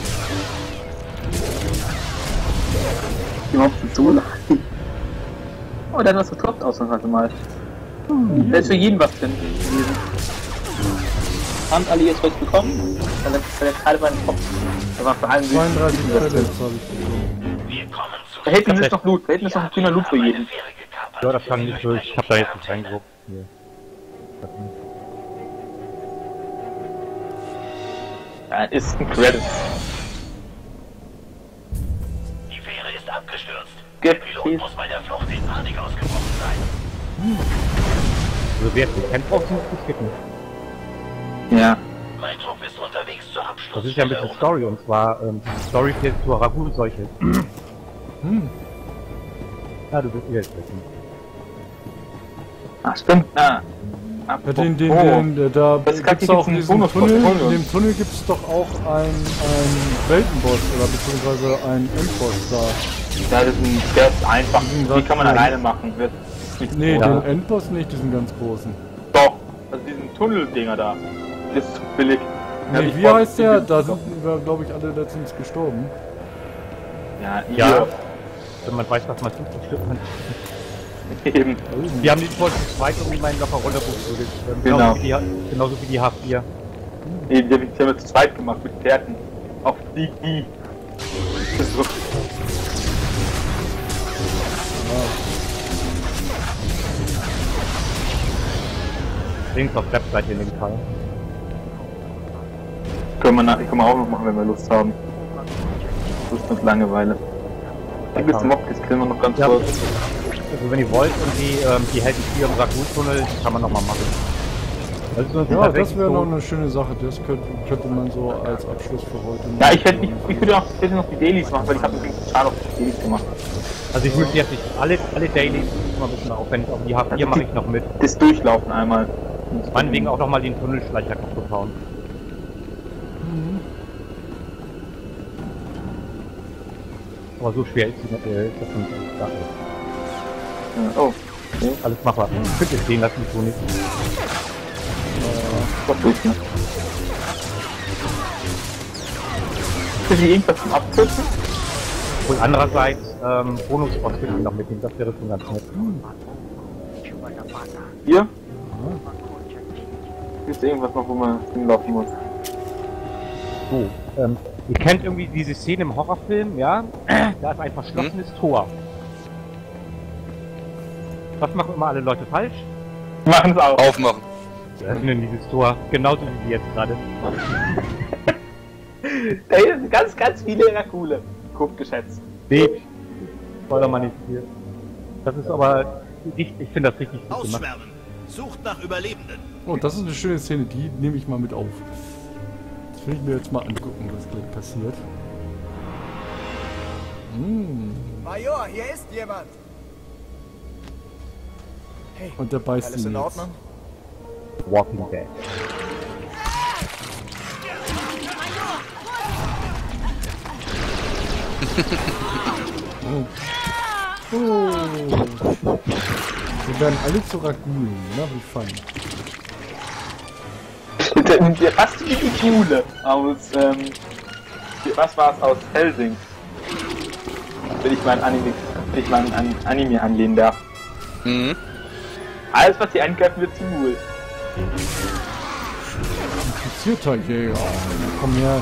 überhaupt so leicht? Oh, der hat was gekloppt ausnahmsweise mal. Da ist für jeden was drin gewesen. Haben alle jetzt was bekommen? Weil der gerade bei den Kopf. Der war für allen
32 Credits habe ich bekommen.
Da hinten ist noch Loot, da hinten ist noch ein grüner Loot für jeden.
Ja, das kann nicht durch. Ich hab da jetzt nicht reingeguckt. Hier.
Da ist ein Credit.
Die Fähre ist abgestürzt.
Der
Pilot muss bei der Flucht in Panik ausgebrochen sein.
Also wer es nicht kennt, braucht es nicht zu skippen.
Ja.
Mein Trupp ist unterwegs zur Abschluss.
Das ist ja ein bisschen Story, und zwar die Story fehlt zur Ragout-Seuche. Ja, du bist jetzt wissen.
Ach, stimmt. Ah.
Da gibt's auch in diesem Tunnel, in dem Tunnel gibt's doch auch einen Weltenboss oder beziehungsweise einen Endboss da.
Ja, der ist einfach, die kann man alleine machen.
Nee, den Endboss nicht, diesen ganz großen.
Doch, also diesen Tunneldinger da. Der ist zu billig.
Nee, wie heißt der? Da sind wir, glaube ich, alle letztens gestorben.
Ja.
Wenn man weiß, dass man 50 Stück hat.
Eben.
Die haben die Folge 2 irgendwie meinen locker runtergeprügelt.
Genau.
Genauso wie die H4.
Nee, die haben wir zu zweit gemacht mit Pferden. Auf die. So.
Links auf Webseite in dem Fall.
Können wir auch noch machen, wenn wir Lust haben. Lust und Langeweile. Die gibt's Mobkis, killen wir noch ganz kurz.
Also wenn ihr wollt, und die Helden 4 im Ragout-Tunnel, kann man noch mal machen. Also
ja, das wäre noch eine schöne Sache, das könnte man so als Abschluss für heute machen.
Ja, ich hätte noch die Dailies machen, weil ich habe übrigens schade auf die Dailies gemacht.
Also ich möchte jetzt nicht alle Dailies mal ein bisschen aufwendig, aber die H4 mache ich noch mit.
Das Durchlaufen einmal.
Meinetwegen auch noch mal den Tunnelschleicher kaputt hauen. Aber so schwer ist das nicht.
Oh. Okay.
Alles machbar. Könnt ihr stehen lassen, so nicht.
Was durch, ne? Ist hier irgendwas zum Abkürzen?
Und andererseits, Bonus-Ausbildung noch mitnehmen, das wäre schon ganz nett.
Hier? Ist irgendwas noch, wo man hinlaufen muss?
So, ihr kennt irgendwie diese Szene im Horrorfilm, ja? Da ist ein verschlossenes Tor. Was machen immer alle Leute falsch?
Machen es auch.
Aufmachen.
Wir öffnen dieses Tor, genauso wie jetzt gerade.
Da sind ganz, ganz viele Rakule. Gut geschätzt.
Nee, voller manipuliert. Das ist aber, ich finde das richtig gut gemacht.
Ausschwärmen. Sucht nach Überlebenden.
Oh, das ist eine schöne Szene, die nehme ich mal mit auf. Das will ich mir jetzt mal angucken, was gleich passiert.
Major, hier ist jemand. Hey,
und der beißt
alles
ihn
in
jetzt.
Ordnung?
Walking Dead.
Wir werden alle zu Ragulen, na wie fun.
Fast wie die Gule aus, was war es aus Helsing? Wenn ich mal ein Anime anlehnen darf.
Mhm.
Alles, was sie angreifen, wird zu Ghoul.
Infizierter Jäger, komm her.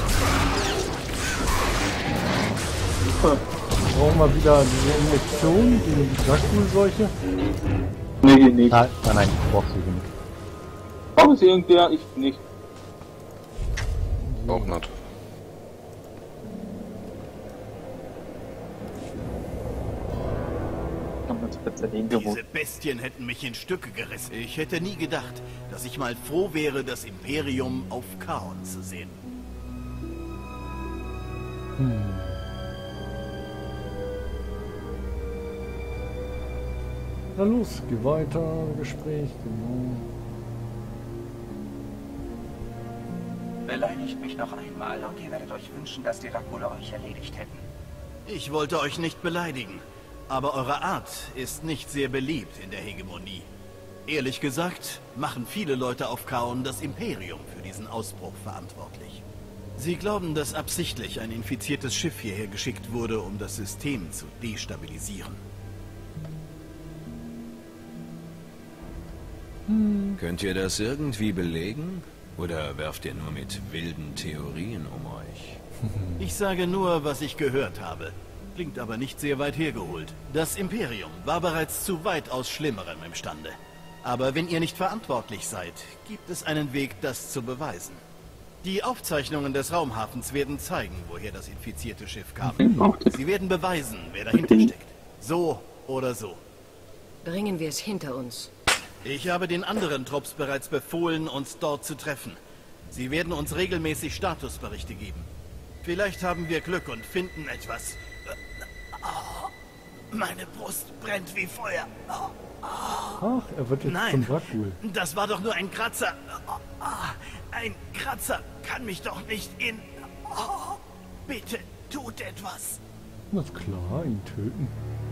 Brauchen wir wieder diese Injektion gegen die Dracul-Seuche?
Nee, nicht.
Nein, ich brauch sie nicht.
Brauchen sie irgendwer? Ich nicht.
Auch nicht.
Diese Bestien hätten mich in Stücke gerissen. Ich hätte nie gedacht, dass ich mal froh wäre, das Imperium auf Kaon zu sehen.
Na los, geh weiter, Gespräch, genau.
Beleidigt mich noch einmal und ihr werdet euch wünschen, dass die Rakule euch erledigt hätten.
Ich wollte euch nicht beleidigen, aber eure Art ist nicht sehr beliebt in der Hegemonie. Ehrlich gesagt, machen viele Leute auf Kaon das Imperium für diesen Ausbruch verantwortlich. Sie glauben, dass absichtlich ein infiziertes Schiff hierher geschickt wurde, um das System zu destabilisieren.
Könnt ihr das irgendwie belegen? Oder werft ihr nur mit wilden Theorien um euch?
Ich sage nur, was ich gehört habe. Klingt aber nicht sehr weit hergeholt. Das Imperium war bereits zu weitaus Schlimmerem imstande. Aber wenn ihr nicht verantwortlich seid, gibt es einen Weg, das zu beweisen. Die Aufzeichnungen des Raumhafens werden zeigen, woher das infizierte Schiff kam. Sie werden beweisen, wer dahinter steckt. So oder so.
Bringen wir es hinter uns.
Ich habe den anderen Trupps bereits befohlen, uns dort zu treffen. Sie werden uns regelmäßig Statusberichte geben. Vielleicht haben wir Glück und finden etwas. Oh, meine Brust brennt wie Feuer.
Ach, er wird jetzt zum Dracul.
Das war doch nur ein Kratzer. Ein Kratzer kann mich doch nicht in... bitte, tut etwas.
Na ist klar, ihn töten.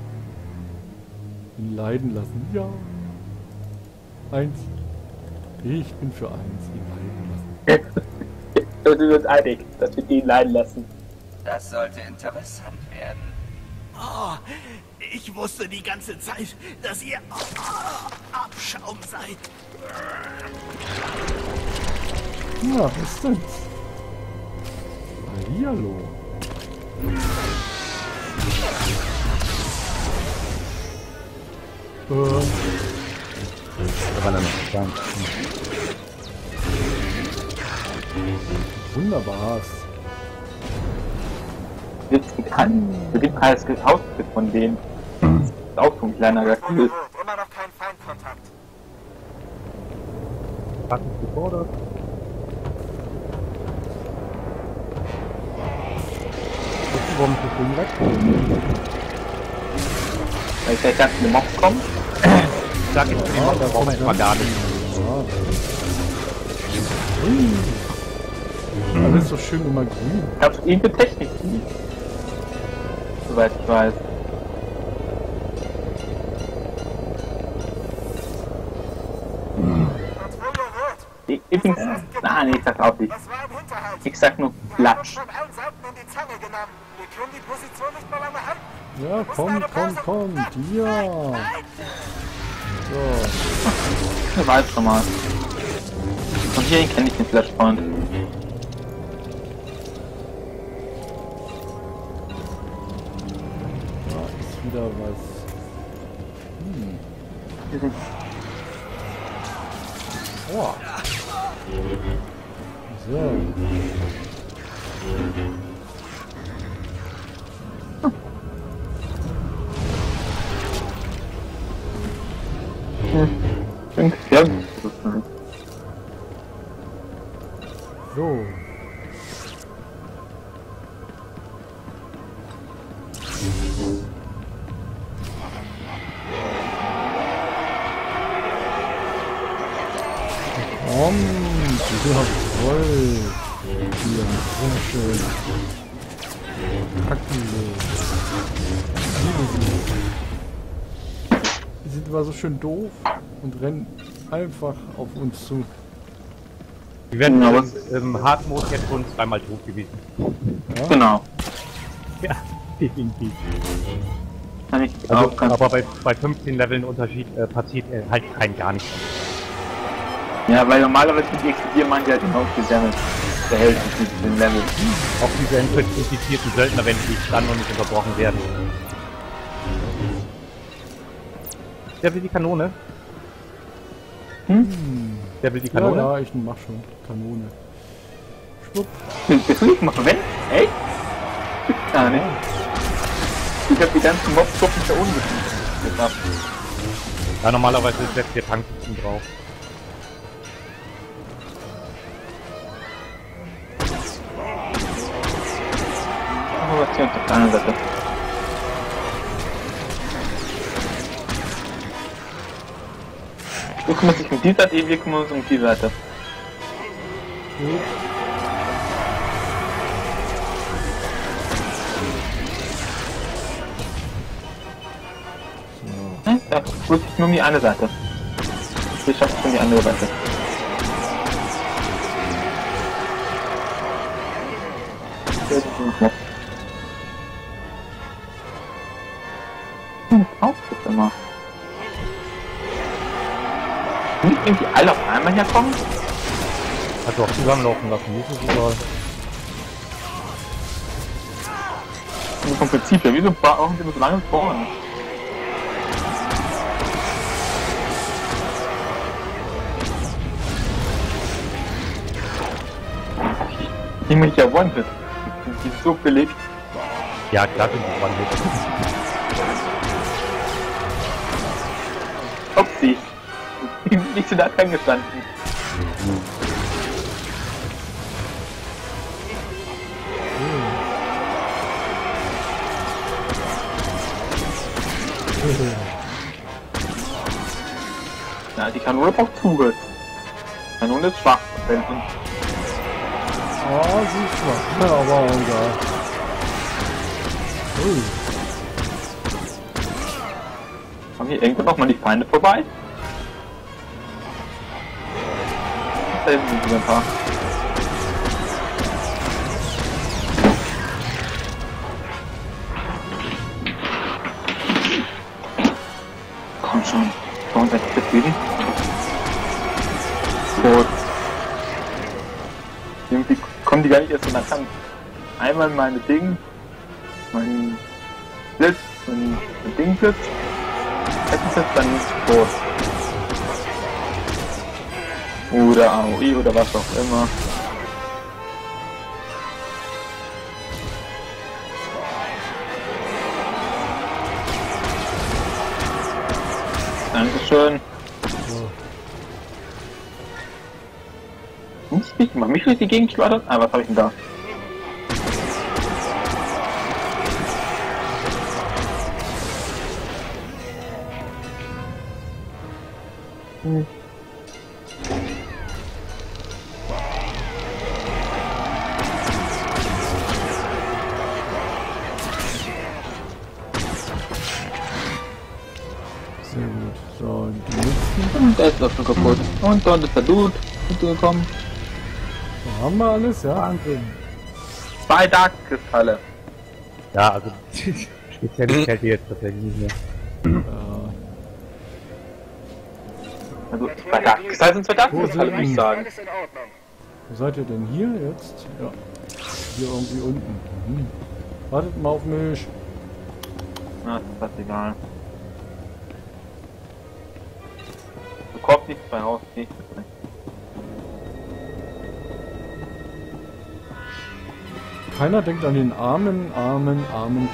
Ihn leiden lassen, ja. 1. Ich bin für 1, ihn leiden lassen.
Wir sind uns einig, dass wir ihn leiden lassen.
Das sollte interessant werden.
Oh, ich wusste die ganze Zeit, dass ihr Abschaum seid.
Ja, was ist denn? Hallihallo.
Da war dann noch klein.
Wunderbar.
Jetzt gibt alles ausgeführt von denen. Das ist auch so ein kleiner Gast.
Immer noch kein Feindkontakt.
Hat mich gefordert. Warum ist das Ding weg?
Weil ich ganz viele Mobs kommen.
Sag ich immer, da brauchen wir erstmal gar nicht.
Alles so schön immer grün.
Gab es irgendeine Technik? Soweit ich weiß. Übrigens, nee, ich sag auch nicht. Ich sag nur Platsch.
Ja, kommt. Ja. So.
Ich weiß schon mal. Und hier kenne ich den Flashpoint.
Da ist wieder was. Oh. So. So. Die habe ich voll. Hier, sehr schön. Die sind immer so schön doof und rennen einfach auf uns zu.
Wir werden im Hard-Mode jetzt schon zweimal tot gewesen.
Ja? Genau.
Ja, definitiv.
Also,
aber bei 15 Leveln Unterschied passiert halt kein gar nichts.
Ja, weil normalerweise mit X4 man halt genau gesammelt. Der hält sich mit dem Level.
Auch diese infizierten Söldner, wenn die dann noch nicht unterbrochen werden. Der will die Kanone. Der will die Kanone?
Ja, ich mach schon. Kanone. Schwupp.
Willst du nicht machen, wenn? Echt? Ja, ne? Ich hab die ganzen Mobs-Gruppen da unten geschafft.
Ja, normalerweise setzt der Tank drauf.
Was hier auf der anderen Seite? Du kümmerst dich um die Seite, wir kümmern uns um die Seite. So. Da kümmert sich nur um die eine Seite. Ich schaff's schon die andere Seite. Brauchst du immer? Nicht irgendwie alle auf einmal herkommen?
Hat doch zusammenlaufen lassen, nicht so egal.
Vom Prinzip her, wieso brauchen sie so lange vorne? Ich mich ja One-Hit. Die ist so billig.
Ja, klar sind die One-Hit.
Upsi. Nicht so da gestanden. Ja, die Kanone braucht Zugriff. Kanone ist schwach.
Oh, sie ist schwach. Ja, aber egal.
Kommen hier irgendwo noch mal die Feinde vorbei? Da hinten sind ein paar. Komm schon. Warum seid ihr zufrieden? Gut. Irgendwie kommen die gar nicht erst so nah ran. Einmal meine Ding, mein Blitz, mein Dingblitz, Kettenblitz, dann tot. Oder AOE oder was auch immer. Dankeschön. Ich mach mich durch die Gegend schleudern. Ah, was habe ich denn da?
Sehr gut. So, die nächsten.
Und der ist auch schon kaputt. Und dann ist der Dude gekommen.
So, haben wir alles, ja?
Wahnsinn. 2 Dark-Kristalle.
Ja, also speziell fällt dir jetzt tatsächlich nicht mehr.
Also 2 Dark-Kristalle sind 2 Dark-Kristalle, würde ich sagen.
Wo seid ihr denn hier jetzt? Ja. Hier irgendwie unten. Wartet mal auf mich.
Na, ist fast egal. Du kommst nichts bei raus, nichts.
Keiner denkt an den armen Kameramann.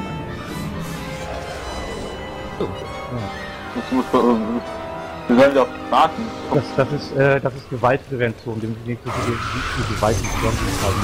Oh. Ja. Wir sollen ja auch warten.
Das ist Gewaltprävention, dem nicht so viele Gewalt in zusammenzuhalten.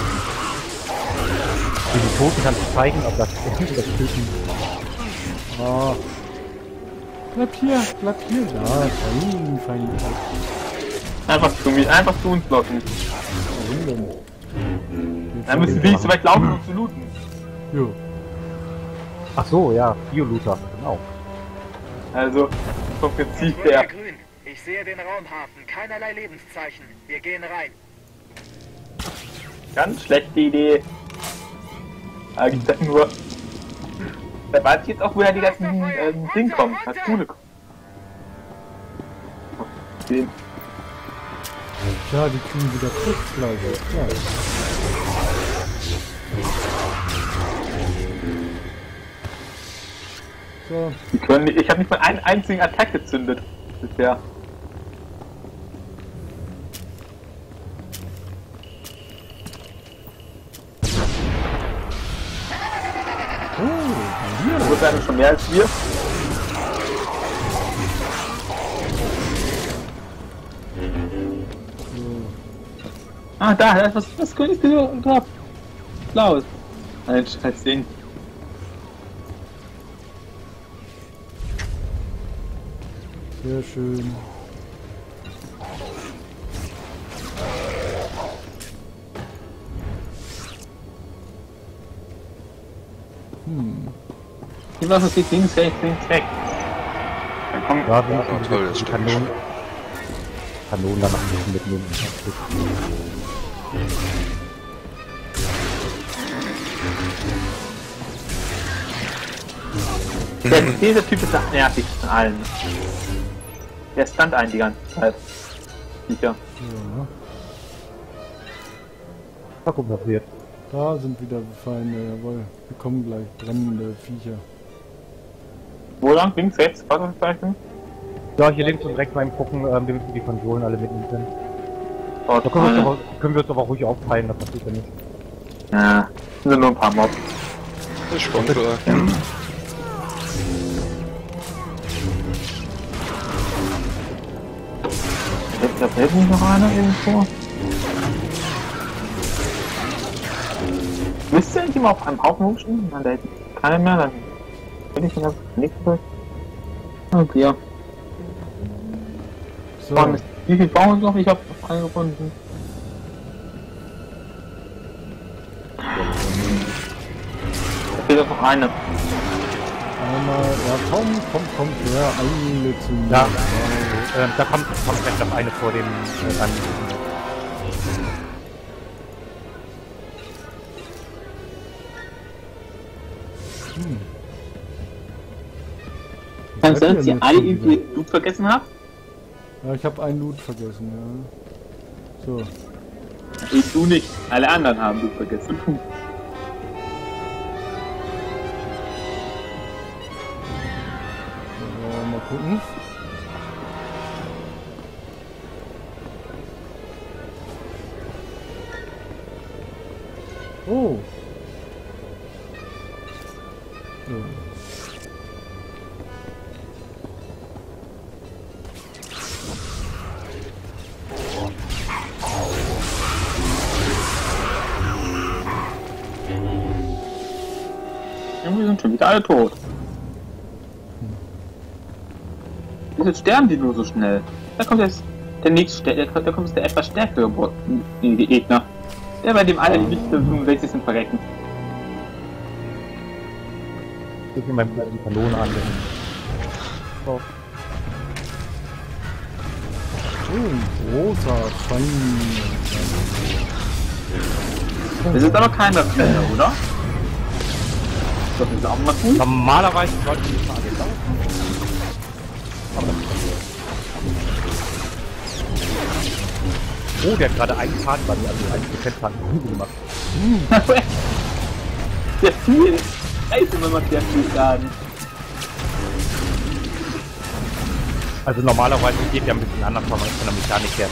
Die Toten kannst du zeigen, ob das Töten.
Ah. Bleib hier. Ja, fein.
Einfach zu uns blocken.
Warum denn?
Dann müssen wir nicht so weit laufen, um zu looten.
Jo.
Ach so, ja, Bio-Looter, genau.
Also, vom Prinzip her.
Grün. Ich sehe den Raumhafen. Keinerlei Lebenszeichen. Wir gehen rein.
Ganz schlechte Idee. Eigentlich das nur. Da weiß ich jetzt auch, woher die ganzen Ding kommen. Als Schule kommen.
Ja, die kriegen wieder Kriegskleidung. Ja. So.
Ich habe nicht mal einen einzigen Attack gezündet bisher. Da wird einer schon mehr als wir. Ah, da ist was Grünes gehabt. Blaues. Ein scheiß Ding.
Sehr schön.
Die Waffe geht links, rechts, weg. Dann kommt
ja, wir machen die Kanonen dann noch ein bisschen mitnehmen.
Dieser Typ ist der nervigste von allen. Der stand einen die ganze Zeit. Sicher.
Ja.
Mal gucken, was wird.
Da sind wieder Feinde, jawohl. Wir kommen gleich, brennende Viecher.
Wo lang? Links, rechts? Fahrzeugzeichen?
Ja, hier links und rechts mal gucken, wir müssen die Konsolen alle mitnehmen können.
Da
können wir uns aber ruhig aufteilen, das passiert ja nicht.
Ja, sind nur ein paar Mobs.
Das ist schon klar.
Da fällt nicht noch einer irgendwo. Wisst ihr nicht immer auf einem Haufen rumstehen? Da hätte ich keiner mehr, dann bin ich wieder nichts durch. Okay, ja.
So.
Wie viel brauchen wir noch? Ich hab noch einen gefunden. Da fehlt noch eine.
Einmal, ja kommt her, alle zu mir.
Ja, da kommt gleich noch eine vor dem ran.
Kann es sein, dass ihr alle irgendwie Loot vergessen habt?
Ja, ich habe einen Loot vergessen, ja. So.
Ich du nicht. Alle anderen haben Loot vergessen.
Mal gucken. Oh. Ja.
Wir sind schon wieder alle tot. Wieso sterben die nur so schnell? Da kommt jetzt der nächste, da kommt jetzt der etwas stärkere Gegner. Der bei dem alle nicht versuchen, welches sind verrecken.
Ich will die Kanone anwenden. So.
Oh, großer Feind.
Das ist aber keiner mehr, oder? Das ist auch mal gut.
Normalerweise sollten die mal jetzt laufen. Oh, der hat gerade einen Schaden bei mir, also 1% Schaden gemacht.
Sehr viel! Scheiße, wenn man sehr viel Schaden.
Also normalerweise geht ja ein bisschen anders, weil man von der Mechanik her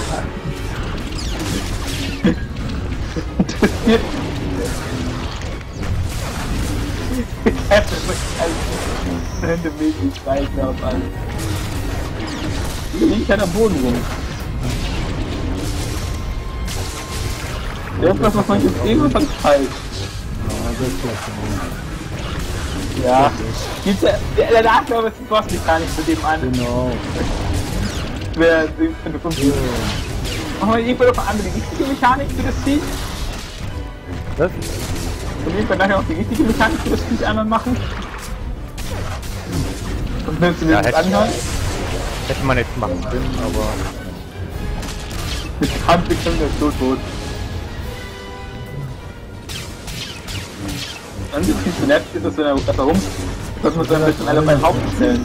Rändemäßig weiter auf alles. Hier liegt halt am Boden rum. Der ist das, was man jetzt eben was falsch. Ja, der Nachlauf ist die Bossmechanik zu dem an.
Genau.
Wer den bekommt. Machen wir irgendwo noch eine andere richtige Mechanik für das Vieh?
Was?
Und irgendwann nachher auch die richtige Mechanik für das Vieh anderen machen? Und willst du mir das anhören?
Hätte man jetzt machen können, aber...
Mit Handbekämpfung ist so tot. Dann sieht es nicht so nett, dass wir da rum, dass wir uns ein bisschen alle auf einen Haufen stellen.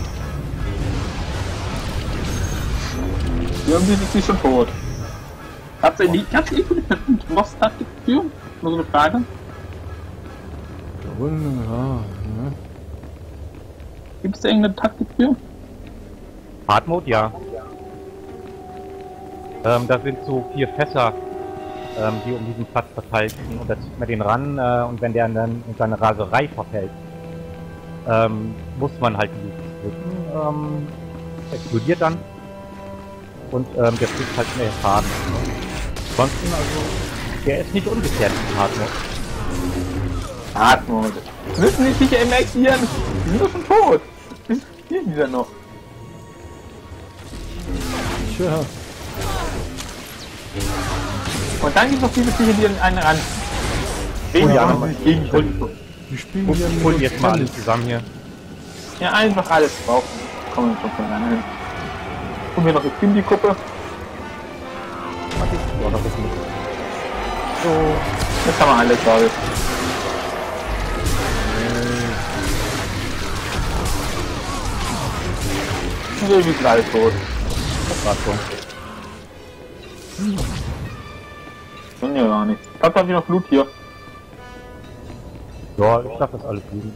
Irgendwie sind sie schon tot. Habt ihr eine Boss-Taktik für? Nur so eine Frage.
Ja.
Gibt es da irgendeine Taktik für?
Hard Mode, ja. Da sind so 4 Fässer, die um diesen Platz verteilt sind, und da zieht man den ran, und wenn der dann in seine Raserei verfällt, muss man halt die drücken, explodiert dann, und der kriegt halt mehr Schaden. Ansonsten, also, der ist nicht ungefährlich im Hard Mode.
Hard Mode. Müssen die Viecher immer exilieren? Die sind doch schon tot. Wie viel die denn noch?
Tja.
Und dann gibt es noch diese Viecher, die an einen ran.
Oh ja,
die spielen hier
holen jetzt mal alles zusammen hier.
Ja, einfach alles drauf. Kommen wir schon mal rein. Und wir noch eine Kindy-Gruppe. So, jetzt haben wir alles, glaube ich. Nee, wir sind alle tot.
Das war's schon.
Können ja gar nichts. Ich hab da wieder Blut hier.
Ja, ich darf das alles liegen.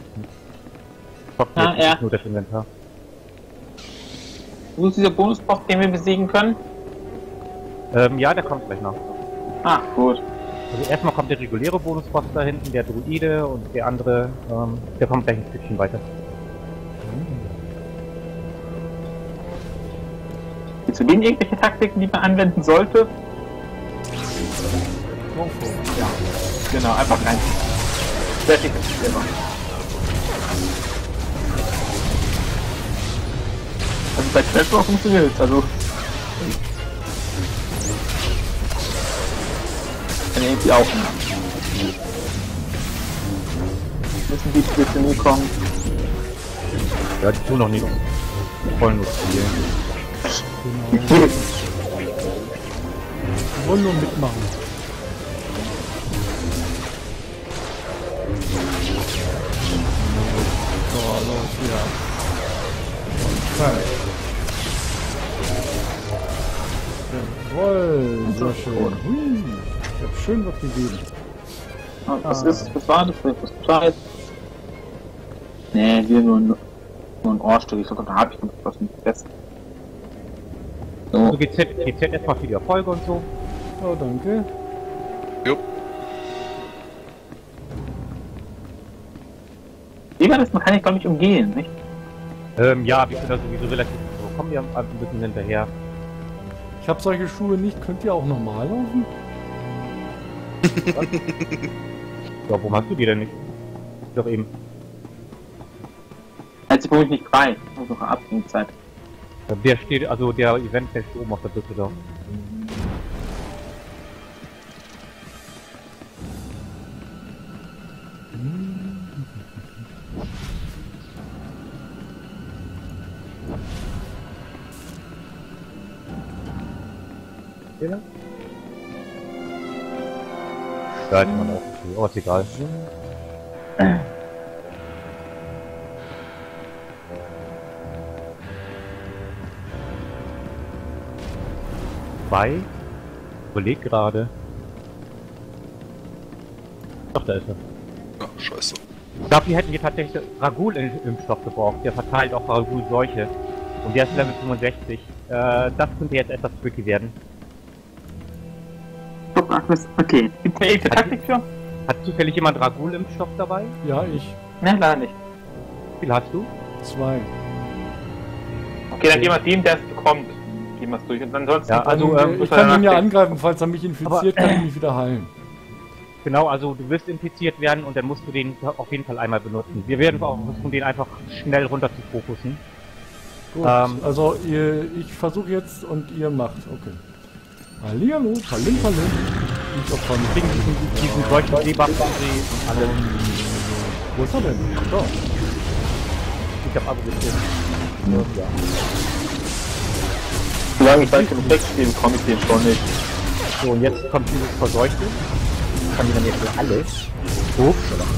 Nur das Inventar.
Wo ist dieser Bonusboss, den wir besiegen können?
Ja, der kommt gleich noch.
Ah, gut.
Also erstmal kommt der reguläre Bonusboss da hinten, der Druide, und der andere, der kommt gleich ein Stückchen weiter.
Gibt es denen irgendwelche Taktiken, die man anwenden sollte? Ja, genau, einfach rein. Fertig ist immer. Also bei Trapper funktioniert es, also. Kann irgendwie auch nicht. Müssen die Spitze nie kommen.
Ja, die tun noch nicht. Die wollen nur spielen.
Genau. Die wollen nur mitmachen. So, los hier. Jawohl, sehr schön. Hui, ich hab schön was gegeben.
Ah, was war das? Was Bescheid? Nee, hier nur ein Ohrstück. Ich glaube, da habe ich was mit fest.
So. Also GZ erstmal für die Erfolge und so.
Oh, danke.
Jo.
Wie war das? Man kann ja gar nicht umgehen, nicht?
Ja, wir sind da sowieso relativ so. Kommen wir ein bisschen hinterher.
Ich habe solche Schuhe nicht. Könnt ihr auch normal laufen?
Ja, warum hast du die denn nicht? Doch eben.
Halt sie für mich nicht frei. Also noch Abgangszeit.
Der steht, also der Event steht oben auf der Brücke da. Da hätte man auch. Oh, ist egal. Bei? Überleg gerade. Doch, da ist er.
Ja, scheiße.
Dafür hätten wir tatsächlich Ragul-Impfstoff gebraucht. Der verteilt auch Ragul-Seuche. Und der ist Level 65. Das könnte jetzt etwas tricky werden.
Okay, gibt es eine irgendeine Taktik für?
Hat zufällig jemand Ragul-Impfstoff dabei?
Ja, ich.
Nein, leider nicht.
Wie viel hast du?
2.
Okay, dann gehen wir dem, der es bekommt. Gehen wir es durch. Und ansonsten.
Ja, also,
ich kann ihn ja angreifen, falls er mich infiziert, kann ich mich wieder heilen.
Genau, also du wirst infiziert werden und dann musst du den auf jeden Fall einmal benutzen. Wir werden auch versuchen, den einfach schnell runter zu fokussen.
Gut, also ich versuche jetzt und ihr macht, okay. Hallihallo, Palim. Ich opfern
diesen solchen Debuff und alles.
Wo ist er denn? Da.
Ich hab abgezogen. Ja.
Solange ich den Effekt spielen, komme ich den schon nicht.
So, und jetzt kommt dieses Verseuchte. Kann ich dann jetzt für alles. Ups.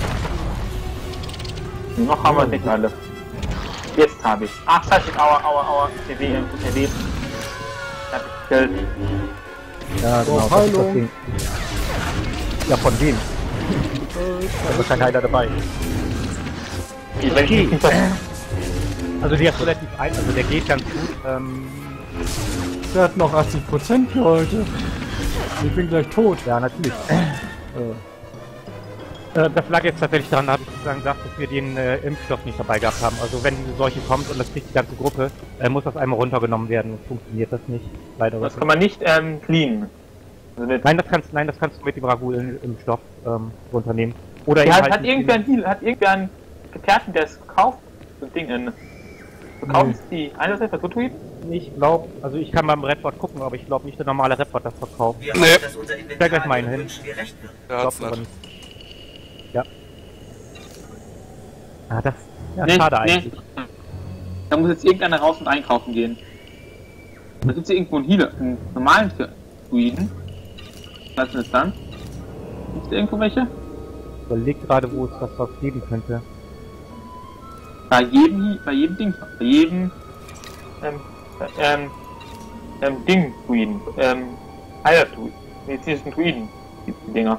Noch haben wir nicht alle. Jetzt habe ich. Ach, scheiße, aua. TV. Geld.
Ja, genau.
Oh, hallo.
Ja, von wem? Da ist ja keiner dabei.
Okay.
Also der ist relativ einfach, also der geht ganz gut.
Der hat noch 80% für heute. Ich bin gleich tot.
Ja, natürlich. Das lag jetzt tatsächlich daran, habe ich sozusagen gesagt, dass wir den Impfstoff nicht dabei gehabt haben. Also wenn diese Seuche kommt und das kriegt die ganze Gruppe, muss das einmal runtergenommen werden. Funktioniert das nicht. Leider.
Das kann man nicht cleanen.
Also nein, das kannst du mit dem Ragul-Impfstoff runternehmen. Oder
ja,
halt
hat irgendwer einen Gefährten, der es verkauft? So ein Ding in. Verkaufen die einerseits bei Goodweed?
Ich glaube, also ich kann beim Redbot gucken, aber ich glaube nicht der normale Redbot das verkauft.
Wir hoffen, dass unser Inventar
gleich mal hin.
wie recht wird.
Ja, hat's nicht.
Ja. Ah, das ja, schade eigentlich.
Da muss jetzt irgendeiner raus und einkaufen gehen. Da gibt es ja irgendwo einen Healer, einen normalen für Druiden. Was ist das dann? Gibt es da irgendwo welche?
Ich überleg gerade, wo es was geben könnte.
Bei jedem Ding, bei jedem Ding-Druiden. Heiler-Druiden. Medizinischen Druiden. Die Dinger.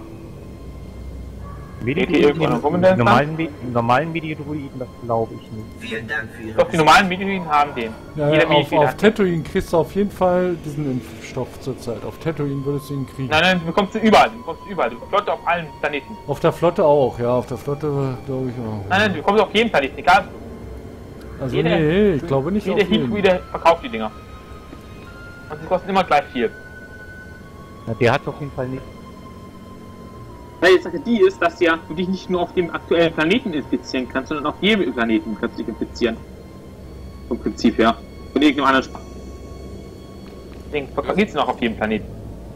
Normalen Medi-Druiden, das glaube ich nicht.
Vielen Dank für Ihre
Doch, die normalen Medi-Druiden haben den.
Ja, auf Tatooine kriegst du auf jeden Fall diesen Impfstoff zurzeit. Auf Tatooine würdest du ihn kriegen.
Nein, du bekommst ihn überall. Du Flotte auf allen Planeten.
Auf der Flotte auch, ja, auf der Flotte glaube ich auch.
Nein, du bekommst auf jeden Planeten, egal.
Also nee, ich glaube nicht auf jeden.
Jeder Heat-Druide verkauft die Dinger. Und sie kosten immer gleich viel.
Na, der hat auf jeden Fall nicht.
Die Sache die ist, dass du dich nicht nur auf dem aktuellen Planeten infizieren kannst, sondern auf jedem Planeten kannst du dich infizieren. Vom Prinzip her. Von irgendeinem anderen Spaß. Deswegen geht es noch auf jedem Planeten.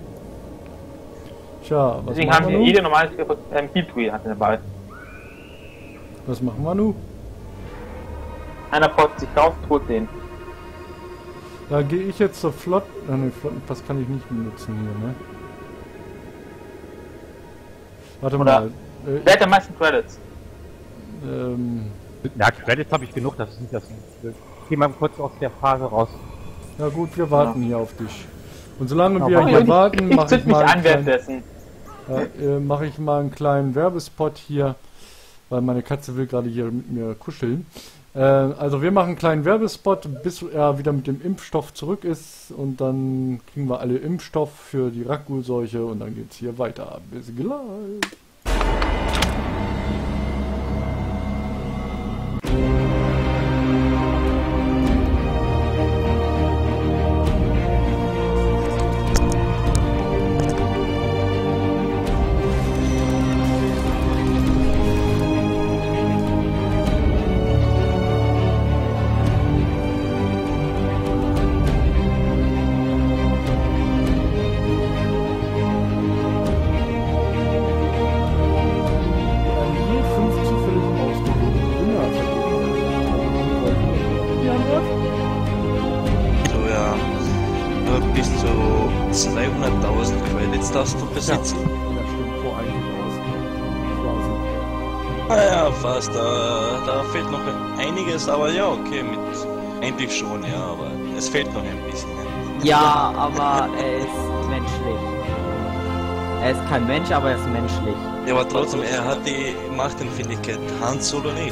Tja, was
deswegen haben wir jede normale Heat-Druide hat dabei.
Was machen wir nun?
Einer baut sich auf, tot den.
Da gehe ich jetzt zur Flotte. Ne, Flottenpass kann ich nicht benutzen hier, ne? Warte mal.
Wer hat am meisten Credits?
Ja, Credits habe ich genug, das ist nicht das. Geh mal kurz aus der Phase raus.
Na gut, wir warten hier auf dich. Und solange wir hier warten, mache ich mal einen kleinen Werbespot hier, weil meine Katze will gerade hier mit mir kuscheln. Also wir machen einen kleinen Werbespot, bis er wieder mit dem Impfstoff zurück ist und dann kriegen wir alle Impfstoff für die Rakghoul-Seuche und dann geht's hier weiter. Bis gleich.
Fast, da fehlt noch einiges, aber ja, okay, eigentlich schon, ja, aber es fehlt noch ein bisschen.
Ja, aber er ist menschlich. Er ist kein Mensch, aber er ist menschlich.
Ja, aber trotzdem, er hat die Machtempfindlichkeit, Han Solo nicht.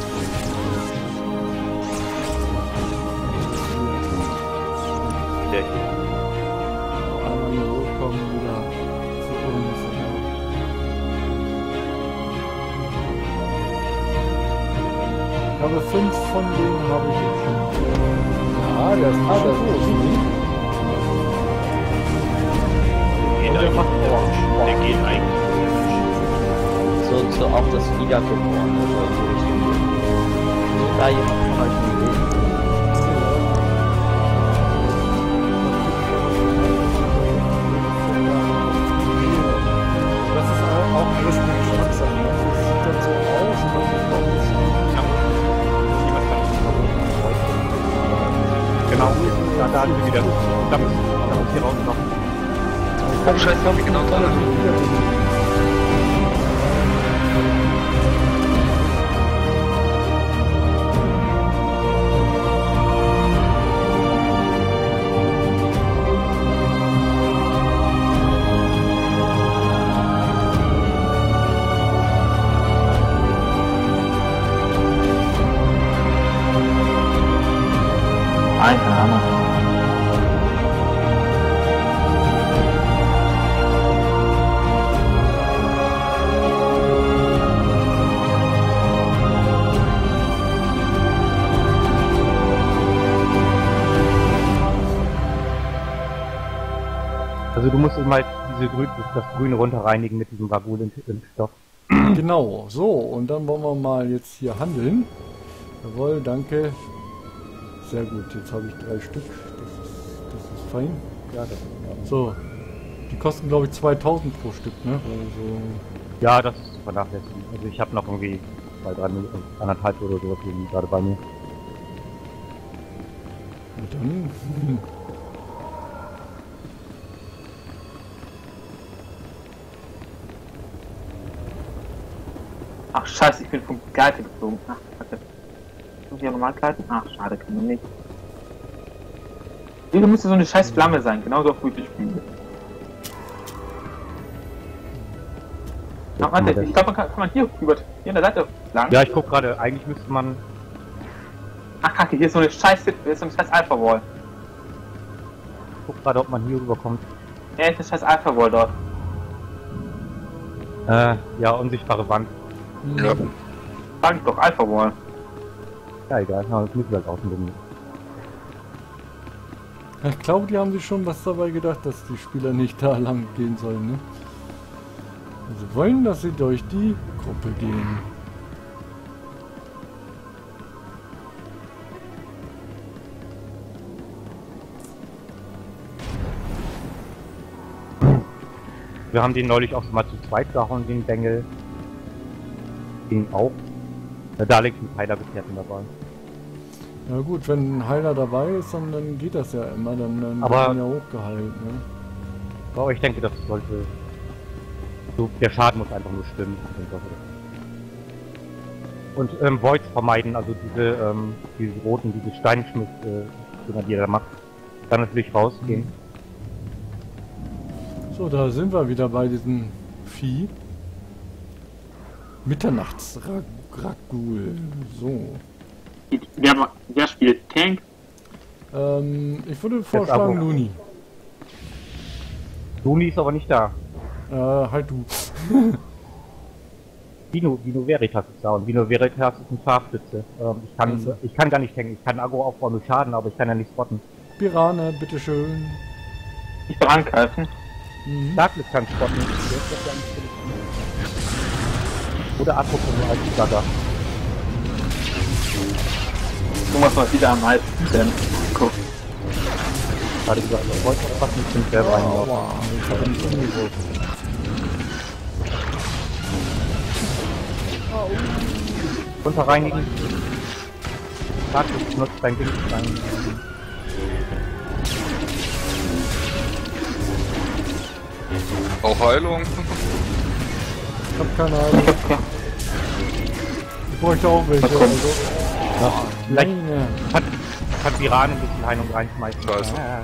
Einmal hier hochkommen wieder zu uns. Ich habe 5 von denen habe ich jetzt schon. Ja, der ist schon groß.
Der macht Orange. Der geht eigentlich.
So auch das Wiedergeborene soll so Richtung. Da jemand von euch eine Idee?
Das ist auch alles eine Geschmackssache. Das sieht dann so aus und dann ist auch ein bisschen.
Genau, da haben wir wieder. Da muss hier raus noch.
Komm, scheiß drauf, wie genau toll. Alter Hammer.
Also du musst eben halt das Grüne runterreinigen mit diesem Rakghoul-Impfstoff.
Genau, so, und dann wollen wir mal jetzt hier handeln. Jawohl, danke. Sehr gut, jetzt habe ich 3 Stück. Das ist fein. Ja, so, die kosten glaube ich 2000 pro Stück, ne? Also,
ja, das ist zu vernachlässigen. Also ich habe noch irgendwie 2, 3, 1,5 oder so gerade bei mir.
Und dann...
Ach scheiße, ich bin vom Gleiter geflogen. Ach, warte. Muss ich ja normal gleiten? Ach, schade, kann man nicht. Hier müsste so eine scheiß Flamme sein, genauso auf ich spiele. Ja, warte, ich glaube, kann man hier rüber, hier an der Seite lang.
Ja, ich guck gerade, eigentlich müsste man...
Ach kacke, hier ist so eine scheiß Alpha-Wall.
Ich guck gerade, ob man hier rüberkommt.
Ja, ist eine scheiß Alpha-Wall dort.
Ja, unsichtbare Wand.
Ja.
Sag ich doch, Alpha-Wall.
Ja, egal, na, das müssen wir halt außen.
Ich glaube, die haben sich schon was dabei gedacht, dass die Spieler nicht da lang gehen sollen, ne? Sie wollen, dass sie durch die Gruppe gehen.
Wir haben den neulich auch schon mal zu zweit gehauen, den Bengel. Ging auch. Da liegt ein Heilerbefährten dabei.
Ja gut, wenn ein Heiler dabei ist, dann geht das ja immer, dann wird man ja hochgeheilt, ne?
Aber ich denke, das sollte... So, der Schaden muss einfach nur stimmen. Und Voids vermeiden, also diese roten, diese Steinschmiss, die er da macht. Dann natürlich rausgehen.
So, da sind wir wieder bei diesem Vieh. Mitternachtsragul. So.
Wer spielt Tank?
Ich würde vorschlagen Luni.
Luni ist aber nicht da.
Halt du.
Vino Veritas ist da und Vino Veritas ist ein Scharfschütze. Ich kann gar nicht tanken, ich kann Agro aufbauen mit Schaden, aber ich kann ja nicht spotten.
Pirane, bitteschön.
Ich will angreifen.
Darkness kann spotten. Oder Atro von als Starter.
Du musst mal wieder am Hals denn. Guck.
Gerade gesagt, ich wollte noch fast nicht den selber reinlaufen.
Ich habe nicht umgeworfen.
Runter reinigen. Darkness nutzt dein Ding rein.
Auch Heilung.
Ich hab keine Heilung. Ich bräuchte auch welche. Also.
Ja, vielleicht kann Piran ein bisschen Heilung reinschmeißen.
Scheiße.
Ja.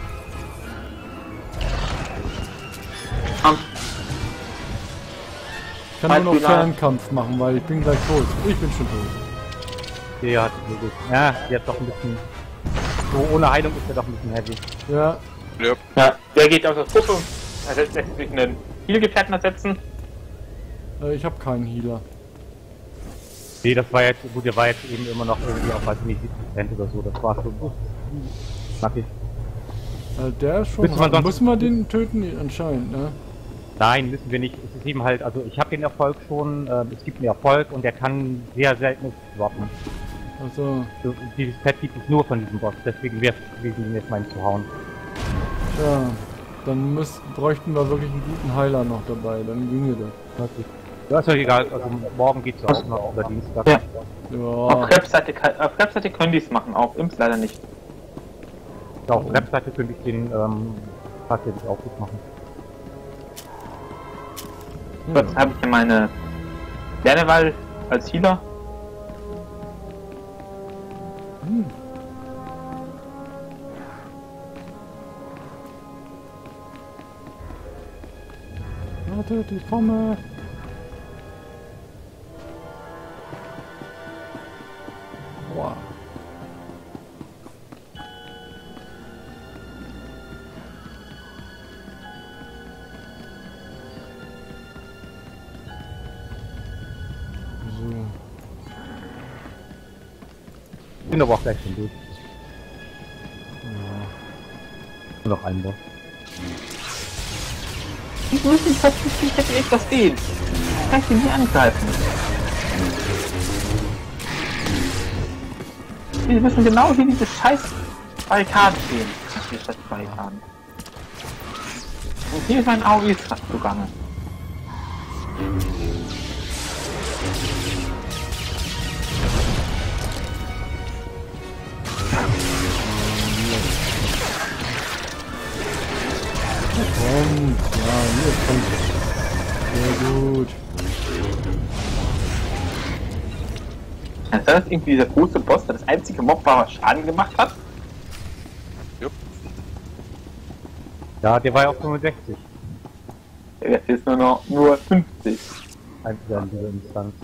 Ich kann nur noch Fernkampf machen, weil ich bin gleich tot. Ich bin schon tot.
Der hat wirklich. Ja, der hat doch ein bisschen. So ohne Heilung ist er doch ein bisschen heavy.
Ja.
Ja, der geht aus der Gruppe. Er lässt sich einen Heal-Gefährten ersetzen.
Ich habe keinen Healer.
Nee, das war jetzt, gut, der war jetzt eben immer noch irgendwie auf, weiß nicht, 70% oder so, das war so knackig.
Der ist schon müssen wir den töten? Anscheinend, ne?
Nein, müssen wir nicht. Es ist eben halt, also ich habe den Erfolg schon, es gibt einen Erfolg und der kann sehr selten droppen.
Also.
So, dieses Pet gibt es nur von diesem Boss, deswegen wäre es gewesen, ihn jetzt mal zu hauen.
Ja, dann bräuchten wir wirklich einen guten Heiler noch dabei, dann ginge das.
Ja, ist doch egal, also morgen geht's ja auch noch über Dienstag.
Ja.
Ja.
Auf Krebsseite können die es machen, auf Imps leider nicht.
Ja, auf Krebsseite könnte ich den tatsächlich auch gut machen.
Jetzt habe ich hier meine Lernewahl als Healer.
Wartet, ich komme. Wow. So.
Ich bin aber auch gleich schon durch.
Ja.
Nur noch ein Boss.
Ich muss nicht verpflichtet, ich hätte echt was gehen. Kann ich den nie angreifen. Wir wissen genau, wie diese scheiß Barrikaden stehen. Die scheiß Barrikaden. Und hier ist mein AOE zugange.
Kommt, ja, hier kommt. Sehr gut.
Ist das irgendwie dieser große Boss, der das einzige Mob war, was Schaden gemacht hat?
Jupp.
Ja, der war ja auf 65.
Jetzt ist nur 50.
Einziger in dieser Instanz.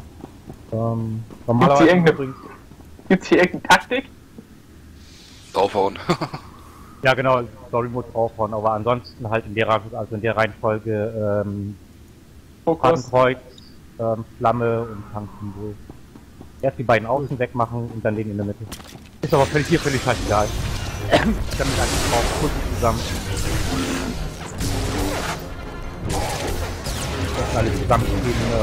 Gibt's hier irgendeine Taktik?
Draufhauen.
Ja genau, Story Mode draufhauen, aber ansonsten halt in der Reihenfolge Fadenkreuz, Flamme und Tanksymbol. Erst die beiden außen wegmachen und dann den in der Mitte. Ist aber völlig scheißegal. Damit einfach drauf, kurz zusammen. Das alle zusammenspielen,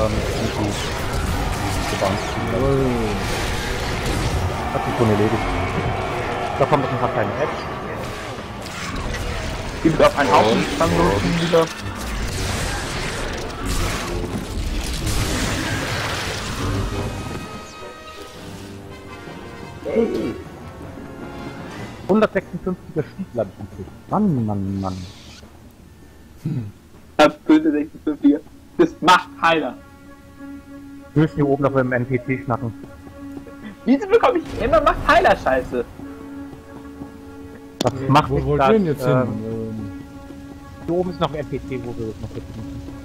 hat sich schon erledigt. Da kommt noch ein paar kleine Ads.
Gibt es auf einen Haufen Fanglosen wieder?
Hey. 156er Stiefel habe ich gekriegt. Mann.
Das böse 56er. Das macht keiner.
Höchst hier oben noch mit dem NPC schnacken.
Wieso bekomme ich immer Macht-Heiler-Scheiße?
Was macht
wo wollt ihr denn jetzt hin?
Hier oben ist noch ein NPC, wo wir noch jetzt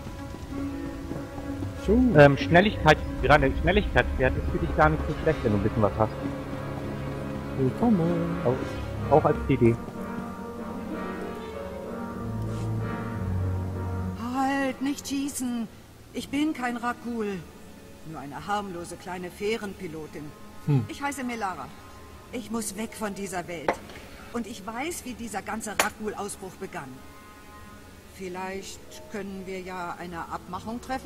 müssen.
Schnelligkeitswert ist für dich gar nicht so schlecht, wenn du ein bisschen was hast.
Willkommen.
Auch als CD.
Halt, nicht schießen! Ich bin kein Rakul. Nur eine harmlose kleine Fährenpilotin. Ich heiße Melara. Ich muss weg von dieser Welt. Und ich weiß, wie dieser ganze Rakul-Ausbruch begann. Vielleicht können wir ja eine Abmachung treffen?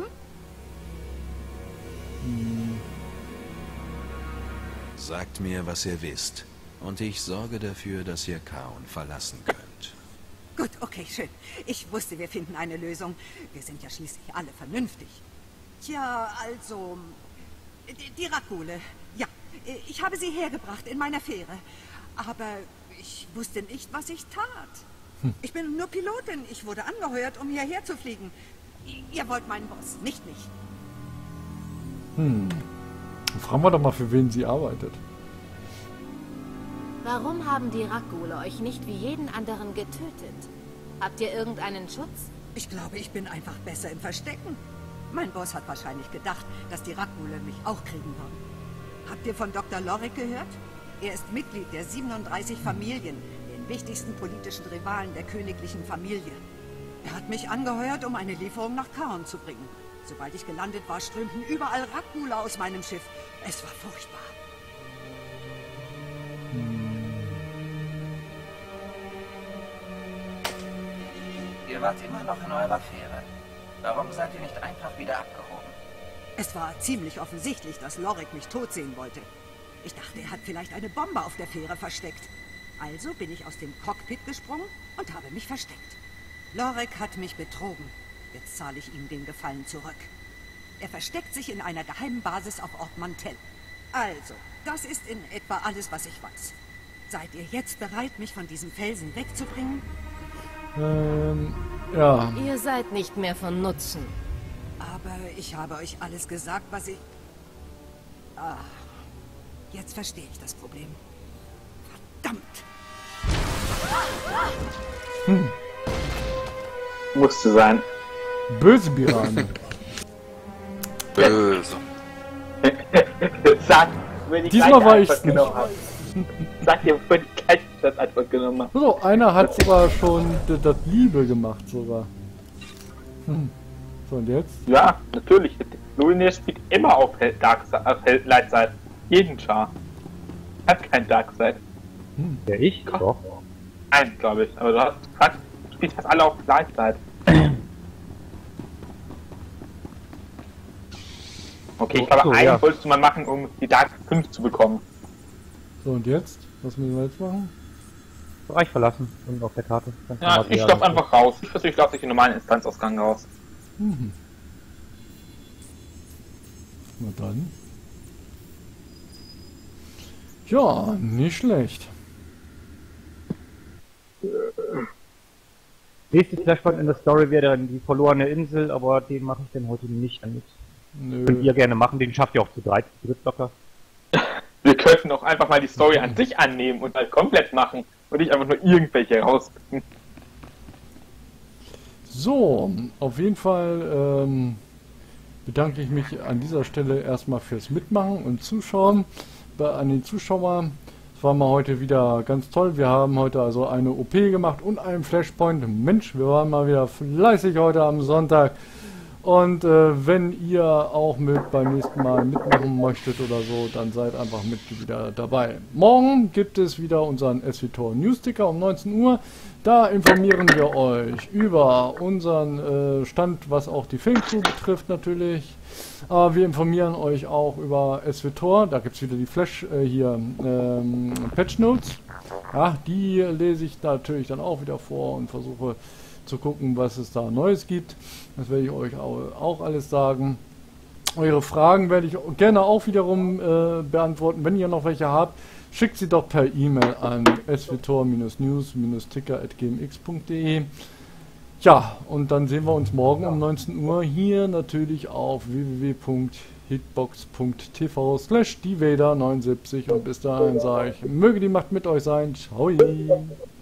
Sagt mir, was ihr wisst. Und ich sorge dafür, dass ihr Kaon verlassen könnt.
Gut, okay, schön. Ich wusste, wir finden eine Lösung. Wir sind ja schließlich alle vernünftig. Tja, also... Die Rakule. Ja, ich habe sie hergebracht in meiner Fähre. Aber ich wusste nicht, was ich tat. Ich bin nur Pilotin. Ich wurde angeheuert, um hierher zu fliegen. Ihr wollt meinen Boss, nicht mich.
Fragen wir doch mal, für wen sie arbeitet.
Warum haben die Rakule euch nicht wie jeden anderen getötet? Habt ihr irgendeinen Schutz?
Ich glaube, ich bin einfach besser im Verstecken. Mein Boss hat wahrscheinlich gedacht, dass die Rakule mich auch kriegen würden. Habt ihr von Dr. Lorik gehört? Er ist Mitglied der 37 Familien, den wichtigsten politischen Rivalen der königlichen Familie. Er hat mich angeheuert, um eine Lieferung nach Kaon zu bringen. Sobald ich gelandet war, strömten überall Rakule aus meinem Schiff. Es war furchtbar.
Ihr wart immer noch in eurer Fähre. Warum seid ihr nicht einfach wieder abgehoben?
Es war ziemlich offensichtlich, dass Lorik mich tot sehen wollte. Ich dachte, er hat vielleicht eine Bombe auf der Fähre versteckt. Also bin ich aus dem Cockpit gesprungen und habe mich versteckt. Lorik hat mich betrogen. Jetzt zahle ich ihm den Gefallen zurück. Er versteckt sich in einer geheimen Basis auf Ort Mantell. Also, das ist in etwa alles, was ich weiß. Seid ihr jetzt bereit, mich von diesem Felsen wegzubringen?
Ja.
Ihr seid nicht mehr von Nutzen.
Aber ich habe euch alles gesagt, was ich... Ah, jetzt verstehe ich das Problem. Verdammt!
Musste sein.
Böse Biran.
Böse.
Sag, wenn ich
Diesmal war ich
nicht. Sag dir, wenn ich gleich das Antwort genommen habe.
So, einer hat sogar schon das Liebe gemacht sogar. So, und jetzt?
Ja, natürlich. Luminir spielt immer auf Lightside. Jeden Char. Hat kein Darkside.
Der ich? Doch.
Eins, glaube ich. Aber du hast gesagt, du spielst fast alle auf Lightside. Okay, ich glaube, einen wolltest du mal machen, um die Dark 5 zu bekommen.
So, und jetzt? Was müssen wir jetzt machen?
Bereich verlassen und auf der Karte.
Ja, ich laufe einfach raus. Ich versuche, ich laufe durch den normalen Instanzausgang raus.
Na dann. Ja, nicht schlecht.
Nächstes Flashpoint in der Story wäre dann die verlorene Insel, aber den mache ich denn heute nicht damit.
Nö.
Könnt ihr gerne machen, den schafft ihr auch zu dritt locker.
Wir könnten auch einfach mal die Story an sich annehmen und halt komplett machen und nicht einfach nur irgendwelche rauspicken.
So, auf jeden Fall bedanke ich mich an dieser Stelle erstmal fürs Mitmachen und Zuschauen an den Zuschauer. Es war mal heute wieder ganz toll. Wir haben heute also eine OP gemacht und einen Flashpoint. Mensch, wir waren mal wieder fleißig heute am Sonntag. Und wenn ihr auch beim nächsten Mal mitmachen möchtet oder so, dann seid einfach wieder dabei. Morgen gibt es wieder unseren SWTOR Newsticker um 19 Uhr. Da informieren wir euch über unseren Stand, was auch die Filmcrew betrifft natürlich. Wir informieren euch auch über SWTOR. Da gibt es wieder die Patch Notes. Ja, die lese ich natürlich dann auch wieder vor und versuche zu gucken, was es da Neues gibt. Das werde ich euch auch alles sagen. Eure Fragen werde ich gerne auch wiederum beantworten. Wenn ihr noch welche habt, schickt sie doch per E-Mail an swtor-news-ticker@gmx.de. Ja, und dann sehen wir uns morgen um 19 Uhr hier natürlich auf www.hitbox.tv/dievader79 und bis dahin sage ich, möge die Macht mit euch sein. Ciao.